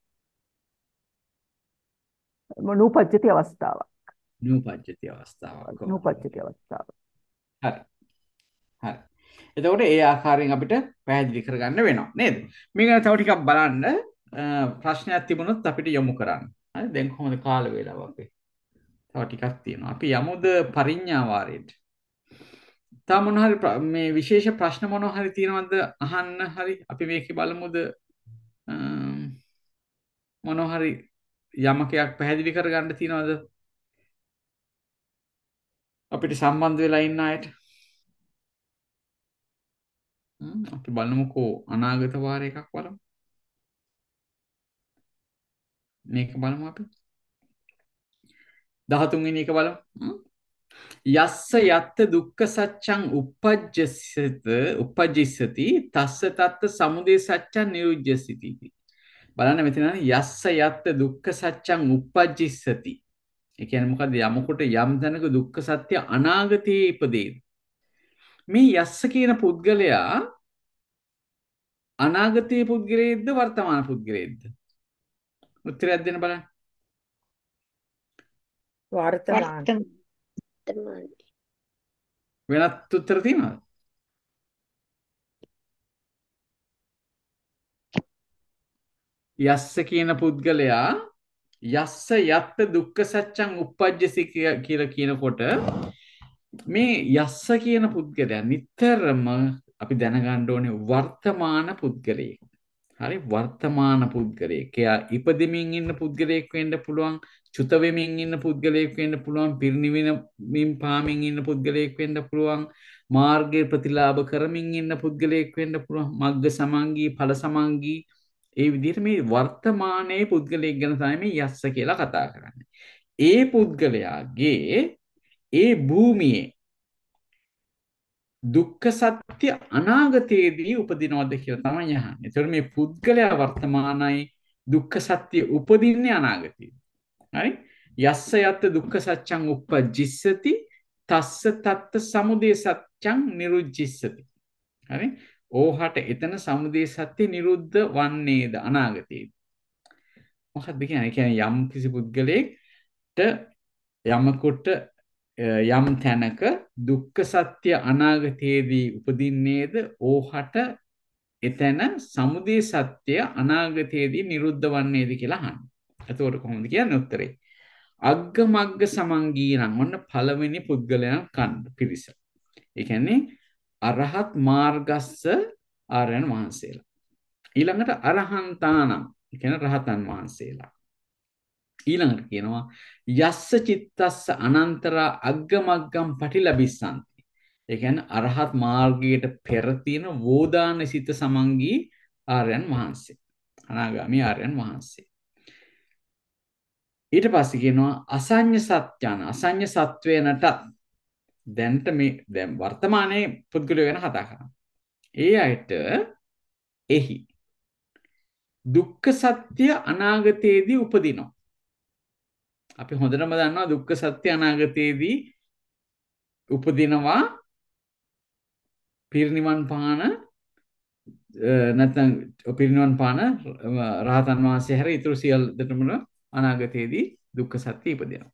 නූපජ්ජති අවස්ථාවක්. නූපජ්ජති අවස්ථාවක්. ඔව්. නූපජ්ජති අවස්ථාව. හරි. හරි. එතකොට ඒ ආකාරයෙන් අපිට පැහැදිලි කරගන්න වෙනවා නේද? මේක ගැන තව ටිකක් බලන්න අ, ප්‍රශ්නයක් තිබුණොත් අපිට යොමු කරන්න. හරි දැන් කොහොමද කාල වේලාව අපේ? තව ටිකක් තියෙනවා. අපි යමුද පරිඥා වාරයට? තා මොන හරි ප්‍ර- මේ විශේෂ ප්‍රශ්න මොන හරි තියෙනවද අහන්න හරි අපි මේකේ බලමුද අම්, මොන හරි යමකයක් පැහැදිලි කරගන්න තියෙනවද අපිට සම්බන්ධ වෙලා ඉන්න අයට හ්ම්, අපි බලමුකෝ අනාගත වාර එකක් බලමු මේක බලමු අපි දහතුන් වෙනි එක බලමු හ්ම්. යස්ස යත්ත දුක්ඛ සත්‍යං uppajjasat uppajjissati තස්ස තත්ත සමුදය සත්‍යං නිරුද්ධ්‍යසිති බලන්න මෙතන යස්ස යත්ත දුක්ඛ සත්‍යං uppajjissati ඒ කියන්නේ මොකද්ද යමකට යම් තැනක දුක්ඛ සත්‍ය අනාගතයේ ඉපදේ මේ යස්ස කියන පුද්ගලයා අනාගතයේ පුද්ගලයෙක්ද වර්තමාන පුද්ගලයෙක්ද උත්තරයක් දෙන්න බලන්න වර්තමාන තමයි. වෙනත් උත්තර තියෙනවද යස්ස කියන පුද්ගලයා යස්ස යත්ත දුක්ඛ සත්‍යං uppajjasi කිය- කියලා කියනකොට මේ යස්ස කියන පුද්ගලයා නිතරම අපි දැනගන්න ඕනේ වර්තමාන පුද්ගලයෙක්. හරි වර්තමාන පුද්ගලයෙක්. එයා ඉපදෙමින් ඉන්න පුද්ගලයෙක් වෙන්න පුළුවන්, චුත වෙමින් ඉන්න පුද්ගලයෙක් වෙන්න පුළුවන්, පිරිනිවෙමින් පාමින් ඉන්න පුද්ගලයෙක් වෙන්න පුළුවන්, මාර්ගයේ ප්‍රතිලාභ කරමින් ඉන්න පුද්ගලයෙක් වෙන්න පුළුවන්, මග්ග සමංගී, ඵල සමංගී ඒ විදිහට මේ වර්තමානයේ පුද්ගලයෙක් ගැන තමයි මේ යස්ස කියලා කතා කරන්නේ. ඒ පුද්ගලයාගේ ඒ භූමියේ දුක්ඛ සත්‍ය අනාගතයේදී උපදිනවද කියලා තමයි අහන්නේ. ඒතකොට මේ පුද්ගලයා වර්තමානයි දුක්ඛ සත්‍ය උපදින්නේ අනාගතයේදී. හරි? යස්ස යත් දුක්ඛ සත්‍යං uppajjissati තස්ස තත්ත සමුදය සත්‍යං නිරුජ්ජිස්සති. හරි? ඕහට එතන සමුදය සත්‍ය නිරුද්ධ වන්නේද අනාගතයේදී. මොකක්ද කියන්නේ? කියන්නේ යම් කිසි පුද්ගලයෙක්ට යමකට යම් තැනක දුක්ඛ සත්‍ය අනාගතයේදී උපදින්නේද ඕහට එතන සමුදය සත්‍ය අනාගතයේදී නිරුද්ධ වන්නේද කියලා අහන්නේ. එතකොට කොහොමද කියන්නේ උත්තරේ? අග්ග මග්ග සමංගීරං ඔන්න පළවෙනි පුද්ගලයන් කණ්ඩ පිරිස. ඒ කියන්නේ අරහත් මාර්ගස්ස ආර්යයන් වහන්සේලා. ඊළඟට අරහන්තානම් ඒ කියන්නේ රහතන් වහන්සේලා. ඊළඟට කියනවා යස්ස චිත්තස්ස අනන්තරා අග්ග මග්ගම් පටිලබිස්සන්ති. ඒ කියන්නේ අරහත් මාර්ගයට පෙර තියෙන වෝදාන සිත සමංගී ආර්යයන් වහන්සේ. අනාගාමී ආර්යයන් වහන්සේ. ඊට පස්සේ කියනවා අසඤ්ඤ සත්‍යන අසඤ්ඤ සත්වේනට දැන්ට මේ දැන් වර්තමානයේ පුද්ගලයෝ ගැන කතා කරනවා. ඒ අයට එහි දුක්ඛ සත්‍ය අනාගතයේදී උපදිනවා. අපි හොඳටම දන්නවා දුක්ඛ සත්‍ය අනාගතයේදී උපදිනවා පිරිනිවන් පාන නැත්නම් පිරිනිවන් පාන රහතන් වහන්සේ හැර ඊතුරු සියලු දෙටම අනාගතයේදී දුක්ඛ සත්‍ය ඉපදෙනවා.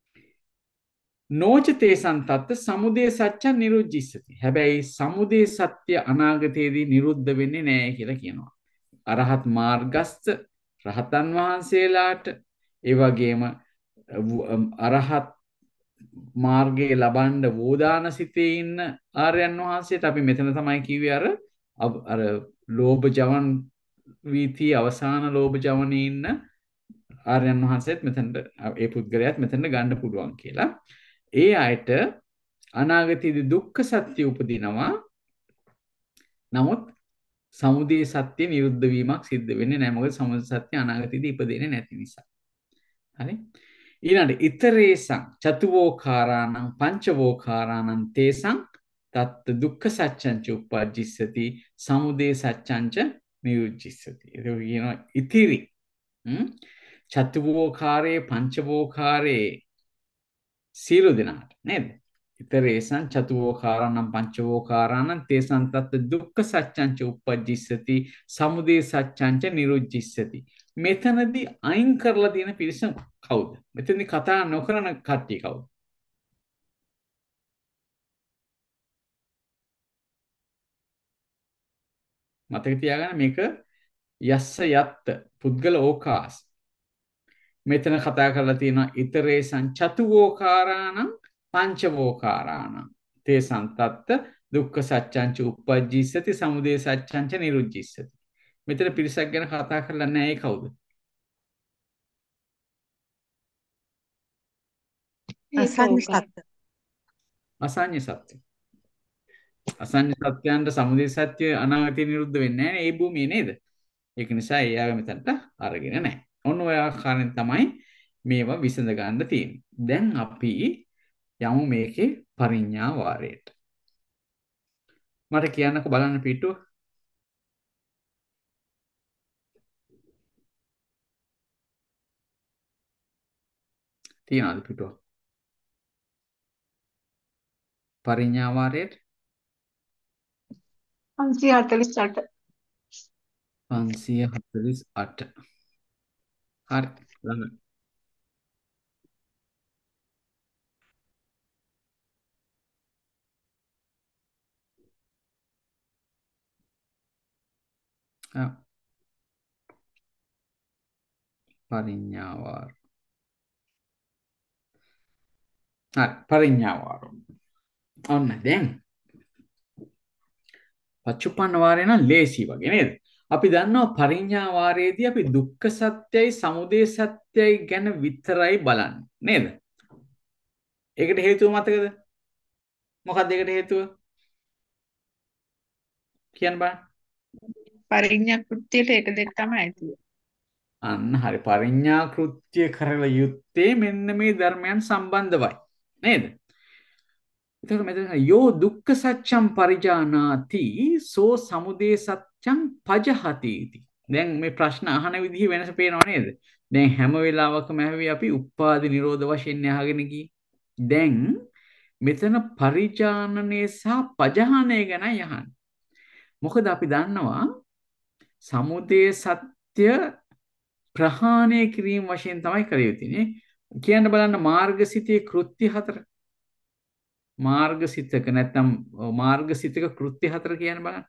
නෝචතේ සන්තත් සමුදය සත්‍ය නිරුජ්ජිස්සති. හැබැයි සමුදය සත්‍ය අනාගතයේදී නිරුද්ධ වෙන්නේ නැහැ කියලා කියනවා. අරහත් මාර්ගස්ත රහතන් වහන්සේලාට ඒ වගේම අරහත් මාර්ගයේ ලබන්න වෝදාන සිතේ ඉන්න ආර්යයන් වහන්සේට අපි මෙතන තමයි කිව්වේ අර අර ලෝභ ජවන් වීති අවසාන ලෝභ ජවනේ ඉන්න ආර්යයන් වහන්සේත් මෙතනට ඒ පුද්ගලයාත් මෙතනට ගන්න පුළුවන් කියලා. ඒ අයට අනාගතයේදී දුක්ඛ සත්‍ය උපදිනවා. නමුත් සමුදය සත්‍ය නිරුද්ධ වීමක් සිද්ධ වෙන්නේ නැහැ. මොකද සමුදය සත්‍ය අනාගතයේදී ඉපදෙන්නේ නැති නිසා. හරි? ඊළඟට ඉතරේසං චතුවෝකාරාණං පංචවෝකාරාණං තේසං තත් දුක්ඛ සත්‍යංච උප්පජ්ජිස්සති සමුදය සත්‍යංච නිරුජ්ජිස්සති. ඒක කියනවා ඉතිරි චතුවෝකාරේ පංචවෝකාරේ සීල දිනාට නේද? ඉතරේසං චතුවෝකාරාණං පංචවෝකාරාණං තේසං තත් දුක්ඛ සත්‍යංච උප්පජ්ජිස්සති සමුදය සත්‍යංච නිරුජ්ජිස්සති. මෙතනදී අයින් කරලා තියෙන පිරිස කවුද? මෙතනදී කතා නොකරන කට්ටිය කවුද? මතක තියාගන්න මේක යස්ස යත්ත පුද්ගල ඕකාස. මෙතන කතා කරලා තියෙනවා ඉතරේසං චතුවෝකාරාණං පංචවෝකාරාණං තේසං තත්ත දුක්ඛ සත්‍යංච උප්පජ්ජිස්සති සමුදය සත්‍යංච නිරුජ්ජිස්සති. මෙතන පිරිසක් ගැන කතා කරලා නැහැ. ඒ කවුද? අසඤ්ඤ සත්‍ය. අසඤ්ඤ සත්‍ය. අසඤ්ඤ සත්‍යයන්ට සමුදය සත්‍ය අනාගතේ නිරුද්ධ වෙන්නේ නැහැ නේ. ඒ භූමියේ නේද? ඒක නිසා ඒ ආව මෙතනට අරගෙන නැහැ. ඔන්න ඔය ආකාරයෙන් තමයි මේවා විසඳ ගන්න තියෙන්නේ. දැන් අපි යමු මේකේ පරිඥා වාරයට. මට කියන්නකෝ බලන්න පිටුව. තියනවාද පිටුව? පරිඥා වාරයට පන්සිය හතළිස් අට. පන්සිය හතළිස් අට. හරි. ළඟ. ආ. පරිඥා වාර. හරි. පරිඥා වාර. ඔන්න දැන් පච්චුප්පන්න වාරේ නම් ලේසි වගේ නේද? අපි දන්නවා පරිඥා වාරයේදී අපි දුක්ඛ සත්‍යයි සමුදය සත්‍යයි ගැන විතරයි බලන්නේ නේද? ඒකට හේතුව මතකද? මොකක්ද ඒකට හේතුව? කියන්න බෑ. පරිඥා කෘත්‍යයට ඒක දෙක තමයි තියෙන්නේ. අන්න හරි. පරිඥා කෘත්‍ය කරලා යුත්තේ මෙන්න මේ ධර්මයන් සම්බන්ධවයි නේද? එතකොට මෙතන යෝ දුක්ඛ සත්‍යං පරිජානාති සෝ සමුදය සත්‍යං පජහති ඉති. දැන් මේ ප්‍රශ්න අහන විදිහ වෙනස පේනව නේද? දැන් හැම වෙලාවකම ඇහුවේ අපි උපාදි නිරෝධ වශයෙන් අහගෙන ගියේ. දැන් මෙතන පරිජානනය සහ පජහනය ගැන යහන්නේ. මොකද අපි දන්නවා සමුදය සත්‍ය ප්‍රහාණය කිරීම වශයෙන් තමයි කළ යුතුනේ. කියන්න බලන්න මාර්ගසිතේ කෘත්‍ය හතර. මාර්ගසිතක නැත්නම් මාර්ගසිතක කෘත්‍ය හතර කියන්න බලන්න.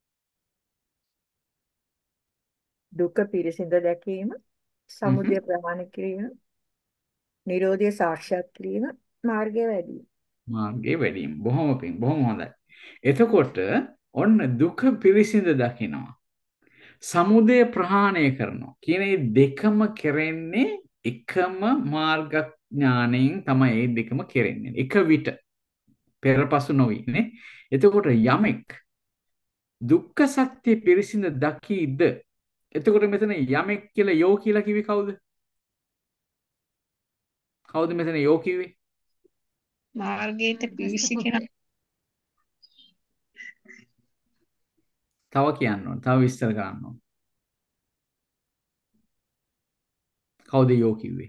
දුක පිරිසිඳ දැකීම, සමුදය ප්‍රහාණය කිරීම, නිරෝධය සාක්ෂාත් කිරීම, මාර්ගය වැඩි. මාර්ගයේ වැඩිම බොහොම පිං බොහොම හොඳයි. එතකොට ඔන්න දුක පිරිසිඳ දකිනවා. සමුදය ප්‍රහාණය කරනවා. කියන මේ දෙකම කෙරෙන්නේ එකම මාර්ගඥාණයෙන් තමයි මේ දෙකම කෙරෙන්නේ. එක විට පෙරපසු නොවි නේ. එතකොට යමෙක් දුක්ඛ සත්‍ය පිරිසිඳ දකීද? එතකොට මෙතන යමෙක් කියලා යෝ කියලා කිව්වේ කවුද? කවුද මෙතන යෝ කිව්වේ? මාර්ගයට පිවිසි කෙනා. තව කියන්න ඕන. තව විස්තර කරන්න ඕන. කවුද යෝ කිව්වේ?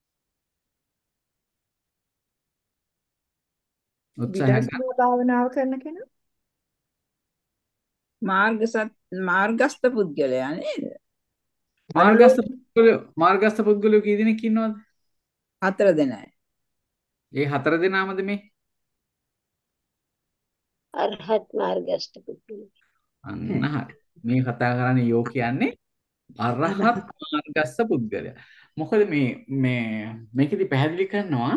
උත්සාහයක් ගන්න. විදර්ශනා භාවනාව කරන කෙනා මාර්ග සත් මාර්ගස්ත පුද්ගලයා නේද? මාර්ගස්ත පුද්ගලයෝ මාර්ගස්ත පුද්ගලයෝ කී දෙනෙක් ඉන්නවද? හතර දෙනයි. ඒ හතර දෙනාමද මේ? අරහත් මාර්ගස්ත පුද්ගලයා. අන්න හරි. මේ කතා කරන්නේ යෝ කියන්නේ අරහත් මාර්ගස්ත පුද්ගලයා. මොකද මේ මේ මේකෙදි පැහැදිලි කරනවා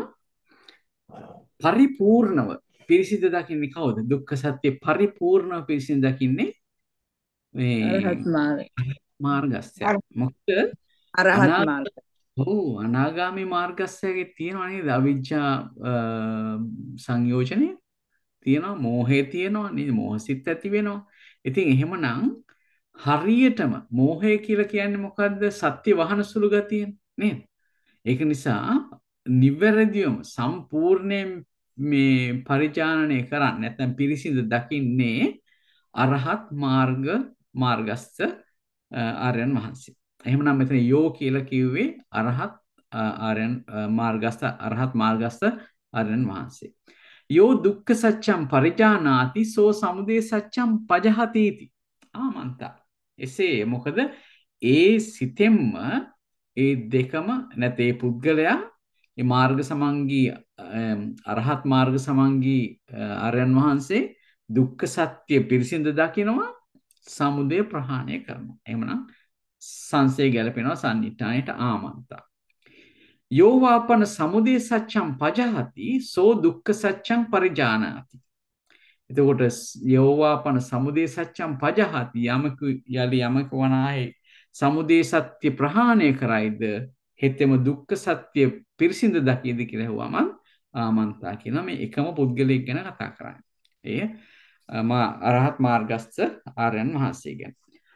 පරිපූර්ණව පිරිසිදු දකින්නේ කවුද? දුක්ඛ සත්‍ය පරිපූර්ණව පිරිසිදු දකින්නේ මේ අරහත් මාර්ග මාර්ගස්තය. මොකද අරහත් මාර්ග. ඔව් අනාගාමී මාර්ගස්තයගේ තියෙනවා නේද? අවිජ්ජා සංයෝජනේ තියෙනවා, මෝහය තියෙනවා නේද? මෝහසිත ඇති වෙනවා. ඉතින් එහෙමනම් හරියටම මෝහය කියලා කියන්නේ මොකද්ද? සත්‍ය වහන සුළු ගතිය නේද? ඒක නිසා නිවැරදිවම සම්පූර්ණයෙන් මේ පරිචාරණය කරන්නේ නැත්නම් පිරිසිදු දකින්නේ අරහත් මාර්ග මාර්ගස්ත ආර්යයන් වහන්සේ. එහෙමනම් මෙතන යෝ කියලා කිව්වේ අරහත් ආර්යයන් මාර්ගස්ත අරහත් මාර්ගස්ත ආර්යයන් වහන්සේ. යෝ දුක්ඛ සත්‍යං පරිජානාති සෝ සමුදය සත්‍යං පජහති इति. ආමන්තා. එසේ මොකද ඒ සිතෙන්ම ඒ දෙකම නැත්නම් ඒ පුද්ගලයා මේ මාර්ග සමංගී අරහත් මාර්ග සමංගී ආර්යයන් වහන්සේ දුක්ඛ සත්‍ය පිරිසිඳ දකිනවා, සමුදය ප්‍රහාණය කරනවා. එහෙමනම් සංසය ගැලපෙනවා සම්නිට්ඨානයට ආමන්තා. යෝවාපන සමුදය සත්‍යං පජහති සෝ දුක්ඛ සත්‍යං පරිජානාති. එතකොට යෝවාපන සමුදය සත්‍යං පජහති යමක යලි යමක වනාහි සමුදය සත්‍ය ප්‍රහාණය කරයිද හෙතෙම දුක්ඛ සත්‍ය පිරිසිඳ දකීද කියලා හුවම ආමන්තා කියන මේ එකම පුද්ගලයෙක් ගැන කතා කරන්නේ. ඒ මා අරහත් මාර්ගස්ත ආර්යයන් වහන්සේ ගැන.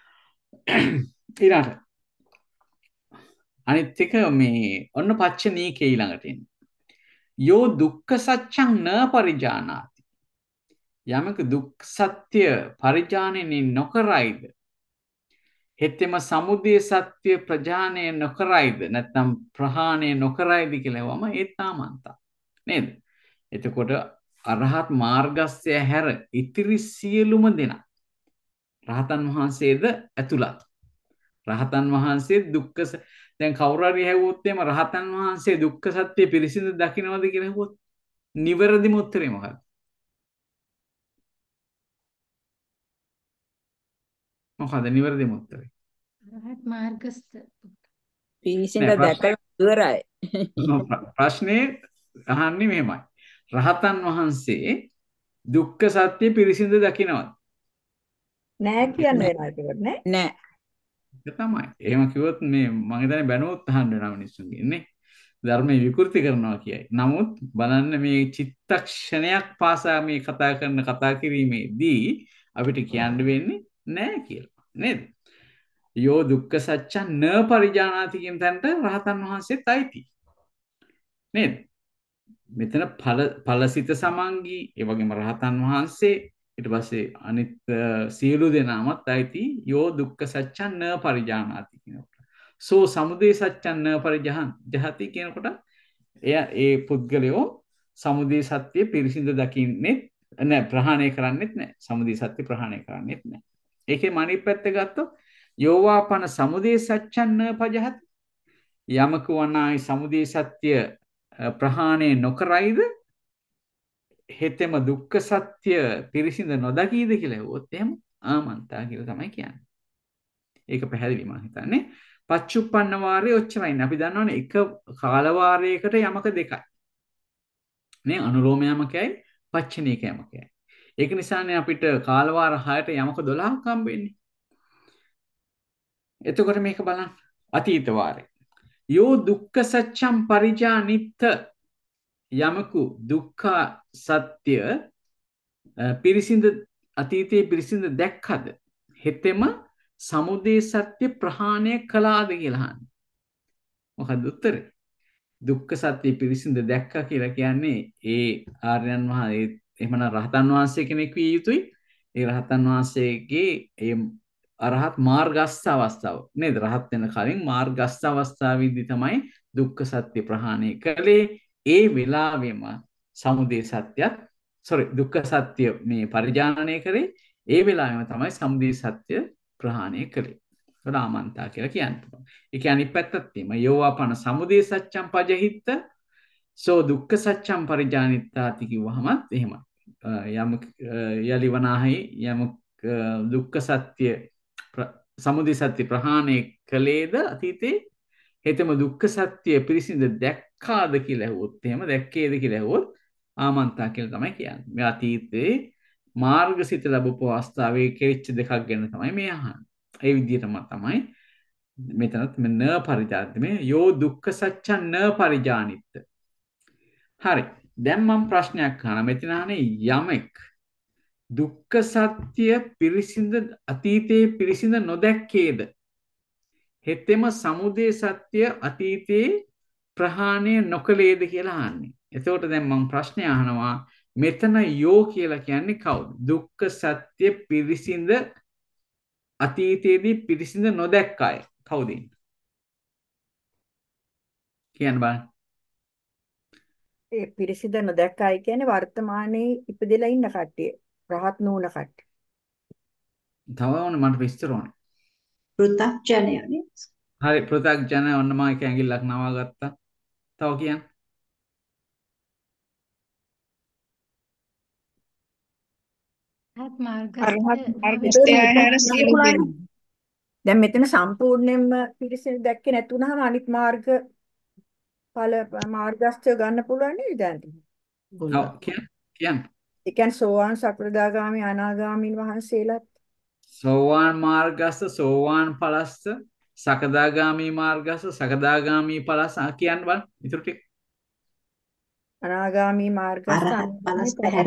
ඊළඟට අනිත් එක මේ ඔන්න පච්චනීකේ ඊළඟට එන්නේ. යෝ දුක්ඛ සත්‍යං න පරිජානාති. යමක දුක් සත්‍ය පරිජානනය නොකරයිද හෙතෙම සමුදය සත්‍ය ප්‍රජානය නොකරයිද නැත්නම් ප්‍රහාණය නොකරයිද කියලා වම ඒ තාමන්තා නේද? එතකොට අරහත් මාර්ගස්ය හැර ඉතිරි සියලුම දෙනා රහතන් වහන්සේද ඇතුළත්. රහතන් වහන්සේ දුක්ඛ දැන් කවුරු හරි හැවුවොත් එම රහතන් වහන්සේ දුක්ඛ සත්‍ය පිරිසිදු දකින්නවද කියලා හැවුවොත් නිවැරදිම උත්තරේ මොකක්ද? මොකද නිවැරදිම උත්තරේ? රහත් මාර්ගස්ත පිරිසිඳ දැකලා ඉවරයි. ප්‍රශ්නේ අහන්නේ මෙහෙමයි. රහතන් වහන්සේ දුක්ඛ සත්‍ය පිරිසිදු දකින්නවද? නෑ කියන්න වෙනවා ඒකට නේ. නෑ. ඒක තමයි. එහෙම කිව්වොත් මේ මම හිතන්නේ බැනුවොත් අහන්න වෙනවා මිනිස්සුන්ගෙන් නේ. ධර්මයේ විකෘති කරනවා කියයි. නමුත් බලන්න මේ චිත්තක්ෂණයක් පාසා මේ කතා කරන කතා කිරීමේදී අපිට කියන්න වෙන්නේ නෑ කියලා. නේද? යෝ දුක්ඛ සත්‍යං න පරිජානාති කියන තැනට රහතන් වහන්සේත් අයිති. නේද? මෙතන ඵල ඵලසිත සමංගී ඒ වගේම රහතන් වහන්සේ ඊට පස්සේ අනිත් සියලු දෙනාමත් අයිති යෝ දුක්ඛ සත්‍යං න පරිජානාති කියනකොට. සෝ සමුදය සත්‍යං න පරිජහං ජහති කියනකොට එයා ඒ පුද්ගලයෝ සමුදය සත්‍ය පිරිසිදු දකින්නේ නැහැ, ප්‍රහාණය කරන්නේත් නැහැ. සමුදය සත්‍ය ප්‍රහාණය කරන්නේත් නැහැ. ඒකේ අනිත් පැත්ත ගත්තොත් යෝවාපන සමුදය සත්‍යං න පජහති යමක වනායි සමුදය සත්‍ය ප්‍රහාණය නොකරයිද හෙතෙම දුක්ඛ සත්‍ය පිරිසිඳ නොදකීද කියලා හෙව්වොත් එහෙම ආමන්තා කියලා තමයි කියන්නේ. ඒක පැහැදිලි මම හිතන්නේ. පච්චුප්පන්න වාරයේ ඔච්චරයිනේ. අපි දන්නවනේ එක කාල වාරයකට යමක දෙකයි. නේ අනුලෝම යමකයි පච්චනීක යමකයි. ඒක නිසානේ අපිට කාල වාර හයට යමක දොළහක් හම්බෙන්නේ. එතකොට මේක බලන්න. අතීත වාරේ. යෝ දුක්ඛ සත්‍යං පරිජානිත්ත යමකු දුක්ඛ සත්‍ය පිරිසිඳ අතීතයේ පිරිසිඳ දැක්කද හෙතෙම සමුදය සත්‍ය ප්‍රහාණය කළාද කියලා අහන්නේ. මොකද උත්තරේ? දුක්ඛ සත්‍ය පිරිසිඳ දැක්කා කියලා කියන්නේ ඒ ආර්යයන් වහන්සේ එහෙමනම් රහතන් වහන්සේ කෙනෙක් විය යුතුයි. ඒ රහතන් වහන්සේගේ ඒ අරහත් මාර්ගස්ථ අවස්ථාව නේද? රහත් වෙන කලින් මාර්ගස්ථ අවස්ථාවේදී තමයි දුක්ඛ සත්‍ය ප්‍රහාණය කළේ. ඒ වෙලාවෙම සමුදය සත්‍යත් sorry දුක්ඛ සත්‍ය මේ පරිජානනය කරේ. ඒ වෙලාවෙම තමයි සමුදය සත්‍ය ප්‍රහාණය කළේ. ඒක ආමන්තා කියලා කියන්නේ. ඒ කියන්නේ පැත්තක් තියෙනවා. යෝවාපන සමුදය සත්‍යං පජහිත්ත සෝ දුක්ඛ සත්‍යං පරිජානිත්තාති කිව්වහමත් එහෙමයි. යම යලිවනාහි යම දුක්ඛ සත්‍ය සමුදය සත්‍ය ප්‍රහාණය කළේද අතීතේ හෙතෙම දුක්ඛ සත්‍ය පිරිසිඳ දැක්කාද කියලා ඇහුවොත් එහෙම දැක්කේද කියලා ඇහුවොත් ආමන්තා කියලා තමයි කියන්නේ. මේ අතීතේ මාර්ගසිත ලැබපු අවස්ථාවේ කෙරිච්ච දෙකක් ගැන තමයි මේ අහන්නේ. ඒ විදිහටම තමයි මෙතනත් න පරිජානිත මේ යෝ දුක්ඛ සත්‍යං න පරිජානිත්ත. හරි. දැන් මම ප්‍රශ්නයක් අහනවා. මෙතන අහන්නේ යමෙක් දුක්ඛ සත්‍ය පිරිසිඳ අතීතයේ පිරිසිඳ නොදැක්කේද හෙතෙම සමුදය සත්‍ය අතීතයේ ප්‍රහාණය නොකළේද කියලා අහන්නේ. එතකොට දැන් මම ප්‍රශ්නය අහනවා මෙතන යෝ කියලා කියන්නේ කවුද? දුක්ඛ සත්‍ය පිරිසිඳ අතීතයේදී පිරිසිඳ නොදැක්ක අය කවුද? කියන්න බලන්න. ඒ පිරිසිඳ නොදැක්ක අය කියන්නේ වර්තමානයේ ඉපදෙලා ඉන්න කට්ටිය. රහත් නූන කට්ටිය. තව ඕනේ මට විස්තර ඕනේ. පෘථග්ජනයනේ. හරි පෘථග්ජන ඔන්න මම එක ඇඟිල්ලක් නවා ගත්තා. තව කියන්න. අරහත් මාර්ගස්ත අරහත් මාර්ගස්ථය හැර සියලු දෙනා. දැන් මෙතන සම්පූර්ණයෙන්ම පිරිසිදු දැක්කේ නැතුණාම අනිත් මාර්ග ඵල මාර්ගස්ථය ගන්න පුළුවන් නේද දැන්? ඔව් කියන්න කියන්න. ඒ කියන්නේ සෝවාන් සකෘදාගාමි අනාගාමීන් වහන්සේලාත් සෝවාන් මාර්ගස්ස සෝවාන් ඵලස්ස සකදාගාමි මාර්ගස්ස සකදාගාමි ඵලස්ස කියන්න බලන්න. ඊටු ටික. අනාගාමී මාර්ගස්ථ අරහත් ඵලස්ත හැර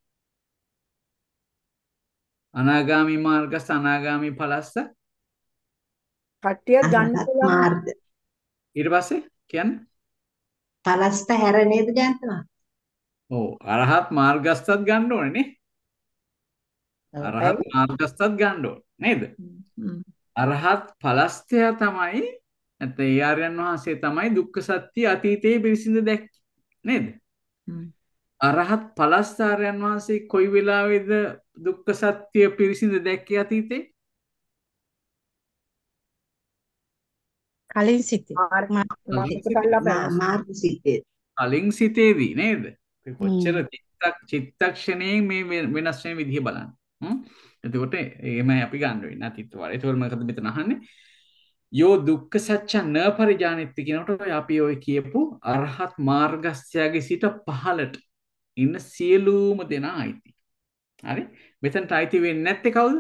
අනාගාමි මාර්ගස්ස අනාගාමි ඵලස්ස කට්ටියක් ගන්න අරහත් පුළුවන්. මාර්ග ඊට පස්සේ කියන්න. ඵලස්ත හැර නේද ජයන්තමා? ඔව් අරහත් මාර්ගස්සත් ගන්න ඕනේ නේ. අරහත් මාර්ගස්සත් ගන්න ඕනේ නේද? අරහත් ඵලස්තය තමයි නැත්නම් ඒ ආර්යයන් වහන්සේ තමයි දුක්ඛ සත්‍ය අතීතයේ පිරිසිඳ දැක්කේ නේද? අරහත් ඵලස්තාරයන් වහන්සේ කොයි වෙලාවේද දුක්ඛ සත්‍ය පිරිසිඳ දැක්කේ අතීතේ? කලින් සිටි මාර්ග සිතේ. කලින් සිතේදී නේද? කොච්චර චිත්තක් චිත්තක්ෂණයෙන් මේ වෙනස් වෙන විදිහ බලන්න. හ්ම්. එතකොට එහෙමයි අපි ගන්න වෙන්නේ අතීත වාරය. ඒතකොට මොකද මෙතන අහන්නේ? යෝ දුක්ඛ සත්‍යං න පරිජානිත්ති කියනකොට අපි ඔය කියපු අරහත් මාර්ගස්ත්‍යයේ සිට පහළට ඉන්න සියලුම දෙනා අයිති. හරි? මෙතනට අයිති වෙන්නේ නැත්තේ කවුද?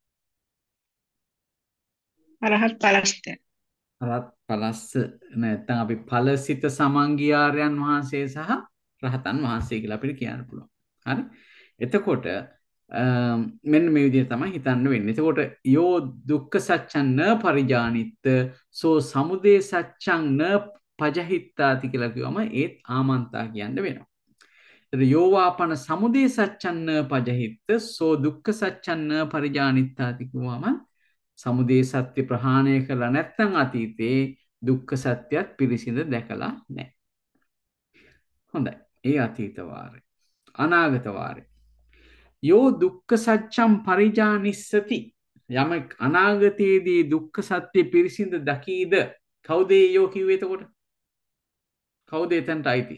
අරහත් ඵලස්ත. අරහත් ඵලස්ස නැත්නම් අපි ඵලසිත සමංගී ආර්යයන් වහන්සේ සහ රහතන් වහන්සේ කියලා අපිට කියන්න පුළුවන්. හරි? එතකොට මෙන්න මේ විදිහට තමයි හිතන්න වෙන්නේ. එතකොට යෝ දුක්ඛ සත්‍යං න පරිජානිත්ත සෝ සමුදය සත්‍යං න පජහිත්තාති කියලා කිව්වම ඒත් ආමන්තා කියන්න වෙනවා. එතකොට යෝ වාපන සමුදය සත්‍යං න පජහිත්ත සෝ දුක්ඛ සත්‍යං න පරිජානිත්තාති කිව්වම සමුදය සත්‍ය ප්‍රහාණය කළා නැත්නම් අතීතේ දුක්ඛ සත්‍යත් පිරිසිඳ දැකලා නැහැ. හොඳයි. ඒ අතීත වාරය. අනාගත වාරය. යෝ දුක්ඛ සත්‍යම් පරිජානිස්සති. යමක් අනාගතයේදී දුක්ඛ සත්‍ය පිරිසිඳ දකීද? කවුද යෝ කිව්වේ එතකොට? කවුද එතනට අයිති?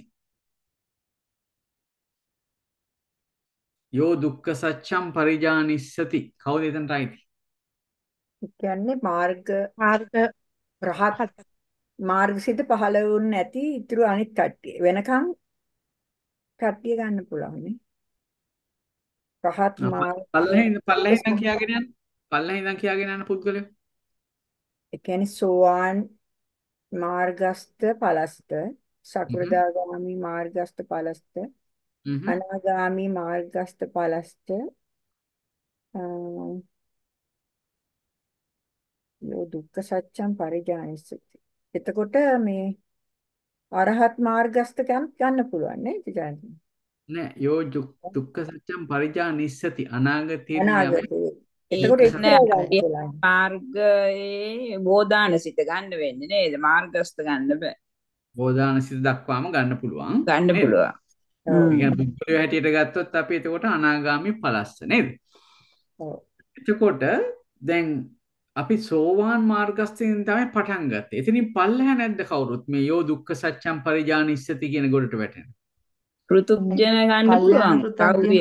යෝ දුක්ඛ සත්‍යම් පරිජානිස්සති. කවුද එතනට අයිති? ඒ කියන්නේ මාර්ග මාර්ග රහත් මාර්ගසිත පහළ වුණ නැති ඉතුරු අනිත් කට්ටිය වෙනකන් කට්ටිය ගන්න පුළුවන් නේ. රහත් මාර්ග පල්ලෙහින් පල්ලෙහින් නම් කියාගෙන යන්න. පල්ලෙහින් නම් කියාගෙන යන පුද්ගලයෝ. ඒ කියන්නේ සෝවාන් මාර්ගස්ත පලස්ත සකෘදාගාමි මාර්ගස්ත පලස්ත අනාගාමි මාර්ගස්ත පලස්ත යෝ දුක්ඛ සත්‍යම් පරිජානිස්සති. එතකොට මේ අරහත් මාර්ගස්ත ගන්න පුළුවන් නේ ඉතින්. නෑ යෝ දුක්ඛ සත්‍යම් පරිජානිස්සති අනාගතයේ අනාගතයේ. එතකොට ඒක නෑ මාර්ගයේ බෝධාන සිත ගන්න වෙන්නේ නේද? මාර්ගස්ත ගන්න බෑ. බෝධාන සිත දක්වාම ගන්න පුළුවන්. ගන්න පුළුවන්. ඒ කියන්නේ පුද්ගලයා හැටියට ගත්තොත් අපි එතකොට අනාගාමි පලස්ස නේද? ඔව්. එතකොට දැන් අපි සෝවාන් මාර්ගස්තයෙන් තමයි පටන් ගත්තේ. එතනින් පල්ලෙහා නැද්ද කවුරුත් මේ යෝ දුක්ඛ සත්‍යම් පරිජානිස්සති කියන ගොඩට වැටෙන? පෘතුජන ගන්න පුළුවන්. භව්‍ය.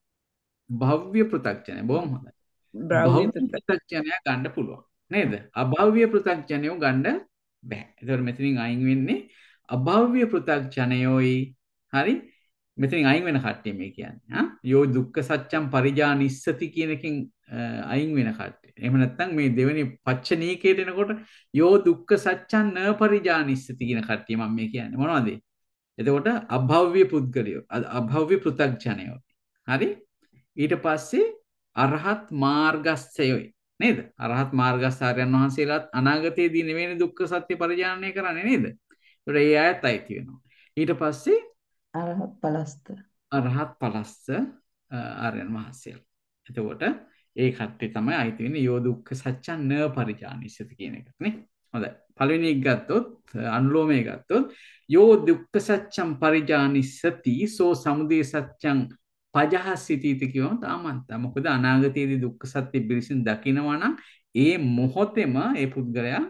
භව්‍ය පෘථග්ජනය බොහොම හොඳයි. භව්‍ය පෘථග්ජනය ගන්න පුළුවන් නේද? අභව්‍ය පෘථග්ජනයෝ ගන්න බෑ. ඒතකොට මෙතනින් අයින් වෙන්නේ අභව්‍ය පෘථග්ජනයෝයි. හරි? මෙතනින් අයින් වෙන කට්ටිය මේ කියන්නේ. හා යෝ දුක්ඛ සත්‍යම් පරිජානිස්සති කියන එකෙන් අයින් වෙන කට්ටිය. එහෙම නැත්නම් මේ දෙවෙනි පච්චනීකයට එනකොට යෝ දුක්ඛ සත්‍යං න පරිජානිස්සති කියන කට්ටිය මම මේ කියන්නේ මොනවද? එතකොට අභව්‍ය පුද්ගලයෝ අභව්‍ය පෘථග්ජනයෝ. හරි? ඊට පස්සේ අරහත් මාර්ගස්ථයෝයි නේද? අරහත් මාර්ගස්ථාරයන් වහන්සේලාත් අනාගතයේදී නෙවෙයි දුක්ඛ සත්‍ය පරිජානනය කරන්නේ නේද? ඒකට ඒ අයත් අයිති වෙනවා. ඊට පස්සේ අරහත් පලස්ත අරහත් පලස්ස ආර්යයන් වහන්සේලා. එතකොට ඒ කට්ටිය තමයි අයිති වෙන්නේ යෝ දුක්ඛ සත්‍යං න පරිජානිස්සති කියන එක නේ. හොඳයි. පළවෙනි එක ගත්තොත් අනුලෝමයේ ගත්තොත් යෝ දුක්ඛ සත්‍යං පරිජානිස්සති සෝ සමුදය සත්‍යං පජහසිතීති කියවම තාමන්ත. මොකද අනාගතයේදී දුක්ඛ සත්‍ය පිරිසින් දකිනවා නම් ඒ මොහොතේම ඒ පුද්ගලයා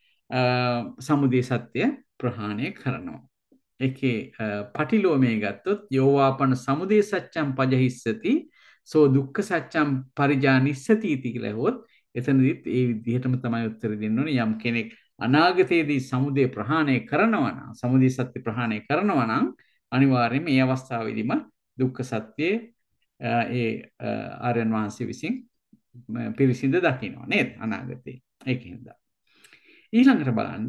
සමුදය සත්‍ය ප්‍රහාණය කරනවා. ඒකේ පටිලෝමයේ ගත්තොත් යෝවාපන සමුදය සත්‍යං පජහිස්සති සෝ දුක්ඛ සත්‍යං පරිජානිස්සති කියලා හොත් එතනදිත් ඒ විදිහටම තමයි උත්තර දෙන්න ඕනේ. යම් කෙනෙක් අනාගතයේදී සමුදය ප්‍රහාණය කරනවා නම් සමුදය සත්‍ය ප්‍රහාණය කරනවා නම් අනිවාර්යයෙන්ම මේ අවස්ථාවේදීම දුක්ඛ සත්‍යයේ ඒ ආර්යයන් වහන්සේ විසින් පිරිසිඳ දකිනවා නේද අනාගතේ. ඒකින්ද ඊළඟට බලන්න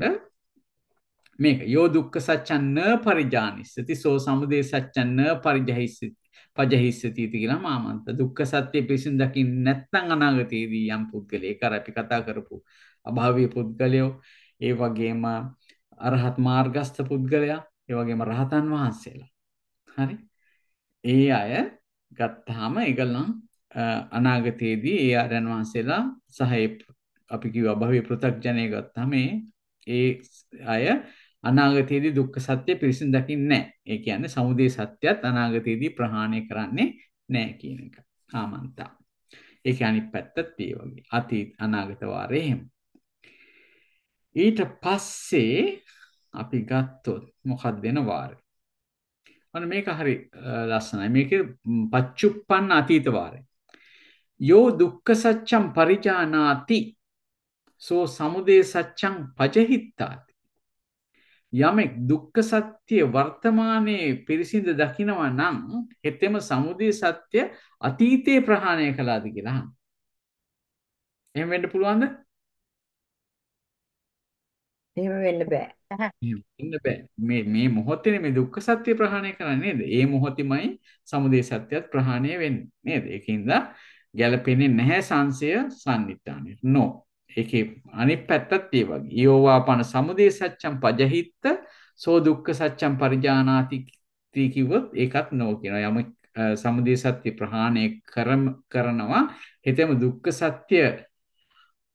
මේක යෝ දුක්ඛ සත්‍යං න පරිජානිස්සති සෝ සමුදය සත්‍යං න පරිජහිස්සති පජහිස්සති කියලා මාමන්ත. දුක්ඛ සත්‍ය පිරිසිඳ දකින්න නැත්නම් අනාගතයේදී යම් පුද්ගලයෙක් අර අපි කතා කරපු අභාව්‍ය පුද්ගලයෝ ඒ වගේම අරහත් මාර්ගස්ත පුද්ගලයා ඒ වගේම රහතන් වහන්සේලා. හරි? ඒ අය ගත්තාම ඒගොල්ලන් අනාගතයේදී ඒ ආර්යයන් වහන්සේලා සහ අපි කිව්ව අභව්‍ය පෘථග්ජනය ගත්තාම ඒ අය අනාගතයේදී දුක්ඛ සත්‍ය පිරිසිදු දකින්නේ නැහැ. ඒ කියන්නේ සමුදය සත්‍යයත් අනාගතයේදී ප්‍රහාණය කරන්නේ නැහැ කියන එක. ආමන්තා. ඒක අනිත් පැත්තත් ඒ වගේ. අතීත අනාගත වාරේ එහෙම. ඊට පස්සේ අපි ගත්තොත් මොකක්ද වෙන වාරේ? අන්න මේක හරි ලස්සනයි. මේකේ පච්චුප්පන්න අතීත වාරය. යෝ දුක්ඛ සත්‍යං පරිජානාති සෝ සමුදය සත්‍යං පජහිත්තාති. යමෙක් දුක්ඛ සත්‍ය වර්තමානයේ පිරිසිඳ දකිනවා නම් හෙතෙම සමුදය සත්‍ය අතීතේ ප්‍රහාණය කළාද කියලා. එහෙම වෙන්න පුළුවන්ද? එහෙම වෙන්න බෑ. ඉන්න බෑ. මේ මේ මොහොතේ මේ දුක්ඛ සත්‍ය ප්‍රහාණය කරන්නේ නේද? ඒ මොහොතෙමයි සමුදය සත්‍යයත් ප්‍රහාණය වෙන්නේ නේද? ඒකින්ද ගැලපෙන්නේ නැහැ සංසය සම්නිට්ඨානෙට. නෝ. ඒකේ අනිත් පැත්තත් ඒ වගේ. යෝවාපන සමුදය සත්‍යං පජහිත්ත සෝ දුක්ඛ සත්‍යං පරිජානාති කිව්වොත් ඒකත් නෝ කියනවා. යම සමුදය සත්‍ය ප්‍රහාණය කරනවා හිතෙම දුක්ඛ සත්‍ය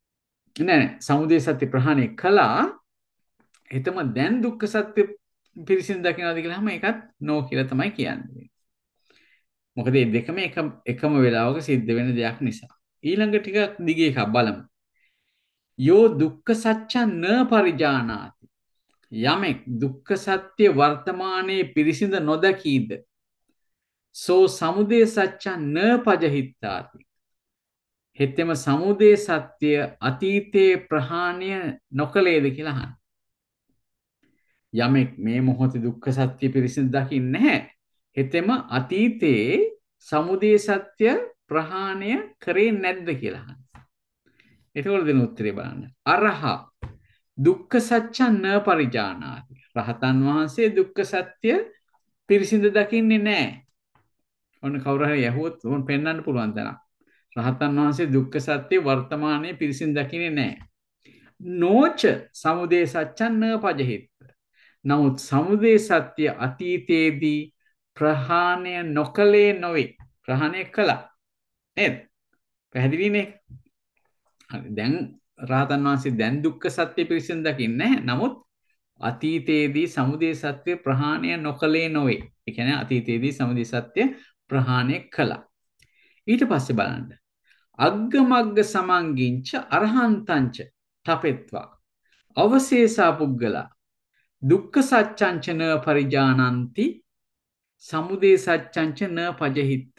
නෑ නෑ සමුදය සත්‍ය ප්‍රහාණය කළා. එතම දැන් දුක්ඛ සත්‍ය පිරිසිදු දකින්නවාද කියලා හැම එකත් නෝ කියලා තමයි කියන්නේ. මොකද මේ දෙකම එක එකම වෙලාවක සිද්ධ වෙන දෙයක් නිසා. ඊළඟ ටික දිගේ එකක් බලමු. යෝ දුක්ඛ සත්‍යං න පරිජානාති. යමෙක් දුක්ඛ සත්‍ය වර්තමානයේ පිරිසිඳ නොදකීද සෝ සමුදය සත්‍යං න පජහිත්තාති. හෙතෙම සමුදය සත්‍ය අතීතයේ ප්‍රහාණය නොකලේද කියලා අහන්න. යමෙක් මේ මොහොතේ දුක්ඛ සත්‍ය පිරිසිදු දකින්නේ නැහැ. හෙතෙම අතීතයේ සමුදය සත්‍ය ප්‍රහාණය කරේ නැද්ද කියලා අහන්න. ඒකවල දෙන උත්තරේ බලන්න. අරහ දුක්ඛ සත්‍යං න පරිජානාති. රහතන් වහන්සේ දුක්ඛ සත්‍ය පිරිසිදු දකින්නේ නැහැ. ඔන්න කවුරු හරි යහුවොත් උන් පෙන්වන්න පුළුවන් තරම්. රහතන් වහන්සේ දුක්ඛ සත්‍ය වර්තමානයේ පිරිසිදු දකින්නේ නැහැ. නොච සමුදය සත්‍යං න පජහිත්. නමුත් සමුදය සත්‍ය අතීතයේදී ප්‍රහාණය නොකලේ නොවේ. ප්‍රහාණය කළා. නේද? පැහැදිලිනේ? හරි. දැන් රහතන් වහන්සේ දැන් දුක්ඛ සත්‍ය පිරිසිදු දකින්නේ නැහැ. නමුත් අතීතයේදී සමුදය සත්‍ය ප්‍රහාණය නොකලේ නොවේ. ඒ කියන්නේ අතීතයේදී සමුදය සත්‍ය ප්‍රහාණය කළා. ඊට පස්සේ බලන්න. අග්ගමග්ග සමංගින්ච අරහන්තංච තපෙත්වා අවශේෂා පුද්ගලා දුක්ඛ සත්‍යංච න පරිජානಂತಿ සමුදය සත්‍යංච න පජහිත්ත.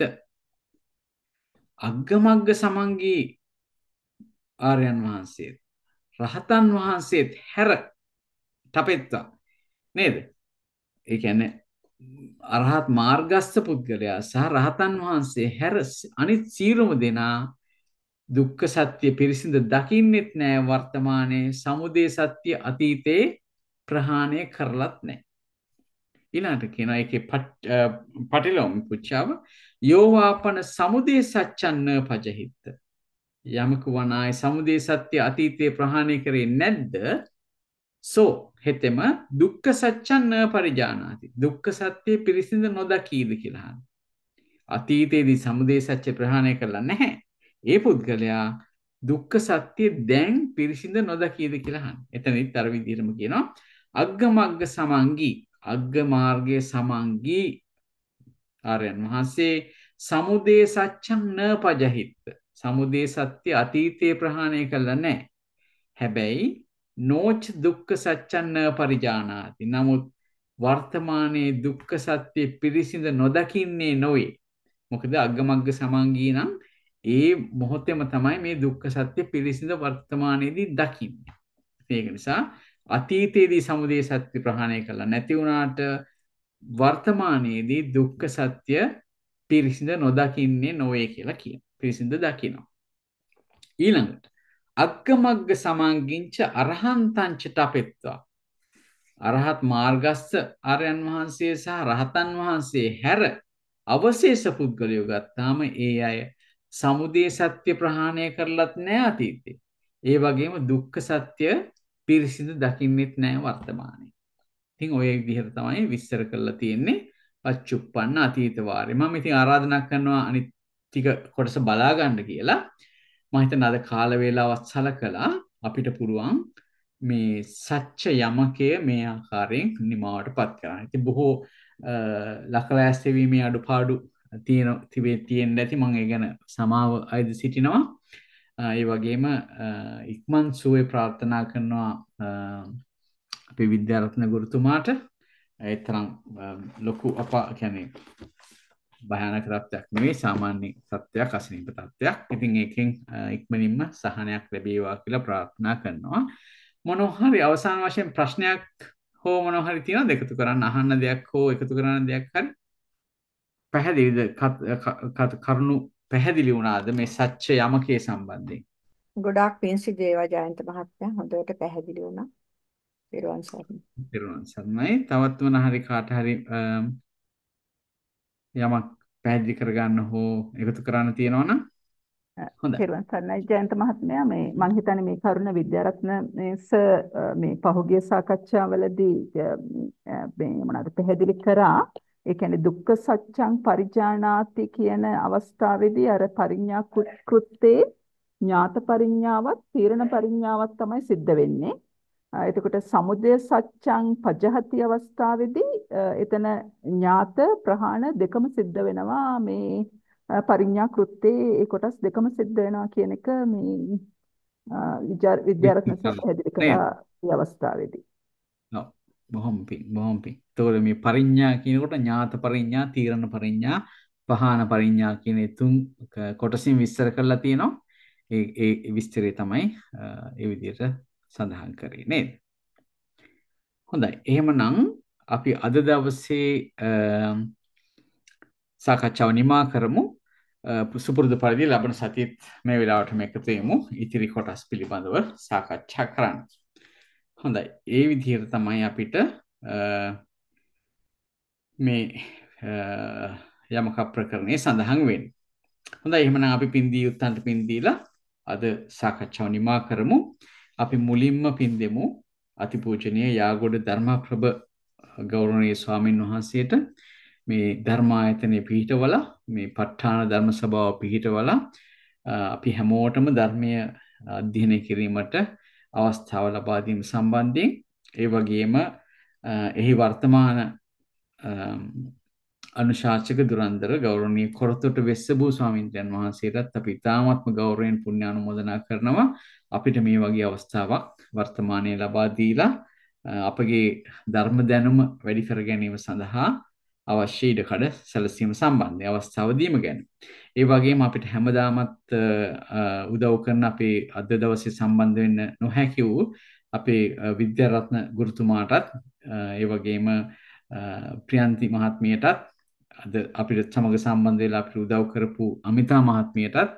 අග්ගමග්ග සමංගී ආර්යයන් වහන්සේ රහතන් වහන්සේත් හැර තපෙත්වා නේද? ඒ කියන්නේ අරහත් මාර්ගස්ත පුද්ගලයා සහ රහතන් වහන්සේ හැර අනිත් සියලුම දෙනා දුක්ඛ සත්‍ය පිරිසිදු දකින්නෙත් නෑ. වර්තමානයේ සමුදය සත්‍ය අතීතේ ප්‍රහාණය කරලත් නෑ. ඊළඟට කියනවා ඒකේ පටිලොම් පුච්චාව යෝවාපන සමුදය සත්‍යං න පජහිත්ත. යමක වනායි සමුදය සත්‍ය අතීතේ ප්‍රහාණය කරේ නැද්ද සෝ හෙතෙම දුක්ඛ සත්‍යං න පරිජානාති. දුක්ඛ සත්‍ය පිරිසිදු නොදකීද කියලා අහනවා. අතීතයේදී සමුදය සත්‍ය ප්‍රහාණය කළා නැහැ. ඒ පුද්ගලයා දුක්ඛ සත්‍ය දැන් පිරිසිදු නොදකීද කියලා අහනවා. එතනදිත් අර විදිහටම කියනවා අග්ගමග්ග සමංගී අග්ග මාර්ගයේ සමංගී ආර්යයන් වහන්සේ සමුදය සත්‍යං න පජහිත්ත. සමුදය සත්‍ය අතීතයේ ප්‍රහාණය කළා නැහැ. හැබැයි නොච දුක්ඛ සත්‍යං න පරිජානාති. නමුත් වර්තමානයේ දුක්ඛ සත්‍ය පිරිසිදු නොදකින්නේ නොවේ. මොකද අග්ගමග්ග සමංගී නම් ඒ මොහොතේම තමයි මේ දුක්ඛ සත්‍ය පිරිසිදු වර්තමානයේදී දකින්නේ. ඒක නිසා අතීතයේදී සමුදය සත්‍ය ප්‍රහාණය කළා නැති වුණාට වර්තමානයේදී දුක්ඛ සත්‍ය පිරිසිදු නොදකින්නේ නොවේ කියලා කියනවා. පිරිසිදු දකිනවා. ඊළඟට අග්ගමග්ග සමංගින්ච අරහන්තංච තපෙත්වා. අරහත් මාර්ගස්ස ආර්යයන් වහන්සේ සහ රහතන් වහන්සේ හැර අවශේෂ පුද්ගලයෝ ගත්තාම ඒ අය සමුදය සත්‍ය ප්‍රහාණය කරලත් නැහැ අතීතේ. ඒ වගේම දුක්ඛ සත්‍ය පිරිසිදු දකින්නෙත් නැහැ වර්තමානයේ. ඉතින් ඔය විදිහට තමයි විස්තර කරලා තියෙන්නේ පච්චුප්පන්න අතීත වාරේ. මම ඉතින් ආරාධනා කරනවා අනිත් ටික කොටස බලා ගන්න කියලා. මම හිතන අද කාල වේලාවත් සලකලා අපිට පුළුවන් මේ සත්‍ය යමකය මේ ආකාරයෙන් නිමාවටපත් කරන්න. ඉතින් බොහෝ ලකලෑස්ති වීමේ අඩුපාඩු තියෙන තිබේ තියෙන්න ඇති. මම ඒ ගැන සමාව අයද සිටිනවා. ඒ වගේම ඉක්මන් සුවය ප්‍රාර්ථනා කරනවා අපේ විද්‍යාරත්න ගුරුතුමාට. ඒ තරම් ලොකු අප කියන්නේ භයානක තත්ත්වයක් නෙවෙයි, සාමාන්‍ය තත්ත්වයක්, අසනීප තත්ත්වයක්. ඉතින් ඒකෙන් ඉක්මනින්ම සහනයක් ලැබේවා කියලා ප්‍රාර්ථනා කරනවා. මොනවා හරි අවසාන වශයෙන් ප්‍රශ්නයක් හෝ මොනවා හරි තියෙනවද එකතු කරන්න, අහන්න දෙයක් හෝ එකතු කරන්න දෙයක් හරි? පැහැදිලිද? කරුණු පැහැදිලි වුණාද මේ සත්‍ය යමකේ සම්බන්ධයෙන්? ගොඩාක් පිං සිදේවා ජයන්ත මහත්තයා, හොඳට පැහැදිලි වුණා. පෙරවන් සරණයි. පෙරවන් සරණයි. තවත් මොන හරි කාට හරි යමක් පැහැදිලි කරගන්න හෝ එකතු කරන්න තියෙනවා නම් හොඳයි. පෙරවන් සරණයි ජයන්ත මහත්මයා. මේ මම හිතන්නේ මේ කරුණ විද්‍යාරත්න මේ පහුගිය සාකච්ඡාවලදී මේ මොනවාද පැහැදිලි කරා. ඒ කියන්නේ දුක්ඛ සත්‍යං පරිජානාති කියන අවස්ථාවේදී අර පරිඥා කෘත්තේ ඥාත පරිඥාවත් තීරණ පරිඥාවත් තමයි සිද්ධ වෙන්නේ. අ, එතකොට සමුදය සත්‍යං පජහති අවස්ථාවේදී අ, එතන ඥාත ප්‍රහාණ දෙකම සිද්ධ වෙනවා. මේ අ, පරිඥා කෘත්තේ ඒ කොටස් දෙකම සිද්ධ වෙනවා කියන එක මේ අ, විචාර විද්‍යාරත්න සහ පැහැදිලි කළා මේ අවස්ථාවේදී. ඔව් බොහොම පිං බොහොම පිං. එතකොට මේ පරිඥා කියනකොට ඥාත පරිඥා, තීරණ පරිඥා, පහාන පරිඥා කියන මේ තුන් ක- කොටසින් විස්තර කරලා තියෙනවා. ඒ ඒ විස්තරය තමයි අ, ඒ විදිහට සඳහන් කරේ නේද? හොඳයි. එහෙමනම් අපි අද දවසේ අ, සාකච්ඡාව නිමා කරමු. අ, සුපුරුදු පරිදි ලබන සතියේත් මේ වෙලාවට මේක තේමු. ඉතිරි කොටස් පිළිබඳව සාකච්ඡා කරන්න. හොඳයි. ඒ විදිහට තමයි අපිට අ, මේ අ, යමක ප්‍රකරණේ සඳහන් වෙන්නේ. හොඳයි. එහෙමනම් අපි පින්දී උත්තන්ට පින් දීලා අද සාකච්ඡාව නිමා කරමු. අපි මුලින්ම පින් දෙමු අතිපූජනීය යාගොඩ ධර්මප්‍රභ ගෞරවනීය ස්වාමින් වහන්සේට මේ ධර්මායතනයේ පිහිටවලා මේ ප ဋ ාණ ධර්ම සභාව පිහිටවලා අ, අපි හැමෝටම ධර්මය අධ්‍යයනය කිරීමට අවස්ථාව ලබා දීම සම්බන්ධයෙන් ඒ වගේම අ, එහි වර්තමාන අම්, අනුශාසක දුරන්දර ගෞරවනීය කොරතොට වෙස්සබු ස්වාමීන් වහන්සේටත් අපි ඉතාමත්ම ගෞරවයෙන් පුණ්‍යානුමෝදනා කරනවා. අපිට මේ වගේ අවස්ථාවක් වර්තමානයේ ලබා දීලා අ, අපගේ ධර්ම දැනුම වැඩි කර ගැනීම සඳහා අවශ්‍ය ඉඩකඩ සැලසීම සම්බන්ධයි අවස්ථාව දීම ගැන. ඒ වගේම අපිට හැමදාමත් අ, අ, උදව් කරන අපේ අද දවසේ සම්බන්ධ වෙන්න නොහැකි වූ අපේ අ, විද්‍යාරත්න ගුරුතුමාටත් අ, ඒ වගේම අ, ප්‍රියන්ති මහත්මියටත් අද අපිට සමග සම්බන්ධ වෙලා අපිට උදව් කරපු අමිතා මහත්මියටත් අ,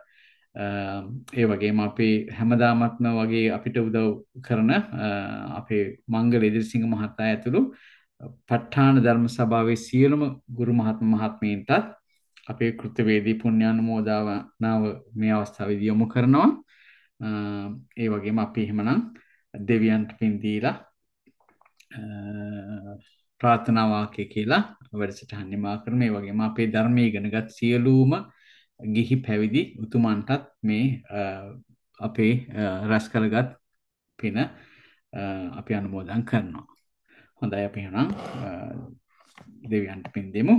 ඒ වගේම අපේ හැමදාමත්ම වගේ අපිට උදව් කරන අ, අපේ මංගල ඉදිරිසිංහ මහතා ඇතුළු ප ဋ ාණ ධර්ම සභාවේ සියලුම ගුරු මහත්ම මහත්මීන්ටත් අපේ කෘතවේදී පුණ්‍යානුමෝදනාව මේ අවස්ථාවේදී යොමු කරනවා. අ, ඒ වගේම අපි එහෙමනම් දෙවියන්ට පින් දීලා අ, ප්‍රාර්ථනා වාක්‍ය කියලා වැඩසටහන නිමා කරමු. ඒ වගේම අපේ ධර්මයේ ඉගෙනගත් සියලුම ගිහි පැවිදි උතුමන්ටත් මේ අ, අපේ අ, රැස් කරගත් පින අ, අපි අනුමෝදන් කරනවා. හොඳයි අපි එහෙනම් අ, දෙවියන්ට පින් දෙමු.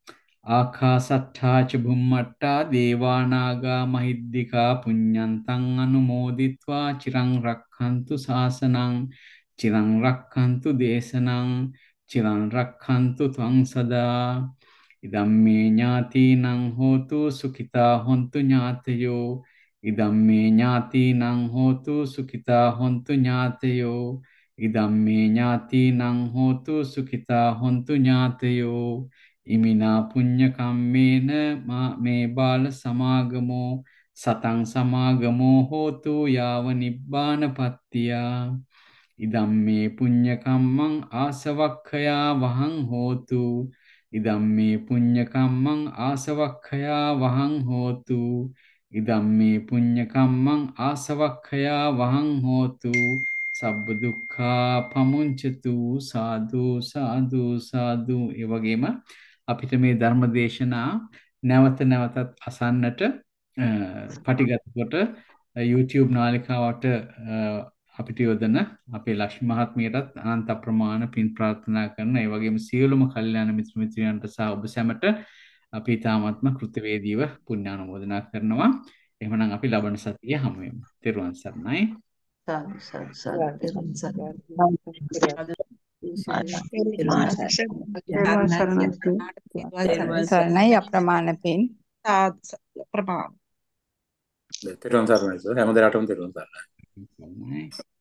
ආකාසට්ඨා ච බුම්මට්ඨා දේවා නාග මහිද්దికා පුඤ්ඤන්තං අනුමෝදිත්වා චිරං රක්ඛන්තු ශාසනං චිරං රක්ඛන්තු දේශනං චිරං රක්ඛන්තු ත්වං සදා ඉදම්මේ ඥාතිනං හෝතු සුඛිතා හොන්තු ඥාතයෝ ඉදම්මේ ඥාතිනං හෝතු සුඛිතා හොන්තු ඥාතයෝ ඉදම්මේ ඥාතිනං හෝතු සුඛිතා හොන්තු ඥාතයෝ ඉමිනා පුඤ්ඤ කම්මේන මා මේ බාල සමාගමෝ සතං සමාගමෝ හෝතු යාව නිබ්බානපත්තියා ඉදම්මේ පුඤ්ඤ කම්මං ආසවක්ඛයා වහං හෝතු ඉදම්මේ පුඤ්ඤ කම්මං ආසවක්ඛයා වහං හෝතු ඉදම්මේ පුඤ්ඤ කම්මං ආසවක්ඛයා වහං හෝතු සබ්බ දුක්ඛා පමුංචතු සාදු සාදු සාදු. ඒ වගේම අපිට මේ ධර්ම දේශනා නැවත නැවතත් අසන්නට අ, පටිගත කොට YouTube නාලිකාවට අ, අපිට යොදන අපේ ලක්ෂ්මී මහත්මියටත් අනන්ත අප්‍රමාණ පින් ප්‍රාර්ථනා කරන ඒ වගේම සියලුම කල්යාණ මිත්‍ර මිත්‍රයන්ට සහ ඔබ සැමට අපි තාමත්ම කෘතවේදීව පුණ්‍යානුමෝදනා කරනවා. එහෙමනම් අපි ලබන සතියේ හමු වෙමු. ත්වන් සරණයි. සාදු සාදු සාදු තෙරුවන් සරණයි. සරණයි අප්‍රමාණ පින් ප්‍රමාණ තෙරුවන් සරණයි සර්. හැම දිනටම තෙරුවන් සරණයි. සරණයි.